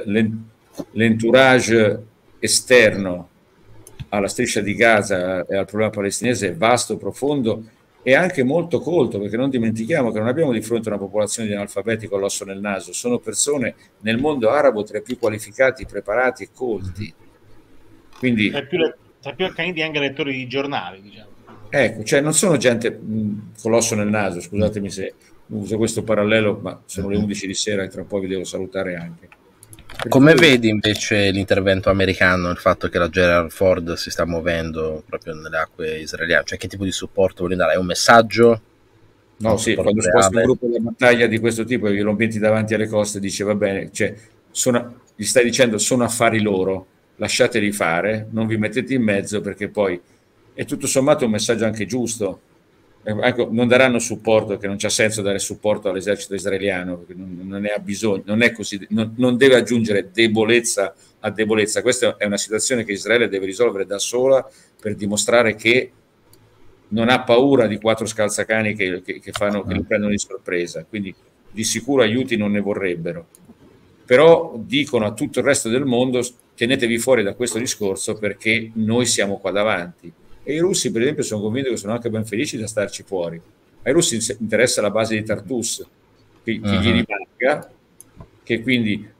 l'entourage esterno alla striscia di Gaza e al problema palestinese è vasto, profondo e anche molto colto, perché non dimentichiamo che non abbiamo di fronte una popolazione di analfabeti con l'osso nel naso, sono persone nel mondo arabo tra i più qualificati, preparati e colti. Quindi tra i più accaniti anche lettori di giornali, diciamo. Ecco, cioè non sono gente con l'osso nel naso, scusatemi se uso questo parallelo, ma sono le 11 di sera e tra un po' vi devo salutare anche. Come vedi invece l'intervento americano, il fatto che la Gerald Ford si sta muovendo proprio nelle acque israeliane? Cioè, che tipo di supporto vuole dare? È un messaggio? No, sì, quando sposta un gruppo di battaglia di questo tipo e glielo ambienti davanti alle coste, dice va bene, cioè, gli stai dicendo sono affari loro, lasciateli fare, non vi mettete in mezzo, perché poi è tutto sommato un messaggio anche giusto. Ecco, non daranno supporto, perché non c'ha senso dare supporto all'esercito israeliano, perché non ne ha bisogno, non è così, non deve aggiungere debolezza a debolezza. Questa è una situazione che Israele deve risolvere da sola per dimostrare che non ha paura di 4 scalzacani che li prendono di sorpresa, quindi di sicuro aiuti non ne vorrebbero, però dicono a tutto il resto del mondo tenetevi fuori da questo discorso perché noi siamo qua davanti. E i russi, per esempio, sono convinto che sono anche ben felici da starci fuori. Ai russi interessa la base di Tartus, che gli rimanga, che quindi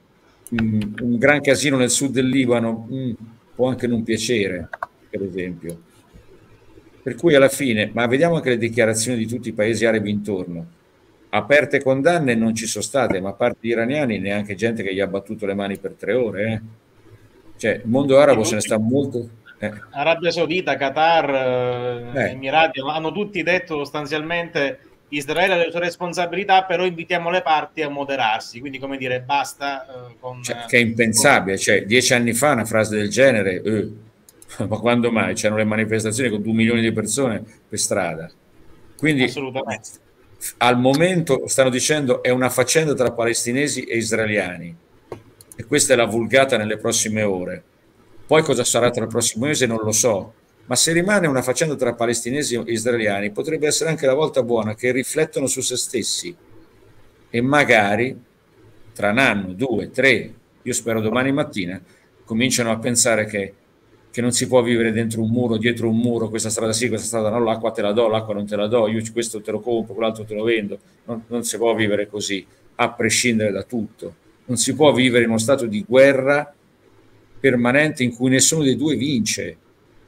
un gran casino nel sud del Libano può anche non piacere, per esempio. Per cui alla fine, ma vediamo anche le dichiarazioni di tutti i paesi arabi intorno. Aperte condanne non ci sono state, ma a parte gli iraniani neanche gente che gli ha battuto le mani per 3 ore. Cioè, il mondo arabo se ne sta molto... Arabia Saudita, Qatar, Emirati, hanno tutti detto sostanzialmente Israele ha le sue responsabilità, però invitiamo le parti a moderarsi, quindi come dire, basta che è impensabile, cioè 10 anni fa una frase del genere, ma quando mai? C'erano le manifestazioni con 2 milioni di persone per strada. Quindi assolutamente. Al momento stanno dicendo è una faccenda tra palestinesi e israeliani, e questa è la vulgata nelle prossime ore. Poi cosa sarà tra il prossimo mese non lo so, ma se rimane una faccenda tra palestinesi e israeliani potrebbe essere anche la volta buona che riflettono su se stessi e magari tra un anno, 2, 3, io spero domani mattina, cominciano a pensare che non si può vivere dentro un muro, dietro un muro, questa strada sì, questa strada no, l'acqua te la do, l'acqua non te la do, io questo te lo compro, quell'altro te lo vendo. Non si può vivere così, a prescindere da tutto. Non si può vivere in uno stato di guerra permanente in cui nessuno dei due vince.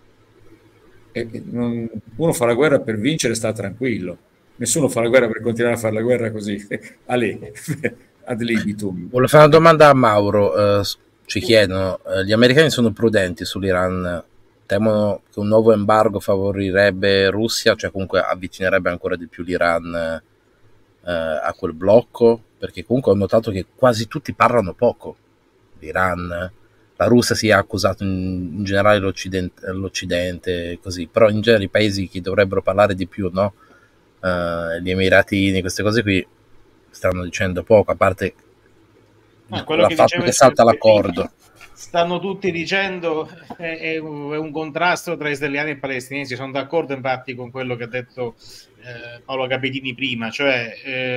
Uno fa la guerra per vincere e sta tranquillo. Nessuno fa la guerra per continuare a fare la guerra così. Ad libitum. Volevo fare una domanda a Mauro. Ci chiedono, gli americani sono prudenti sull'Iran, temono che un nuovo embargo favorirebbe Russia, cioè comunque avvicinerebbe ancora di più l'Iran a quel blocco, perché comunque ho notato che quasi tutti parlano poco. L'Iran, la Russia si è accusato in generale l'Occidente, così, però in genere i paesi che dovrebbero parlare di più, no? Gli Emiratini, queste cose qui stanno dicendo poco, a parte quello che fatto che salta l'accordo. Stanno tutti dicendo è un contrasto tra israeliani e palestinesi. Sono d'accordo infatti con quello che ha detto Paolo Capitini prima, cioè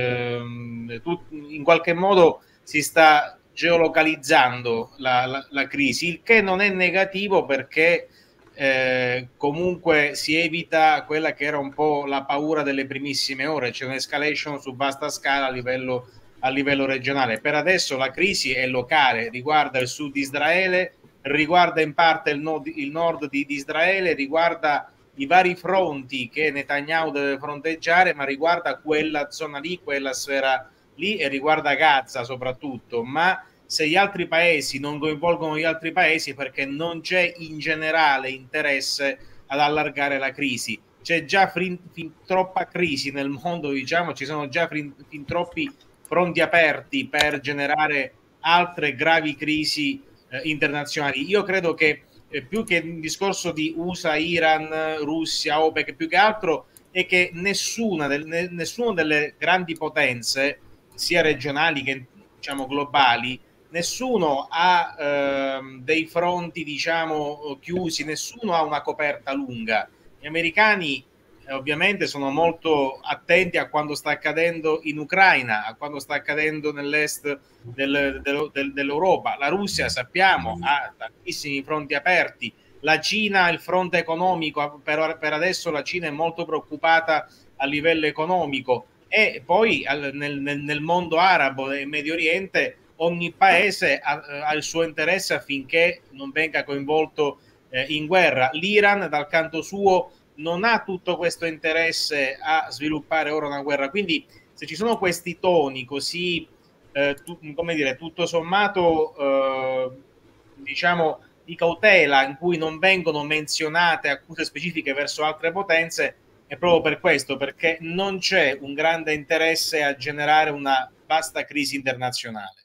in qualche modo si sta geolocalizzando la crisi, il che non è negativo perché comunque si evita quella che era un po' la paura delle primissime ore, c'è un'escalation su vasta scala a livello regionale. Per adesso la crisi è locale, riguarda il sud di Israele, riguarda in parte il nord di Israele, riguarda i vari fronti che Netanyahu deve fronteggiare, ma riguarda quella zona lì, quella sfera lì, e riguarda Gaza soprattutto. Ma se gli altri paesi non coinvolgono gli altri paesi, perché non c'è in generale interesse ad allargare la crisi. C'è già fin troppa crisi nel mondo, diciamo, ci sono già fin troppi fronti aperti per generare altre gravi crisi internazionali. Io credo che più che un discorso di USA, Iran, Russia, OPEC, più che altro è che nessuna delle grandi potenze, sia regionali che diciamo globali, nessuno ha dei fronti diciamo chiusi, nessuno ha una coperta lunga. Gli americani ovviamente sono molto attenti a quanto sta accadendo in Ucraina, a quanto sta accadendo nell'est dell'Europa. La Russia, sappiamo, ha tantissimi fronti aperti. La Cina, il fronte economico, per adesso la Cina è molto preoccupata a livello economico. E poi nel mondo arabo e Medio Oriente ogni paese ha il suo interesse affinché non venga coinvolto in guerra. L'Iran dal canto suo non ha tutto questo interesse a sviluppare ora una guerra, quindi se ci sono questi toni così come dire, tutto sommato diciamo di cautela, in cui non vengono menzionate accuse specifiche verso altre potenze, è proprio per questo, perché non c'è un grande interesse a generare una vasta crisi internazionale.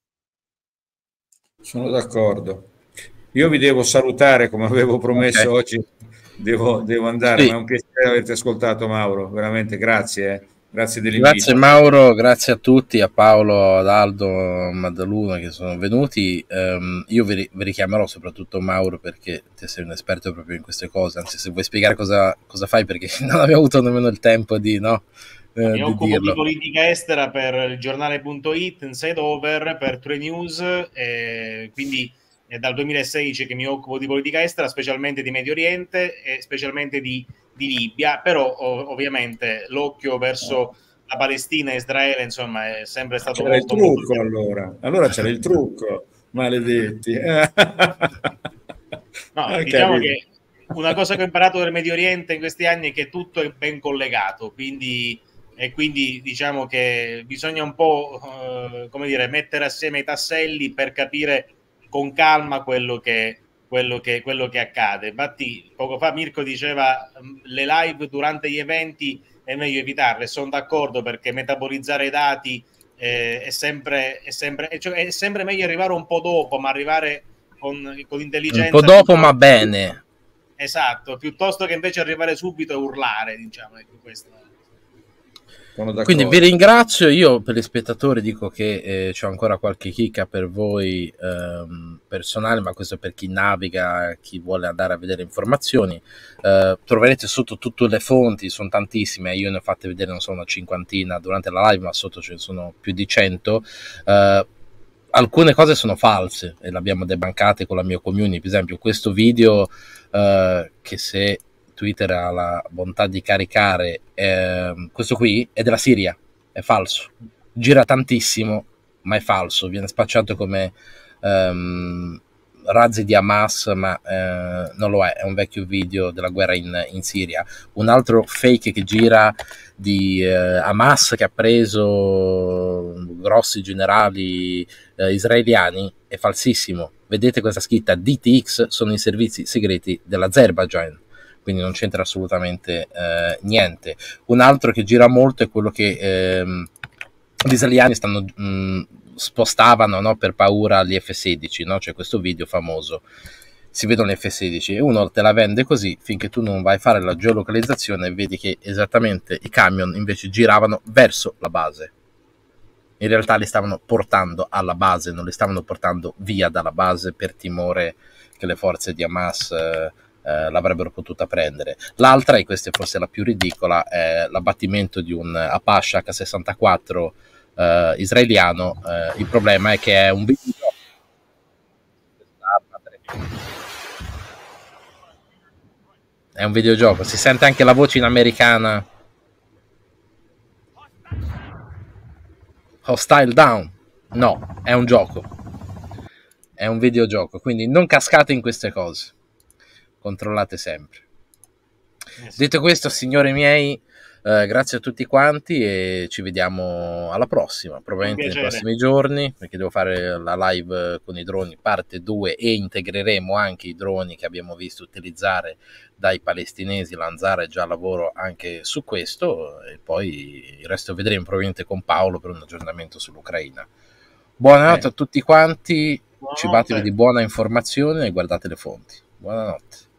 Sono d'accordo. Io vi devo salutare come avevo promesso oggi. Devo andare, sì. Ma è un piacere averti ascoltato, Mauro, veramente grazie. Grazie dell'invito. Grazie Mauro, grazie a tutti, a Paolo, ad Aldo, a Maddaluna che sono venuti. Io vi richiamerò soprattutto Mauro perché te sei un esperto proprio in queste cose, anzi se vuoi spiegare cosa fai, perché non abbiamo avuto nemmeno il tempo di mi occupo di politica estera per il giornale.it, Inside Over, per 3 News, quindi è dal 2016 che mi occupo di politica estera, specialmente di Medio Oriente e specialmente di Libia, però ovviamente l'occhio verso la Palestina e Israele, insomma, è sempre stato c'era molto, il trucco, molto... allora c'era il trucco, maledetti. No, diciamo che una cosa che ho imparato del Medio Oriente in questi anni è che tutto è ben collegato, quindi diciamo che bisogna un po' come dire, mettere assieme i tasselli per capire con calma quello che accade. Infatti poco fa Mirko diceva le live durante gli eventi è meglio evitarle, sono d'accordo, perché metabolizzare i dati è sempre meglio arrivare un po' dopo, ma arrivare con intelligenza. Un po' dopo, ma bene. Esatto, piuttosto che invece arrivare subito e urlare, diciamo, ecco, questo. Quindi vi ringrazio. Io per gli spettatori dico che c'è ancora qualche chicca per voi personale, ma questo è per chi naviga, chi vuole andare a vedere informazioni. Troverete sotto tutte le fonti, sono tantissime, io ne ho fatte vedere, non so, una cinquantina durante la live, ma sotto ce ne sono più di 100. Alcune cose sono false e le abbiamo debancate con la mia community. Per esempio questo video che, se Twitter ha la bontà di caricare, questo qui è della Siria, è falso, gira tantissimo ma è falso, viene spacciato come razzi di Hamas, ma non lo è un vecchio video della guerra in Siria. Un altro fake che gira di Hamas, che ha preso grossi generali israeliani, è falsissimo. Vedete questa scritta DTX, sono i servizi segreti dell'Azerbaijan, quindi non c'entra assolutamente niente. Un altro che gira molto è quello che gli israeliani spostavano, no, per paura agli F-16, no? C'è questo video famoso, si vedono gli F-16 e uno te la vende così finché tu non vai a fare la geolocalizzazione e vedi che esattamente i camion invece giravano verso la base. In realtà li stavano portando alla base, non li stavano portando via dalla base per timore che le forze di Hamas l'avrebbero potuta prendere. L'altra, e questa è forse la più ridicola, è l'abbattimento di un Apache H-64 israeliano. Il problema è che è un videogioco. È un videogioco, si sente anche la voce in americana. Hostile Down. No, è un gioco. È un videogioco, quindi non cascate in queste cose. Controllate sempre. Detto questo, signori miei, grazie a tutti quanti e ci vediamo alla prossima, probabilmente nei prossimi giorni, perché devo fare la live con i droni parte 2 e integreremo anche i droni che abbiamo visto utilizzare dai palestinesi. Lanzare è già lavoro anche su questo e poi il resto vedremo probabilmente con Paolo per un aggiornamento sull'Ucraina. Buonanotte a tutti quanti, cibatevi di buona informazione e guardate le fonti. Buonanotte.